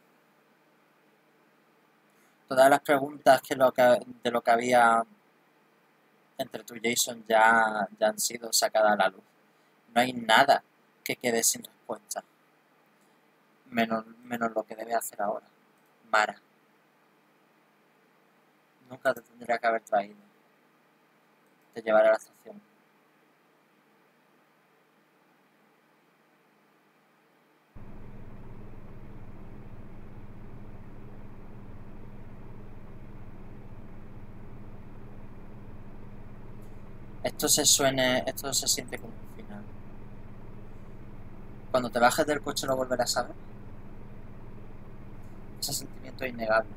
Todas las preguntas de lo que había entre tú y Jason ya han sido sacadas a la luz. No hay nada que quede sin respuesta. Menos lo que debe hacer ahora. Mara. Nunca te tendría que haber traído. Te llevaré a la estación. Esto se siente como un final. Cuando te bajes del coche lo volverás a ver. Ese sentimiento es innegable.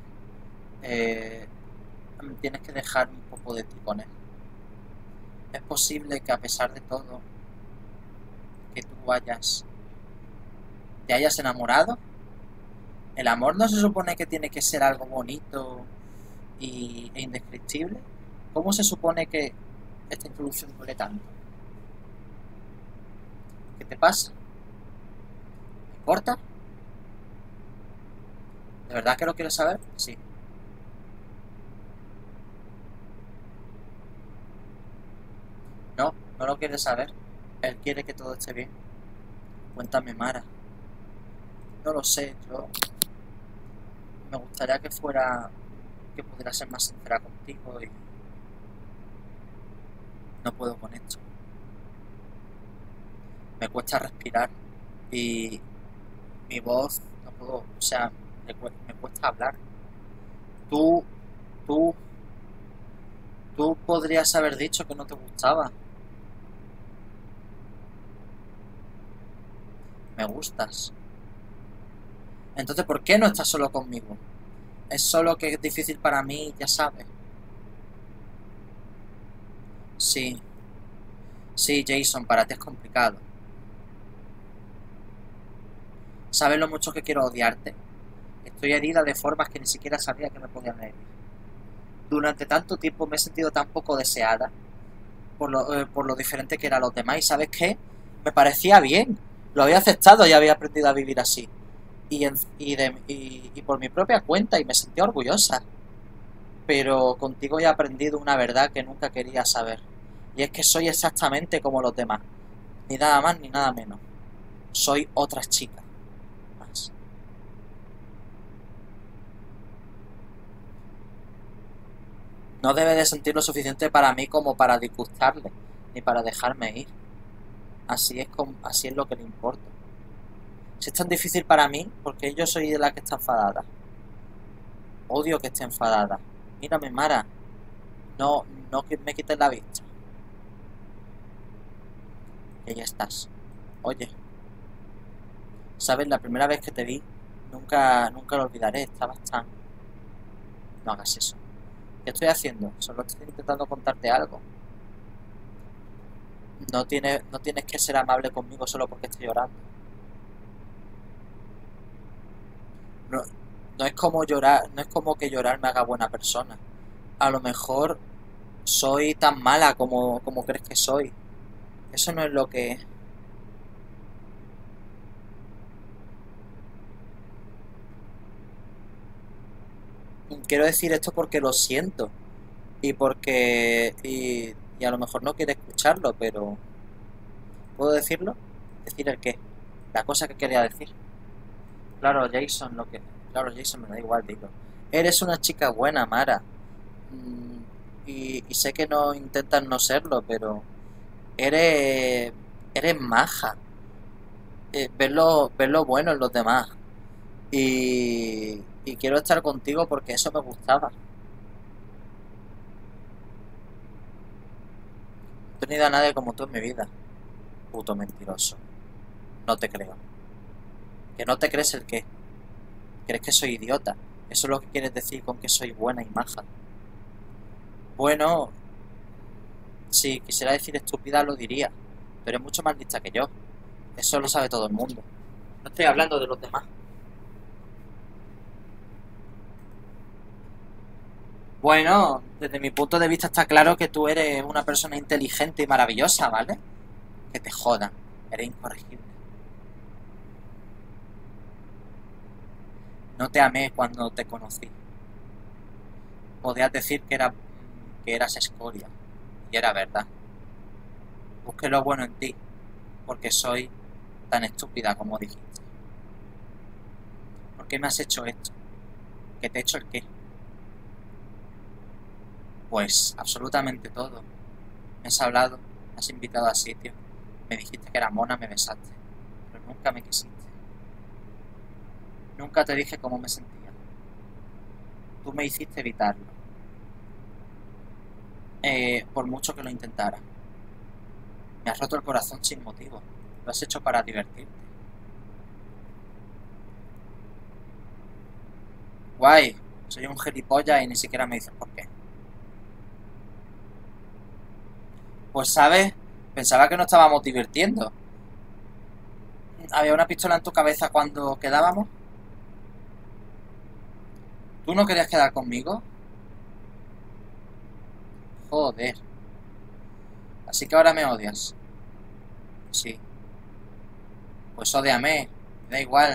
Tienes que dejar un poco de ti con él. Es posible que a pesar de todo, que tú te hayas enamorado. El amor no se supone que tiene que ser algo bonito e indescriptible. ¿Cómo se supone que esta introducción duele tanto? ¿Qué te pasa? ¿Me importa? ¿De verdad que lo quieres saber? Sí. No, no lo quieres saber. Él quiere que todo esté bien. Cuéntame, Mara. No lo sé, yo me gustaría que pudiera ser más sincera contigo y no puedo con esto. Me cuesta respirar y mi voz no puedo, o sea, me cuesta hablar. Tú, tú, tú podrías haber dicho que no te gustaba. Me gustas. Entonces, ¿por qué no estás solo conmigo? Es solo que es difícil para mí, ya sabes. Sí, sí, Jason, para ti es complicado. ¿Sabes lo mucho que quiero odiarte? Estoy herida de formas que ni siquiera sabía que me podían herir. Durante tanto tiempo me he sentido tan poco deseada por lo diferente que eran los demás. ¿Y sabes qué? Me parecía bien. Lo había aceptado y había aprendido a vivir así. Y por mi propia cuenta y me sentía orgullosa. Pero contigo he aprendido una verdad que nunca quería saber. Y es que soy exactamente como los demás. Ni nada más ni nada menos. Soy otra chica más. No debe de sentir lo suficiente para mí como para disgustarle, ni para dejarme ir. Así es lo que le importa. Si es tan difícil para mí, porque yo soy de la que está enfadada. Odio que esté enfadada. Mírame, Mara. No, no que me quites la vista. Que ya estás. Oye, ¿sabes? La primera vez que te vi, nunca lo olvidaré. Estabas tan... No hagas eso. ¿Qué estoy haciendo? Solo estoy intentando contarte algo. No tienes que ser amable conmigo solo porque estoy llorando. No, no es como llorar, no es como que llorar me haga buena persona. A lo mejor soy tan mala como crees que soy. Eso no es lo que... Quiero decir esto porque lo siento. Y a lo mejor no quiere escucharlo, pero... ¿Puedo decirlo? ¿Decir el qué? La cosa que quería decir. Claro, Jason, lo que... Claro, Jason, me da igual, digo. Eres una chica buena, Mara. Y sé que no intentas no serlo, pero... Eres... Eres maja. Ver lo bueno en los demás. Y quiero estar contigo porque eso me gustaba. No he tenido a nadie como tú en mi vida. Puto mentiroso. No te creo. ¿Que no te crees el qué? ¿Crees que soy idiota? ¿Eso es lo que quieres decir con que soy buena y maja? Bueno, si quisiera decir estúpida lo diría, pero es mucho más lista que yo. Eso lo sabe todo el mundo. No estoy hablando de los demás. Bueno, desde mi punto de vista está claro que tú eres una persona inteligente y maravillosa, ¿vale? Que te jodan. Eres incorregible. No te amé cuando te conocí. Podías decir que eras escoria. Y era verdad. Busqué lo bueno en ti, porque soy tan estúpida como dijiste. ¿Por qué me has hecho esto? ¿Qué te he hecho el qué? Pues absolutamente todo. Me has hablado, me has invitado a sitios, me dijiste que era mona, me besaste, pero nunca me quisiste. Nunca te dije cómo me sentía. Tú me hiciste evitarlo, por mucho que lo intentara. Me has roto el corazón sin motivo. Lo has hecho para divertirte. Guay, soy un gilipollas y ni siquiera me dices por qué. Pues sabes, pensaba que nos estábamos divirtiendo. Había una pistola en tu cabeza cuando quedábamos. ¿Tú no querías quedar conmigo? Joder. Así que ahora me odias. Sí. Pues ódiame. Me da igual.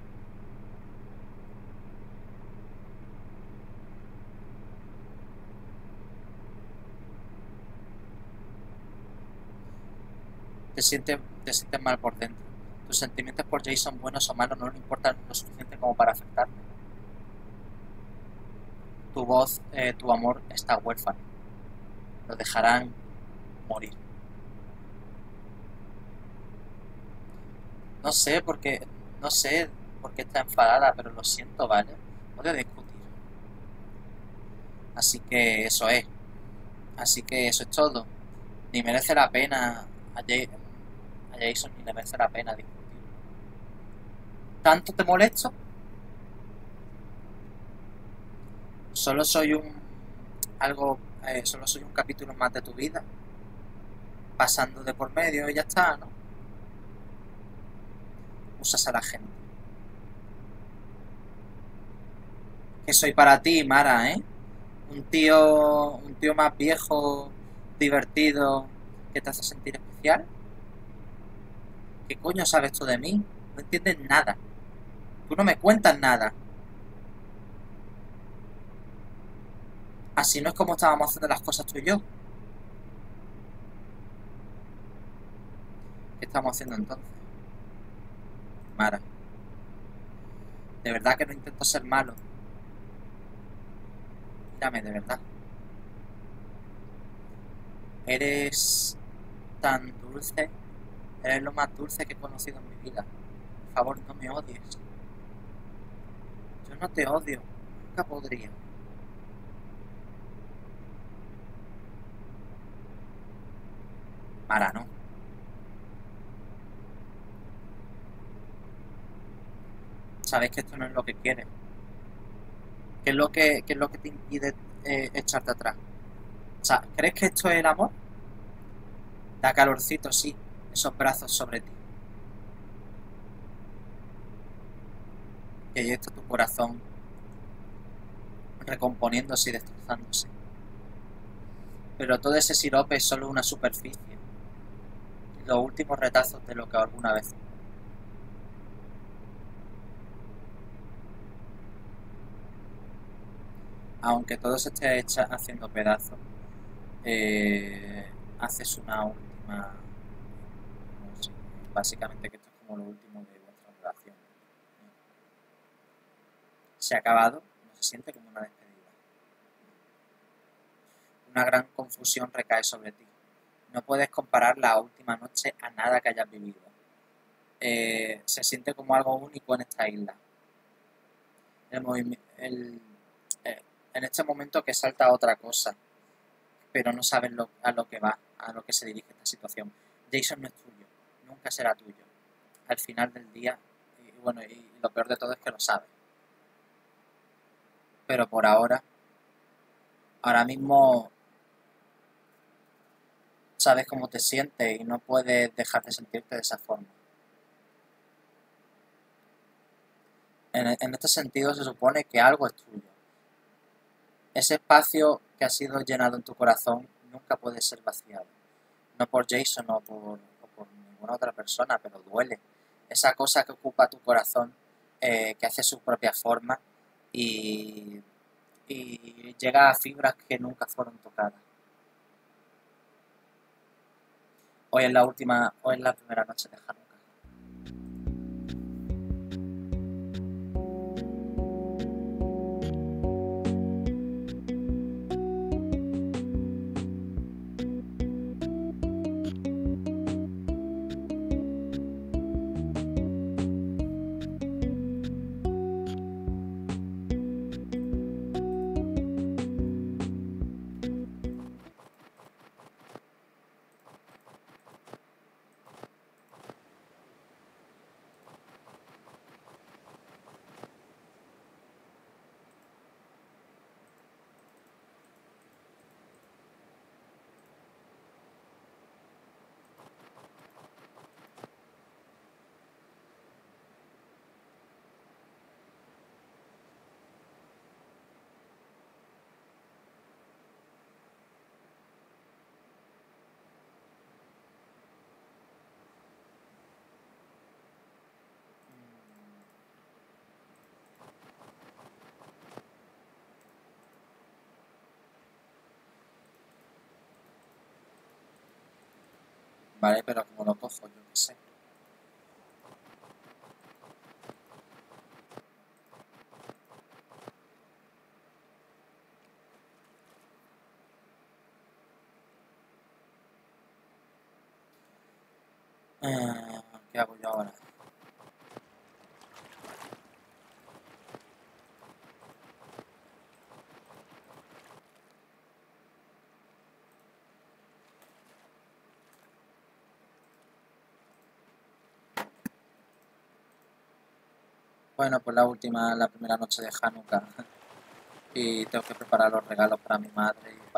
Te sientes mal por dentro. Tus sentimientos por Jason, buenos o malos, no le importan lo suficiente como para afectarme. Tu voz, tu amor está huérfano. Lo dejarán morir. No sé por qué, no sé por qué está enfadada, pero lo siento, ¿vale? No voy a discutir. Así que eso es. Así que eso es todo. Ni merece la pena a Jason, ni le merece la pena discutir. ¿Tanto te molesto? Solo soy un solo soy un capítulo más de tu vida, pasando de por medio y ya está, ¿no? Usas a la gente. Que soy para ti, Mara, ¿eh? Un tío más viejo, divertido, que te hace sentir especial. ¿Qué coño sabes tú de mí? No entiendes nada. Tú no me cuentas nada. Así no es como estábamos haciendo las cosas tú y yo. ¿Qué estamos haciendo entonces? Mara, de verdad que no intento ser malo. Mírame, de verdad. Eres tan dulce. Eres lo más dulce que he conocido en mi vida. Por favor, no me odies. Yo no te odio. Nunca podría. Mara, no. Sabes que esto no es lo que quieres. Qué es lo que te impide echarte atrás? O sea, ¿crees que esto es el amor? Da calorcito, sí. Esos brazos sobre ti. Y ahí está tu corazón recomponiéndose y destrozándose. Pero todo ese sirope es solo una superficie. Los últimos retazos de lo que alguna vez. Aunque todo se esté haciendo pedazos, haces una última. No sé, básicamente que esto es como lo último de vuestra relación. Se ha acabado, no se siente como una despedida. Una gran confusión recae sobre ti. No puedes comparar la última noche a nada que hayas vivido. Se siente como algo único en esta isla. En este momento que salta otra cosa, pero no sabes a lo que va, a lo que se dirige esta situación. Jason no es tuyo, nunca será tuyo. Al final del día, bueno, y lo peor de todo es que lo sabes. Pero por ahora, ahora mismo sabes cómo te sientes y no puedes dejar de sentirte de esa forma. En este sentido se supone que algo es tuyo. Ese espacio que ha sido llenado en tu corazón nunca puede ser vaciado. No por Jason o por ninguna otra persona, pero duele. Esa cosa que ocupa tu corazón, que hace su propia forma y, y llega a fibras que nunca fueron tocadas. Hoy es la primera noche de Hanukkah. Vale, pero como lo cojo, yo qué sé. ¿Qué hago yo ahora? Bueno, pues la primera noche de Hanukkah y tengo que preparar los regalos para mi madre y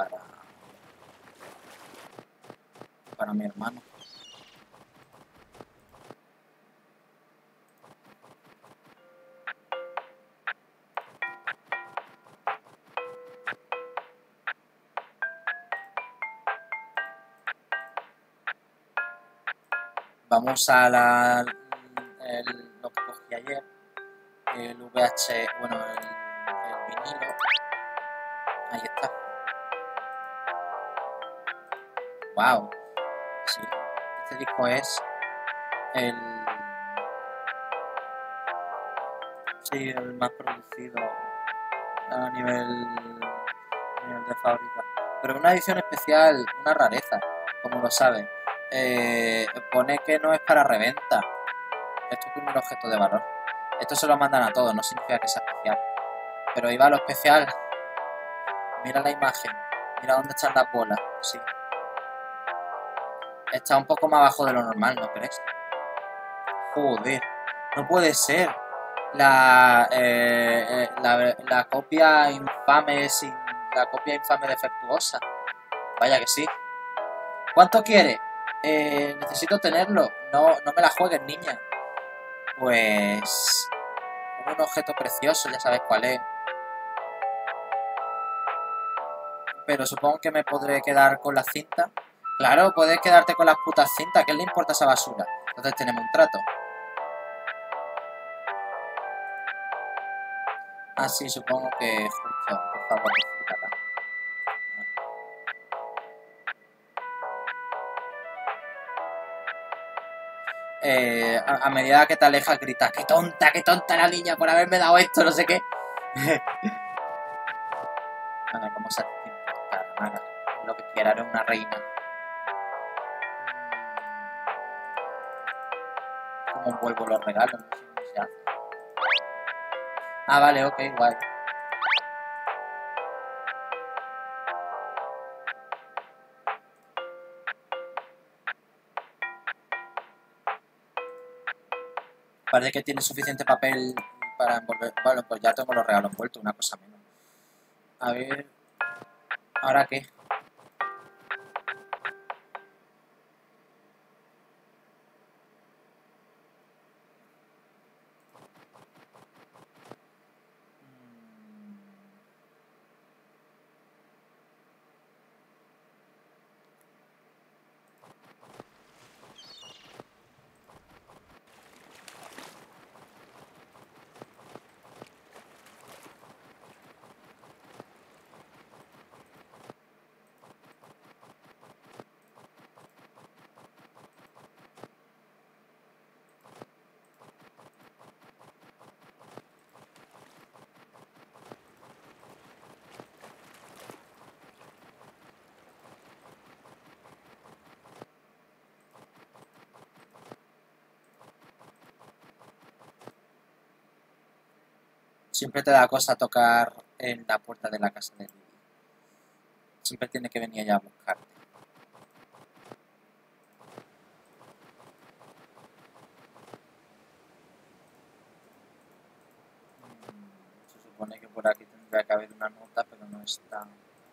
para mi hermano. Vamos a lo que cogí ayer, el VH, bueno, el vinilo. Ahí está. Wow. Sí. Este disco es el, sí, el más producido a nivel de fábrica. Pero una edición especial, una rareza, como lo sabes. Pone que no es para reventa. Esto es un objeto de valor. Esto se lo mandan a todos, no significa que sea especial. Pero ahí va lo especial. Mira la imagen. Mira dónde están las bolas. Sí. Está un poco más abajo de lo normal, ¿no crees? Joder. No puede ser. La copia infame sin... La copia infame defectuosa. Vaya que sí. ¿Cuánto quiere? Necesito tenerlo. No me la juegues, niña. Pues... un objeto precioso, ya sabes cuál es. Pero supongo que me podré quedar con la cinta. Claro, puedes quedarte con las putas cintas. ¿Qué le importa esa basura? Entonces tenemos un trato. Ah, sí, supongo que justo. Por favor, disfrútala. A medida que te alejas gritas, qué tonta la niña por haberme dado esto, no sé qué. Bueno, ¿cómo se hace sin importar, nada? Lo que quiera, era una reina. ¿Cómo envuelvo los regalos? No sé cómo se hace. Ah, vale, ok, guay. Parece que tiene suficiente papel para envolver. Bueno, pues ya tengo los regalos envueltos, una cosa menos. A ver. ¿Ahora qué? Siempre te da cosa tocar en la puerta de la casa de Lily. Siempre tiene que venir ella a buscarte. Se supone que por aquí tendría que haber una nota, pero no está.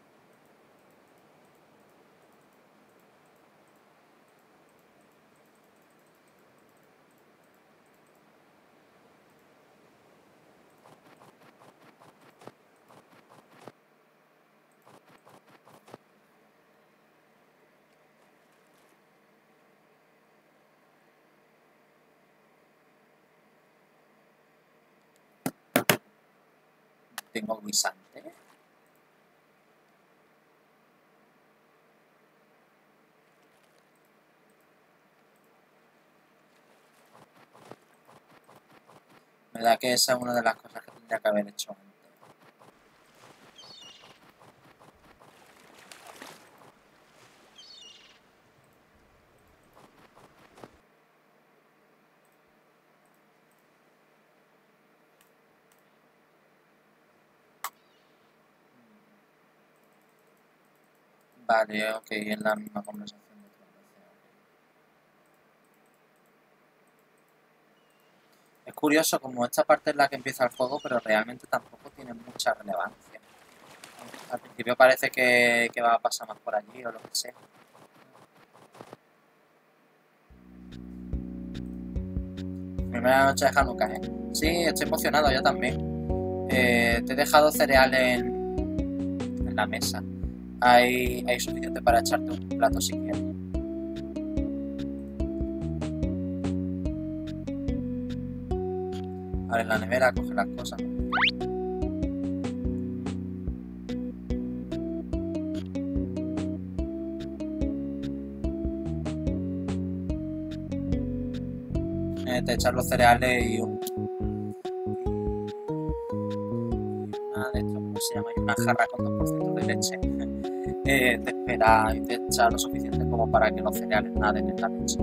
Tengo guisante. Me da que esa es una de las cosas que tendría que haber hecho antes. Vale, ok, es la misma conversación de otras veces. Es curioso como esta parte es la que empieza el juego, pero realmente tampoco tiene mucha relevancia. Al principio parece que va a pasar más por allí o lo que sea. Primera noche de Hanukkah, ¿eh? Sí, estoy emocionado, yo también. Te he dejado cereal en la mesa. Hay suficiente para echarte un plato si quieres. Abre la nevera, coge las cosas. Te echas los cereales y una de estos, ¿cómo se llama? Y una jarra con 2% de leche. Te espera y te echa lo suficiente como para que los cereales naden en la leche.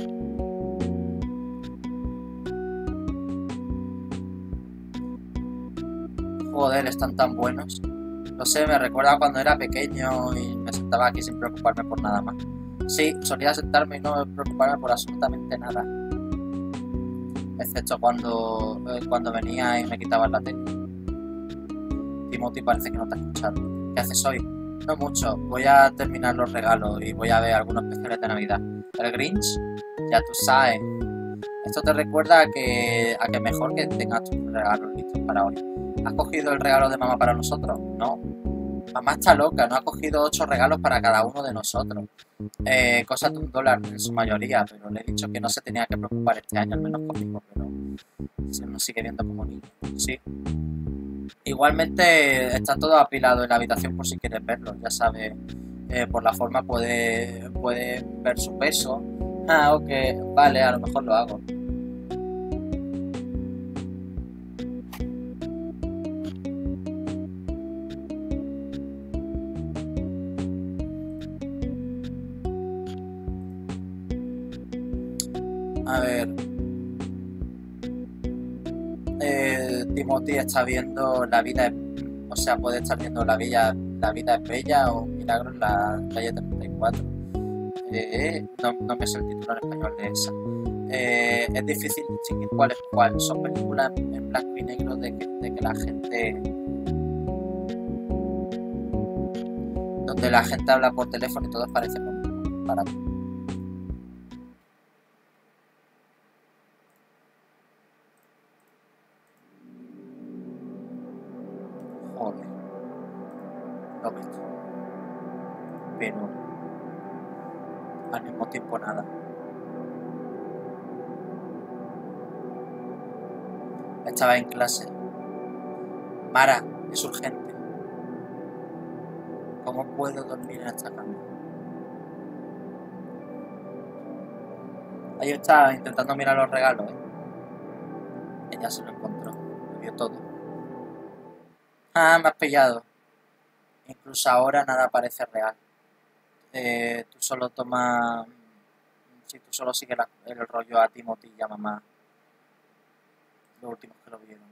Joder, están tan buenos. No sé, me recuerda a cuando era pequeño y me sentaba aquí sin preocuparme por nada más. Sí, solía sentarme y no preocuparme por absolutamente nada. Excepto cuando venía y me quitaban la tele. Timothy parece que no te ha escuchado. ¿Qué haces hoy? No mucho. Voy a terminar los regalos y voy a ver algunos especiales de Navidad. ¿El Grinch? Ya tú sabes. Esto te recuerda a que mejor que tengas tus regalos listos para hoy. ¿Has cogido el regalo de mamá para nosotros? No. Mamá está loca, no ha cogido 8 regalos para cada uno de nosotros. Cosas de $1 en su mayoría, pero le he dicho que no se tenía que preocupar este año, al menos conmigo, pero se nos sigue viendo como niño. Sí. Igualmente está todo apilado en la habitación por si quieres verlo, ya sabes, por la forma puede ver su peso. Ah, ok, vale, a lo mejor lo hago. A ver, Timothy está viendo la vida, o sea, puede estar viendo la vida es bella o un milagro en la calle 34. No me sé el título en español de esa. Es difícil distinguir cuál es cuál. Son películas en blanco y negro de que la gente... donde la gente habla por teléfono y todos parecen para ti. Joder. Lo ves. Pero al mismo tiempo nada. Estaba en clase. Mara, es urgente. ¿Cómo puedo dormir en esta cama? Ahí está intentando mirar los regalos, ¿eh? Ella se lo encontró. Lo vio todo. Ah, me has pillado. Incluso ahora nada parece real. Tú solo tomas... Si tú solo sigues el rollo a Timothy y a mamá. Los últimos que lo vieron.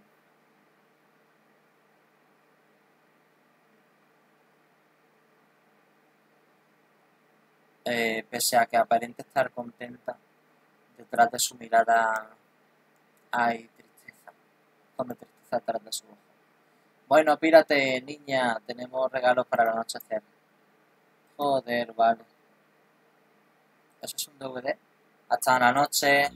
Pese a que aparente estar contenta, detrás de su mirada hay tristeza. Donde tristeza detrás de su ojo. Bueno, pírate, niña. Tenemos regalos para el anochecer. Joder, vale. ¿Eso es un DVD? Hasta la noche.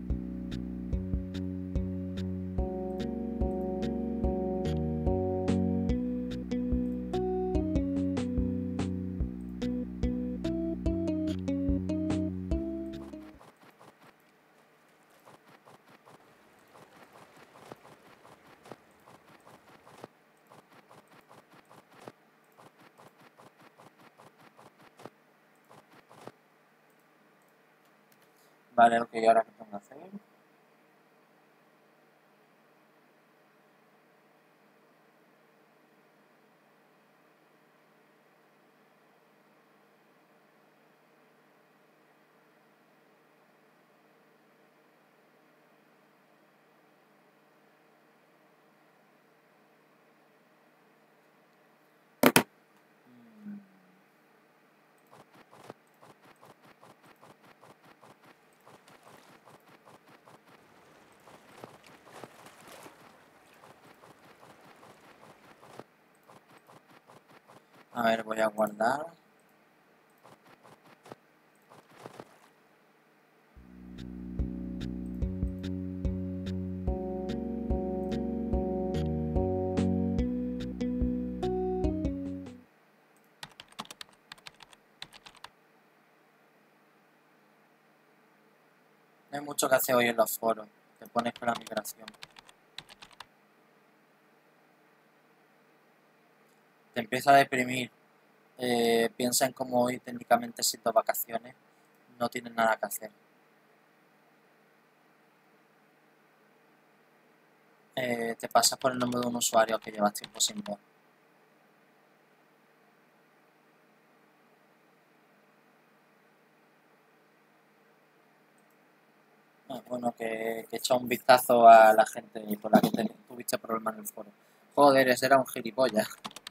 Vale, ok, ahora qué tengo que hacer. Mm, A ver, voy a guardar. No hay mucho que hacer hoy en los foros. Te pones con la migración. Te empieza a deprimir. Piensa en cómo hoy técnicamente siento vacaciones. No tienes nada que hacer. Te pasas por el nombre de un usuario que llevas tiempo sin ver. Bueno, que echa un vistazo a la gente con la que tuviste problemas en el foro. Joder, ese era un gilipollas.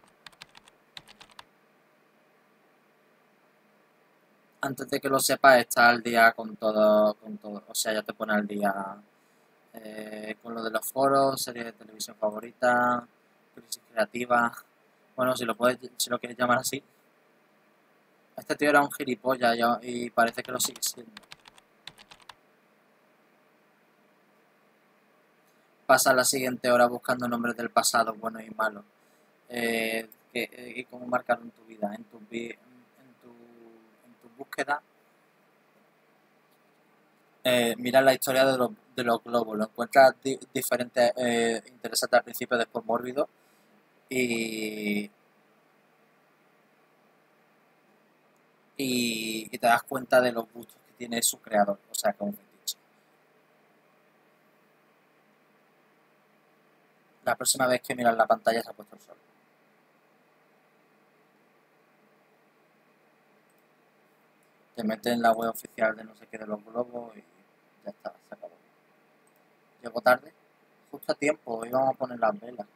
Antes de que lo sepas, está al día con todo, con todo. O sea, ya te pone al día con lo de los foros, series de televisión favorita, crisis creativa. Bueno, si lo quieres llamar así. Este tío era un gilipollas y parece que lo sigue siendo. Pasa la siguiente hora buscando nombres del pasado, buenos y malos. Y cómo marcaron tu vida. En tu búsqueda, mira la historia de los globos. Lo encuentras diferente, interesante al principio, después mórbido. Y, y te das cuenta de los gustos que tiene su creador. O sea, como fetiche. La próxima vez que miras la pantalla se ha puesto el sol. Te metes en la web oficial de no sé qué de los globos y ya está, se acabó. Llego tarde, justo a tiempo, íbamos a poner las velas.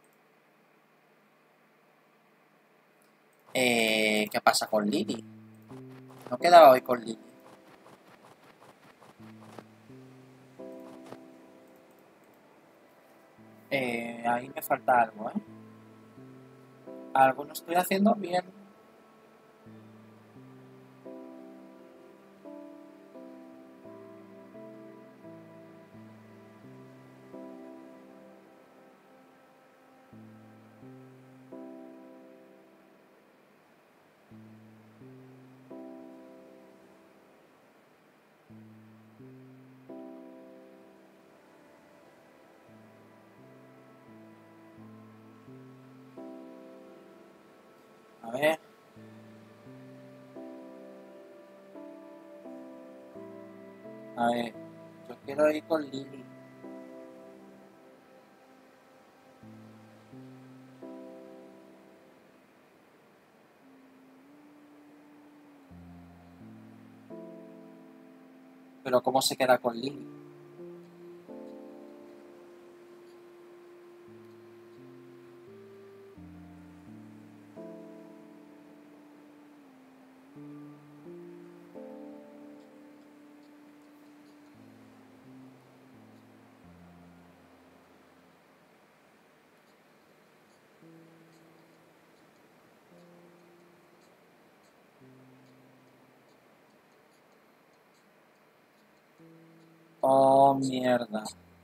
¿Qué pasa con Lily? No quedaba hoy con Lily. Ahí me falta algo, ¿eh? Algo no estoy haciendo bien. A ver. A ver. Yo quiero ir con Lily. Pero ¿cómo se queda con Lily? Oh, mierda.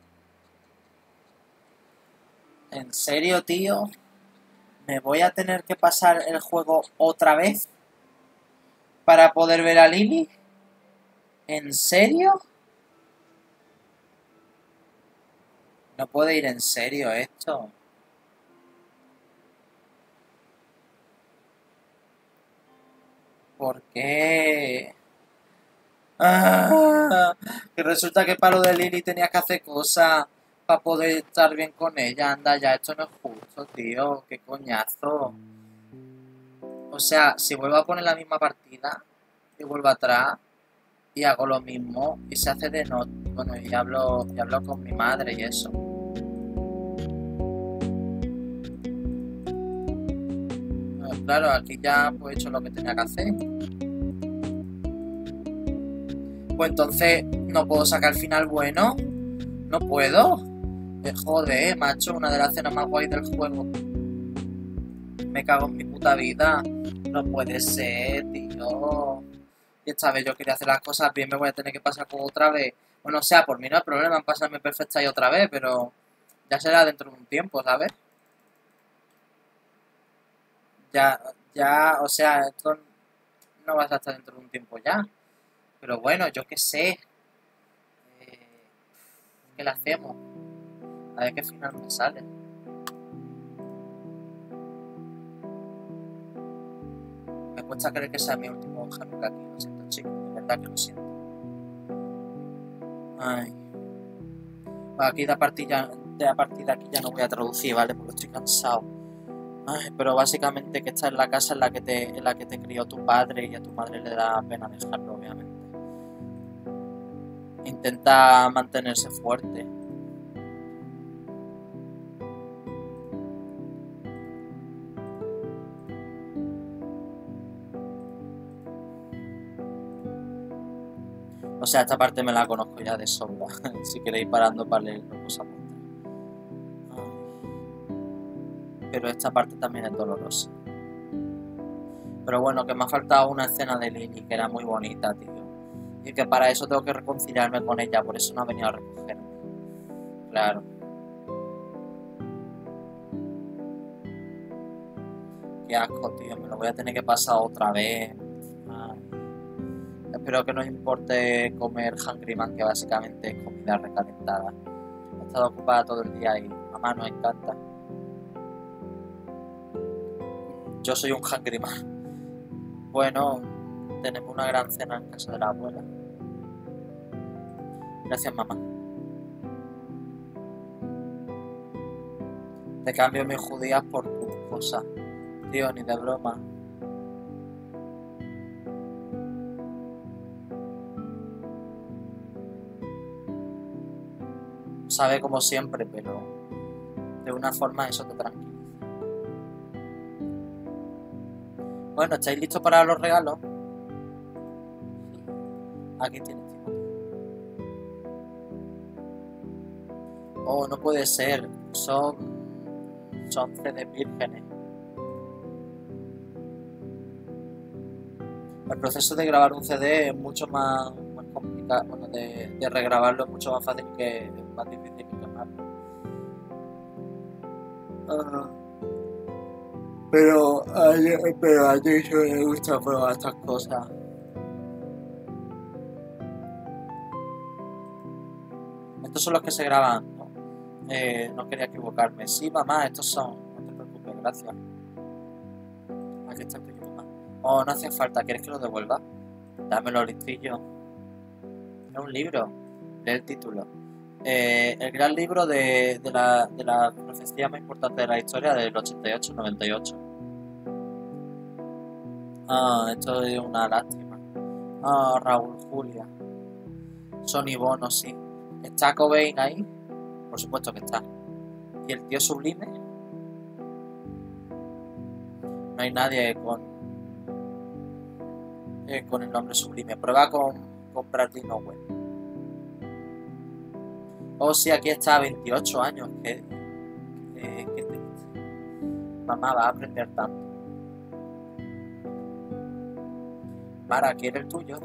¿En serio, tío? ¿Me voy a tener que pasar el juego otra vez para poder ver a Lily? ¿En serio? No puede ir en serio esto. ¿Por qué? Ah, que resulta que para lo de Lily tenías que hacer cosas para poder estar bien con ella. Anda ya, esto no es justo, tío. Qué coñazo. O sea, si vuelvo a poner la misma partida y vuelvo atrás y hago lo mismo y se hace de noche. Bueno, y hablo con mi madre y eso. Claro, aquí ya pues he hecho lo que tenía que hacer. Pues entonces no puedo sacar el final bueno. No puedo. Joder, macho, una de las escenas más guays del juego. Me cago en mi puta vida. No puede ser, tío. Y esta vez yo quería hacer las cosas bien, me voy a tener que pasar como otra vez. Bueno, o sea, por mí no hay problema en pasarme perfecta y otra vez, pero ya será dentro de un tiempo, ¿sabes? Ya, ya, o sea, esto no va a estar dentro de un tiempo ya. Pero bueno, yo qué sé. Eh, ¿Qué le hacemos? A ver qué final me sale. Me cuesta creer que sea mi último Hanukkah aquí. Lo siento, chicos. De verdad que lo siento. Ay. Aquí de a partir de aquí ya no voy a traducir, ¿vale? Porque estoy cansado. Ay, pero básicamente que esta es la casa en la que te crió tu padre y a tu madre le da pena dejarlo, obviamente. Intenta mantenerse fuerte. O sea, esta parte me la conozco ya de sobra. Si queréis parando para leerlo, pues apunta. Pero esta parte también es dolorosa. Pero bueno, que me ha faltado una escena de Lily que era muy bonita, tío. Y que para eso tengo que reconciliarme con ella, por eso no ha venido a recogerme. Claro. Qué asco, tío. Me lo voy a tener que pasar otra vez. Ay. Espero que no os importe comer Hungry Man, que básicamente es comida recalentada. He estado ocupada todo el día y mamá nos encanta. Yo soy un Hungry Man. Bueno, tenemos una gran cena en casa de la abuela. Gracias, mamá. Te cambio mis judías por tus cosas. Tío, ni de broma. Sabe como siempre, pero de una forma eso te tranquiliza. Bueno, ¿estáis listos para los regalos? Aquí tienes Timothy. Oh, no puede ser. Son CDs vírgenes. El proceso de grabar un CD es mucho más complicado. Bueno, de regrabarlo es mucho más fácil que más difícil que quemarlo. Ah, pero a Jason le gusta probar estas cosas. Estos son los que se graban. No quería equivocarme. Sí, mamá, estos son. No te preocupes, gracias. Aquí está el tuyo, mamá. Oh, no hace falta. ¿Quieres que lo devuelva? Dámelo, listillo. Es un libro. Lee el título. El gran libro de la profecía más importante de la historia del 88-98. Ah, esto es una lástima. Ah, Raúl, Julia. Sonny Bono, sí. ¿Está Cobain ahí? Por supuesto que está. ¿Y el tío Sublime? No hay nadie con el nombre Sublime. Prueba con Bradley Nowell. Oh, sí, aquí está, 28 años. Qué triste. Mamá va a aprender tanto. Mara, ¿quiere el tuyo?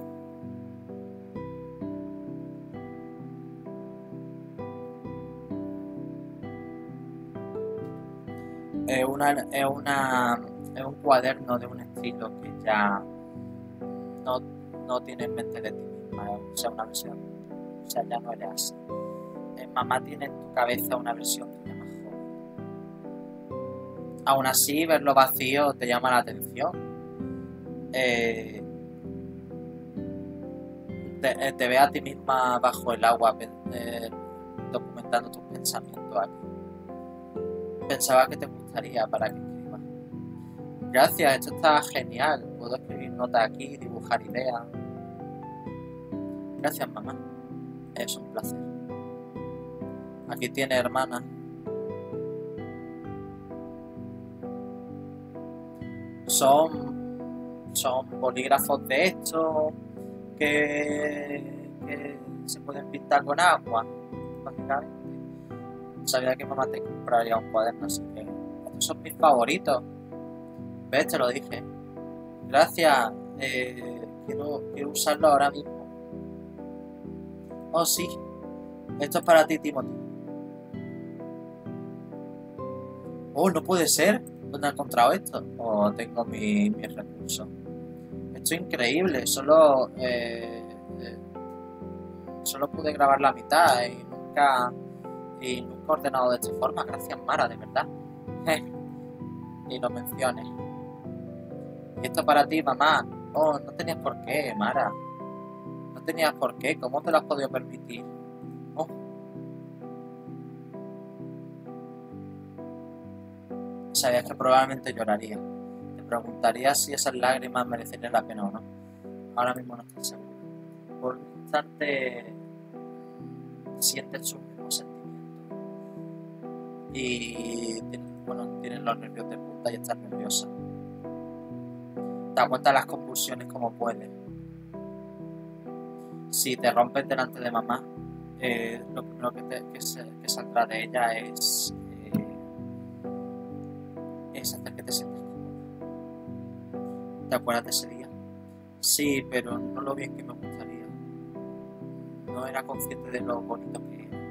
Es un cuaderno de un estilo que ya no, no tiene en mente de ti misma, o sea, una versión. O sea, ya no eres así. Mamá tiene en tu cabeza una versión tuya más joven. Aún así, verlo vacío te llama la atención. Te ve a ti misma bajo el agua, documentando tus pensamientos aquí. Pensaba que te gustaría para que escribas. Gracias, esto está genial. Puedo escribir notas aquí, dibujar ideas. Gracias, mamá. Es un placer. Aquí tiene, hermana. Son bolígrafos de estos que se pueden pintar con agua, básicamente. Sabía que mamá te compraría un cuaderno, así que estos son mis favoritos. ¿Ves? Te lo dije. Gracias. Quiero usarlo ahora mismo. Oh, sí. Esto es para ti, Timothy. Oh, no puede ser. ¿Dónde he encontrado esto? Oh, tengo mis recursos. Esto es increíble. Solo pude grabar la mitad y nunca he ordenado de esta forma. Gracias, Mara, de verdad. Ni lo menciones. Y esto para ti, mamá. Oh, no tenías por qué, Mara. No tenías por qué. ¿Cómo te lo has podido permitir? Oh. Sabías que probablemente lloraría. Te preguntaría si esas lágrimas merecerían la pena o no. Ahora mismo no estoy seguro. Por un instante sientes sus mismos sentimientos. Y tienes los nervios de punta y estás nerviosa. Te aguantas las convulsiones como puedes. Si te rompes delante de mamá, lo primero que saldrá de ella es hacer que te sientas cómoda. ¿Te acuerdas de ese día? Sí, pero no lo bien que me gustaría. No era consciente de lo bonito que era.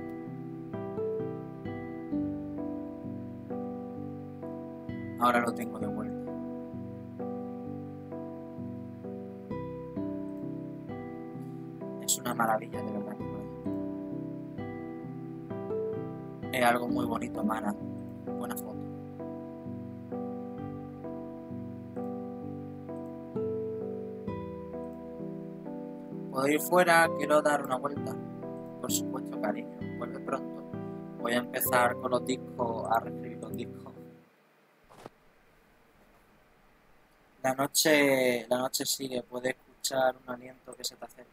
Ahora lo tengo de vuelta. Es una maravilla, de verdad que lo es. Es algo muy bonito, Mara. Buena foto. ¿Puedo ir fuera? Quiero dar una vuelta. Por supuesto, cariño. Vuelve pronto. Voy a empezar con los discos, a reescribir los discos. La noche sigue. Puedes escuchar un aliento que se te acerca.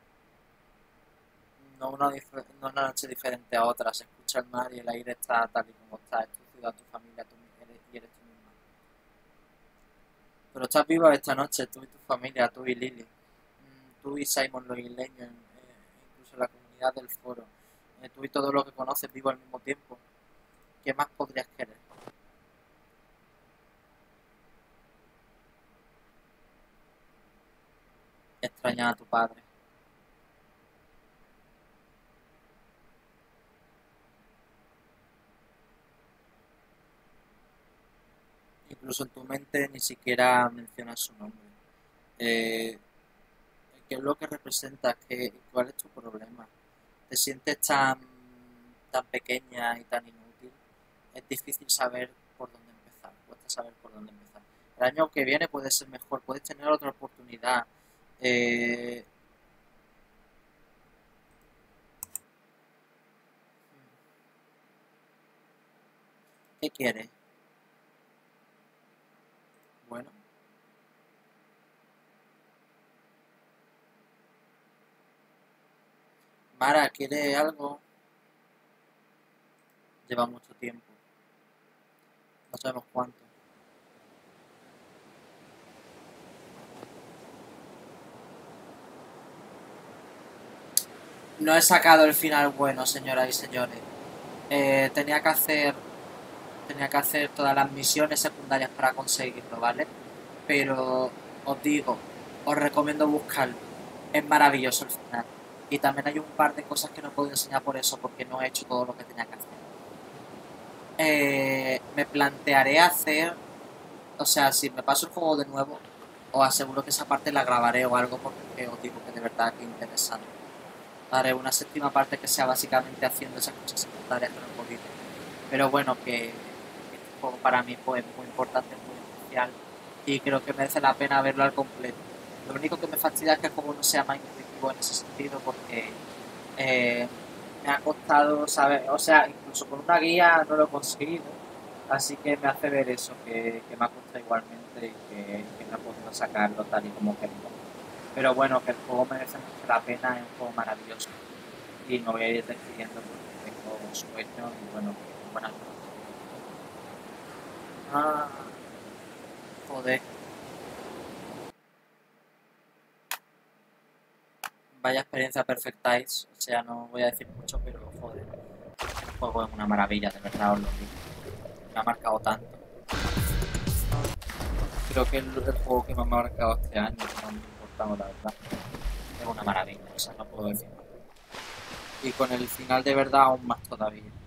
No una noche diferente a otra. Se escucha el mar y el aire está tal y como está. Es tu ciudad, tu familia, y eres tú misma. Pero estás viva esta noche, tú y tu familia, tú y Lily. tú y Simon Loileño, incluso en la comunidad del foro, tú y todo lo que conoces vivo al mismo tiempo, ¿qué más podrías querer? Extrañar a tu padre. Incluso en tu mente ni siquiera mencionas su nombre. Eh, ¿Qué es lo que representa? ¿Cuál es tu problema? ¿Te sientes tan pequeña y tan inútil? Es difícil saber por dónde empezar. Cuesta saber por dónde empezar. El año que viene puede ser mejor, puedes tener otra oportunidad. Eh, ¿Qué quieres? Bueno, Mara, ¿quiere algo? Lleva mucho tiempo. No sabemos cuánto. No he sacado el final bueno, señoras y señores. Eh, tenía que hacer, tenía que hacer todas las misiones secundarias para conseguirlo, ¿vale? Pero os digo, os recomiendo buscarlo. Es maravilloso el final. Y también hay un par de cosas que no puedo enseñar por eso, porque no he hecho todo lo que tenía que hacer. Me plantearé hacer, o sea, si me paso el juego de nuevo, os aseguro que esa parte la grabaré o algo, porque os digo que de verdad que interesante. Haré una séptima parte que sea básicamente haciendo esas cosas secundarias que no he podido. Pero bueno, que este juego para mí fue muy importante, muy especial y creo que merece la pena verlo al completo. Lo único que me fastidia es que el juego no sea más intuitivo en ese sentido porque eh, me ha costado saber, o sea, incluso con una guía no lo he conseguido, así que me hace ver eso, que me ha costado igualmente y que no he podido sacarlo tal y como quería. Pero bueno, que el juego merece mucho la pena, es un juego maravilloso y me voy a ir despidiendo porque tengo sueño y bueno, buenas noches. Ah, joder, vaya experiencia perfectáis, o sea, no voy a decir mucho, pero joder, el juego es una maravilla, de verdad os lo digo, me ha marcado tanto. Creo que es el juego que me ha marcado este año, que más me ha importado, la verdad. Es una maravilla, o sea, no puedo decir más. Y con el final de verdad aún más todavía.